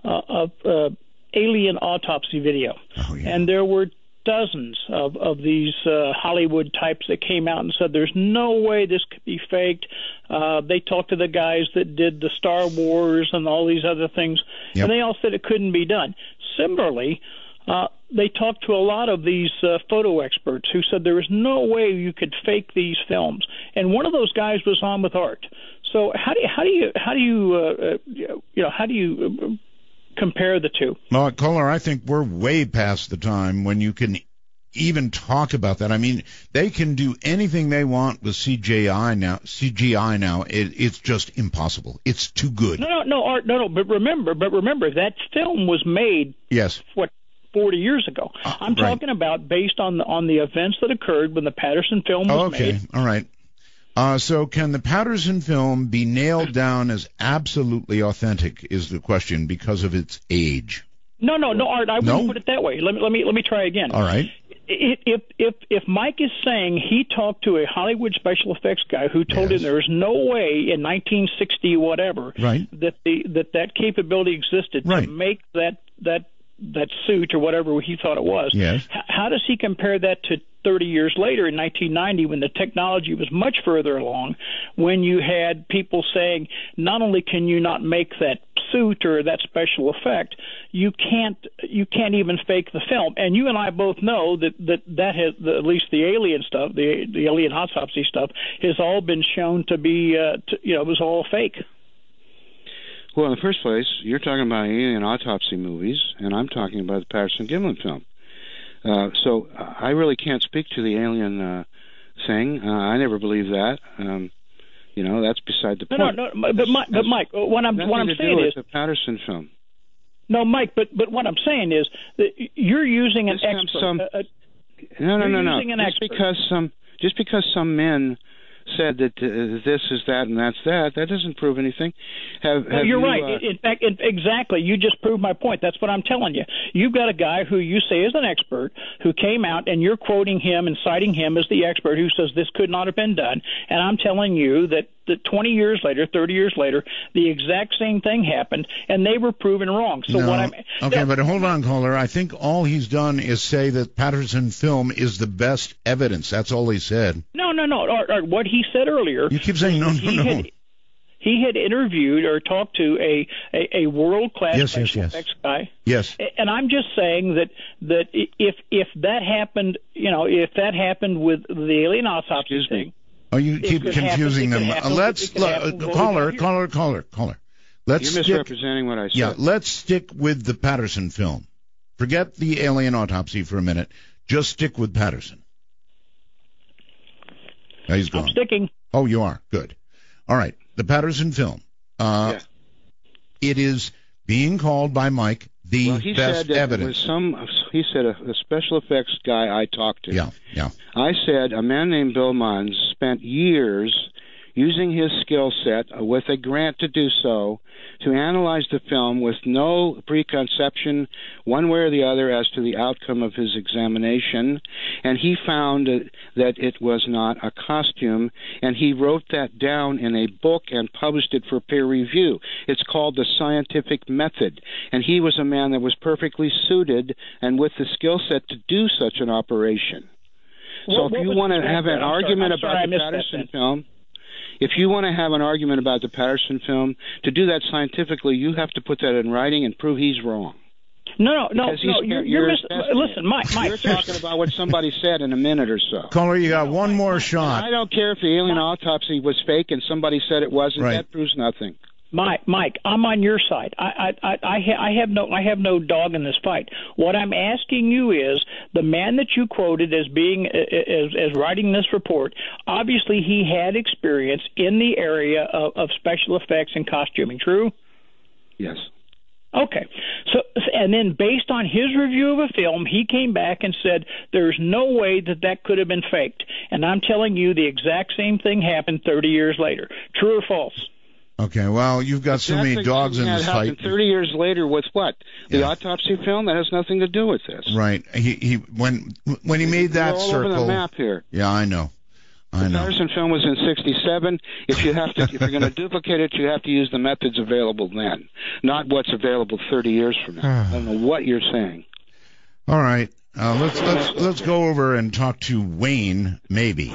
alien autopsy video. Oh, yeah. And there were dozens of these Hollywood types that came out and said there's no way this could be faked. They talked to the guys that did the Star Wars and all these other things, and they all said it couldn't be done. Similarly, they talked to a lot of these photo experts who said there was no way you could fake these films, and one of those guys was on with Art. So how do you compare the two? Well, Kohler, I think we're way past the time when you can even talk about that. I mean, they can do anything they want with CGI now. It's just impossible. It's too good. No, Art, no. But remember, that film was made. Yes. 40 years ago. I'm talking about based on the events that occurred when the Patterson film was made. Okay, all right. So can the Patterson film be nailed down as absolutely authentic is the question because of its age? No, Art, I wouldn't put it that way. Let me try again. All right. If Mike is saying he talked to a Hollywood special effects guy who told him there was no way in 1960 whatever that capability existed to make that suit or whatever he thought it was. Yes. How does he compare that to 30 years later in 1990 when the technology was much further along, when you had people saying not only can you not make that suit or that special effect, you can't even fake the film. And you and I both know that has, at least the alien stuff, the alien autopsy stuff, has all been shown to be it was all fake. Well, in the first place, you're talking about alien autopsy movies, and I'm talking about the Patterson-Gimlin film. So I really can't speak to the alien thing. I never believed that. That's beside the point. No. But Mike, what I'm saying is the Patterson film. No, Mike, but what I'm saying is that you're using an expert. No. Just because some men said that this is that and that's that doesn't prove anything. You're right. In fact, exactly. You just proved my point. That's what I'm telling you. You've got a guy who you say is an expert who came out, and you're quoting him and citing him as the expert who says this could not have been done. And I'm telling you that 20 years later, 30 years later, the exact same thing happened, and they were proven wrong. So but hold on, caller. I think all he's done is say that Patterson film is the best evidence. That's all he said. No. Or what he said earlier. You keep saying no. He had interviewed or talked to a world-class special effects guy. Yes. And I'm just saying that if that happened, if that happened with the alien autopsy thing. Oh, you keep confusing them. Caller. You're misrepresenting what I said. Yeah, let's stick with the Patterson film. Forget the alien autopsy for a minute. Just stick with Patterson. Now he's gone. I'm sticking. Oh, you are? Good. All right. The Patterson film. It is being called by Mike the best evidence. He said a special effects guy I talked to. Yeah. I said a man named Bill Munns spent years using his skill set with a grant to do so to analyze the film with no preconception one way or the other as to the outcome of his examination, and he found that it was not a costume, and he wrote that down in a book and published it for peer review. It's called The Scientific Method, and he was a man that was perfectly suited and with the skill set to do such an operation. So if you want to have an argument about the Patterson film, if you want to have an argument about the Patterson film, to do that scientifically, you have to put that in writing and prove he's wrong. No. Listen, Mike. You're talking about what somebody said in a minute or so. Caller, you got one more shot. I don't care if the alien autopsy was fake and somebody said it wasn't. That proves nothing. Mike, I'm on your side. I have no dog in this fight. What I'm asking you is the man that you quoted as being as writing this report. Obviously, he had experience in the area of special effects and costuming. True? Yes. Okay. So, and then based on his review of a film, he came back and said there's no way that could have been faked. And I'm telling you, the exact same thing happened 30 years later. True or false? Okay, well, you've got so many dogs in this fight. 30 years later with what? The autopsy film? That has nothing to do with this. Right. When he made that all circle. Over the map here. Yeah, I know. The Patterson film was in '67. If you're going to duplicate it, you have to use the methods available then, not what's available 30 years from now. I don't know what you're saying. All right. Let's go over and talk to Wayne. Maybe.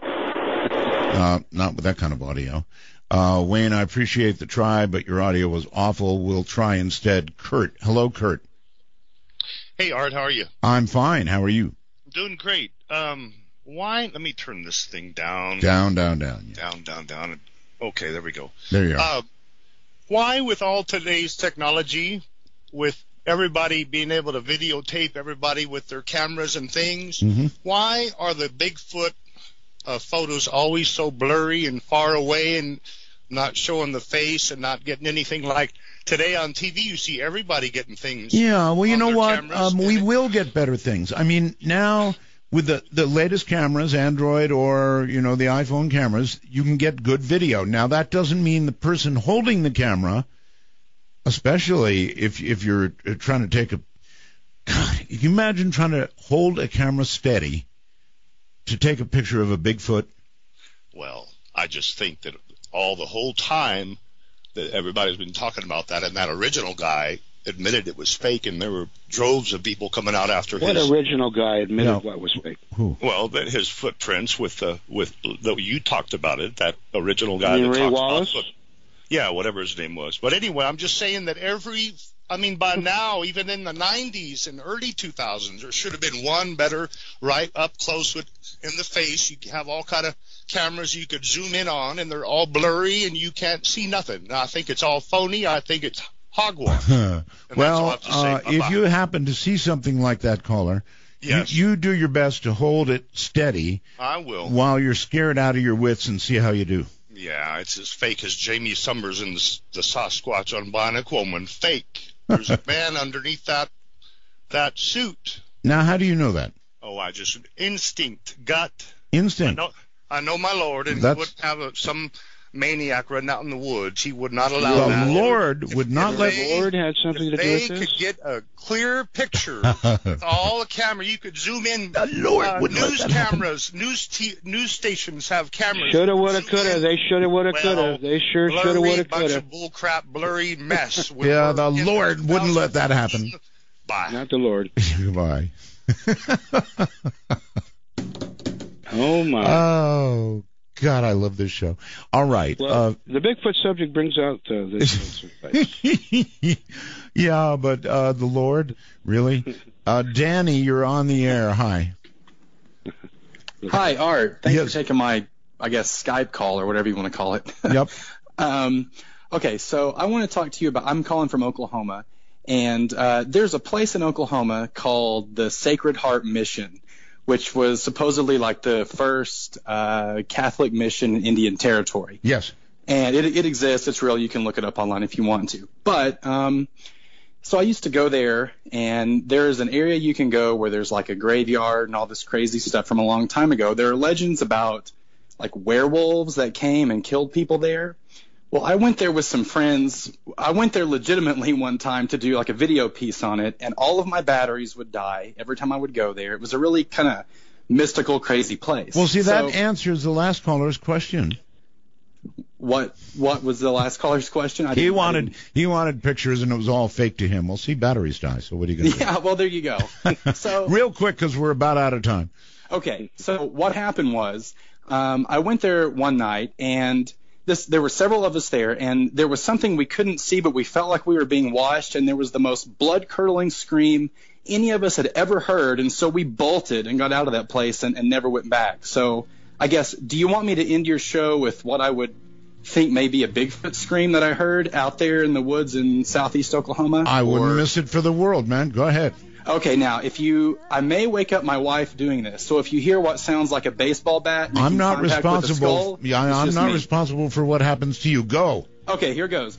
Not with that kind of audio. Wayne, I appreciate the try, but your audio was awful. We'll try instead Kurt. Hello, Kurt. Hey, Art, how are you? I'm fine. How are you? Doing great. Why? Let me turn this thing down. Down. Yeah. Down. Okay, there we go. There you are. Why, with all today's technology, with everybody being able to videotape everybody with their cameras and things, why are the Bigfoot photos always so blurry and far away and not showing the face and not getting anything like today on TV? You see everybody getting things. Yeah, well, you know what? We will get better things. I mean, now with the latest cameras, Android or, the iPhone cameras, you can get good video. Now, that doesn't mean the person holding the camera, especially if you're trying to take a... God, can you imagine trying to hold a camera steady to take a picture of a Bigfoot? Well, I just think that the whole time that everybody's been talking about that, and that original guy admitted it was fake, and there were droves of people coming out after his... What original guy admitted what was fake? Who? Well, that his footprints with you talked about it, that original guy that Ray talks Wallace? about yeah, whatever his name was. But anyway, I'm just saying that by now, even in the 90s and early 2000s, there should have been one better right up close in the face. You have all kind of cameras you could zoom in on, and they're all blurry, and you can't see nothing. Now, I think it's all phony. I think it's hogwash. Well, if you happen to see something like that, caller, Yes. You do your best to hold it steady. I will. While you're scared out of your wits, and see how you do. Yeah, it's as fake as Jamie Summers in the Sasquatch on Bionic Woman. Fake. There's a man underneath that suit. Now, how do you know that? Oh, I just instinct, gut. Instinct. I know my Lord, and he wouldn't have some maniac running out in the woods. He would not allow that. The Lord would not let. The Lord had something to do with this. They could get a clear picture with all the camera. You could zoom in. The Lord wouldn't news let that cameras, news stations have cameras. Shoulda, woulda, coulda. They shoulda, woulda, coulda. They sure shoulda, woulda, Bunch coulda. of bullcrap, blurry mess. Yeah, the Lord wouldn't let that happen. Bye. Not the Lord. Goodbye. Oh my. Oh God, I love this show. All right. Well, the Bigfoot subject brings out this. Yeah, but the Lord, really? Danny, you're on the air. Hi. Hi, Art. Thanks for taking my, I guess, Skype call or whatever you want to call it. Yep. Okay, so I want to talk to you about, I'm calling from Oklahoma, and there's a place in Oklahoma called the Sacred Heart Mission, which was supposedly like the first Catholic mission in Indian Territory. Yes. And it exists. It's real. You can look it up online if you want to. But so I used to go there, and there's an area you can go where there's like a graveyard and all this crazy stuff from a long time ago. There are legends about like werewolves that came and killed people there. Well, I went there with some friends. I went there legitimately one time to do like a video piece on it, and all of my batteries would die every time I would go there. It was a really kind of mystical, crazy place. Well, see, that answers the last caller's question. What was the last caller's question? He wanted pictures, and it was all fake to him. Well, see, batteries die, so what are you going to do? Yeah, well, there you go. So real quick, because we're about out of time. Okay, so what happened was I went there one night, and there were several of us there, and there was something we couldn't see, but we felt like we were being watched, and there was the most blood-curdling scream any of us had ever heard, and so we bolted and got out of that place and never went back. So I guess, do you want me to end your show with what I would think may be a Bigfoot scream that I heard out there in the woods in southeast Oklahoma? I wouldn't miss it for the world, man. Go ahead. Okay, now, I may wake up my wife doing this, so if you hear what sounds like a baseball bat, I'm not responsible. I'm not me. responsible for what happens to you. Go. Okay, here goes.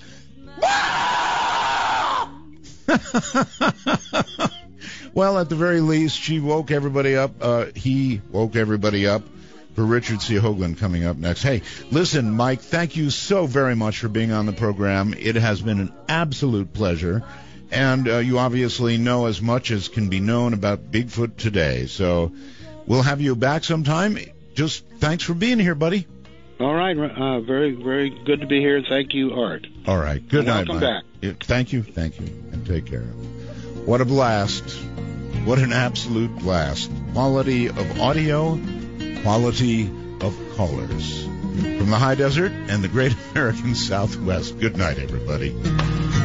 Well, at the very least, she woke everybody up. He woke everybody up. For Richard C. Hoagland coming up next. Hey, listen, Mike, thank you so very much for being on the program. It has been an absolute pleasure. And you obviously know as much as can be known about Bigfoot today. So we'll have you back sometime. Just thanks for being here, buddy. All right. Very, very good to be here. Thank you, Art. All right. Good night, Mike. Welcome back. Thank you. And take care. What a blast. What an absolute blast. Quality of audio, quality of callers. From the high desert and the great American Southwest. Good night, everybody.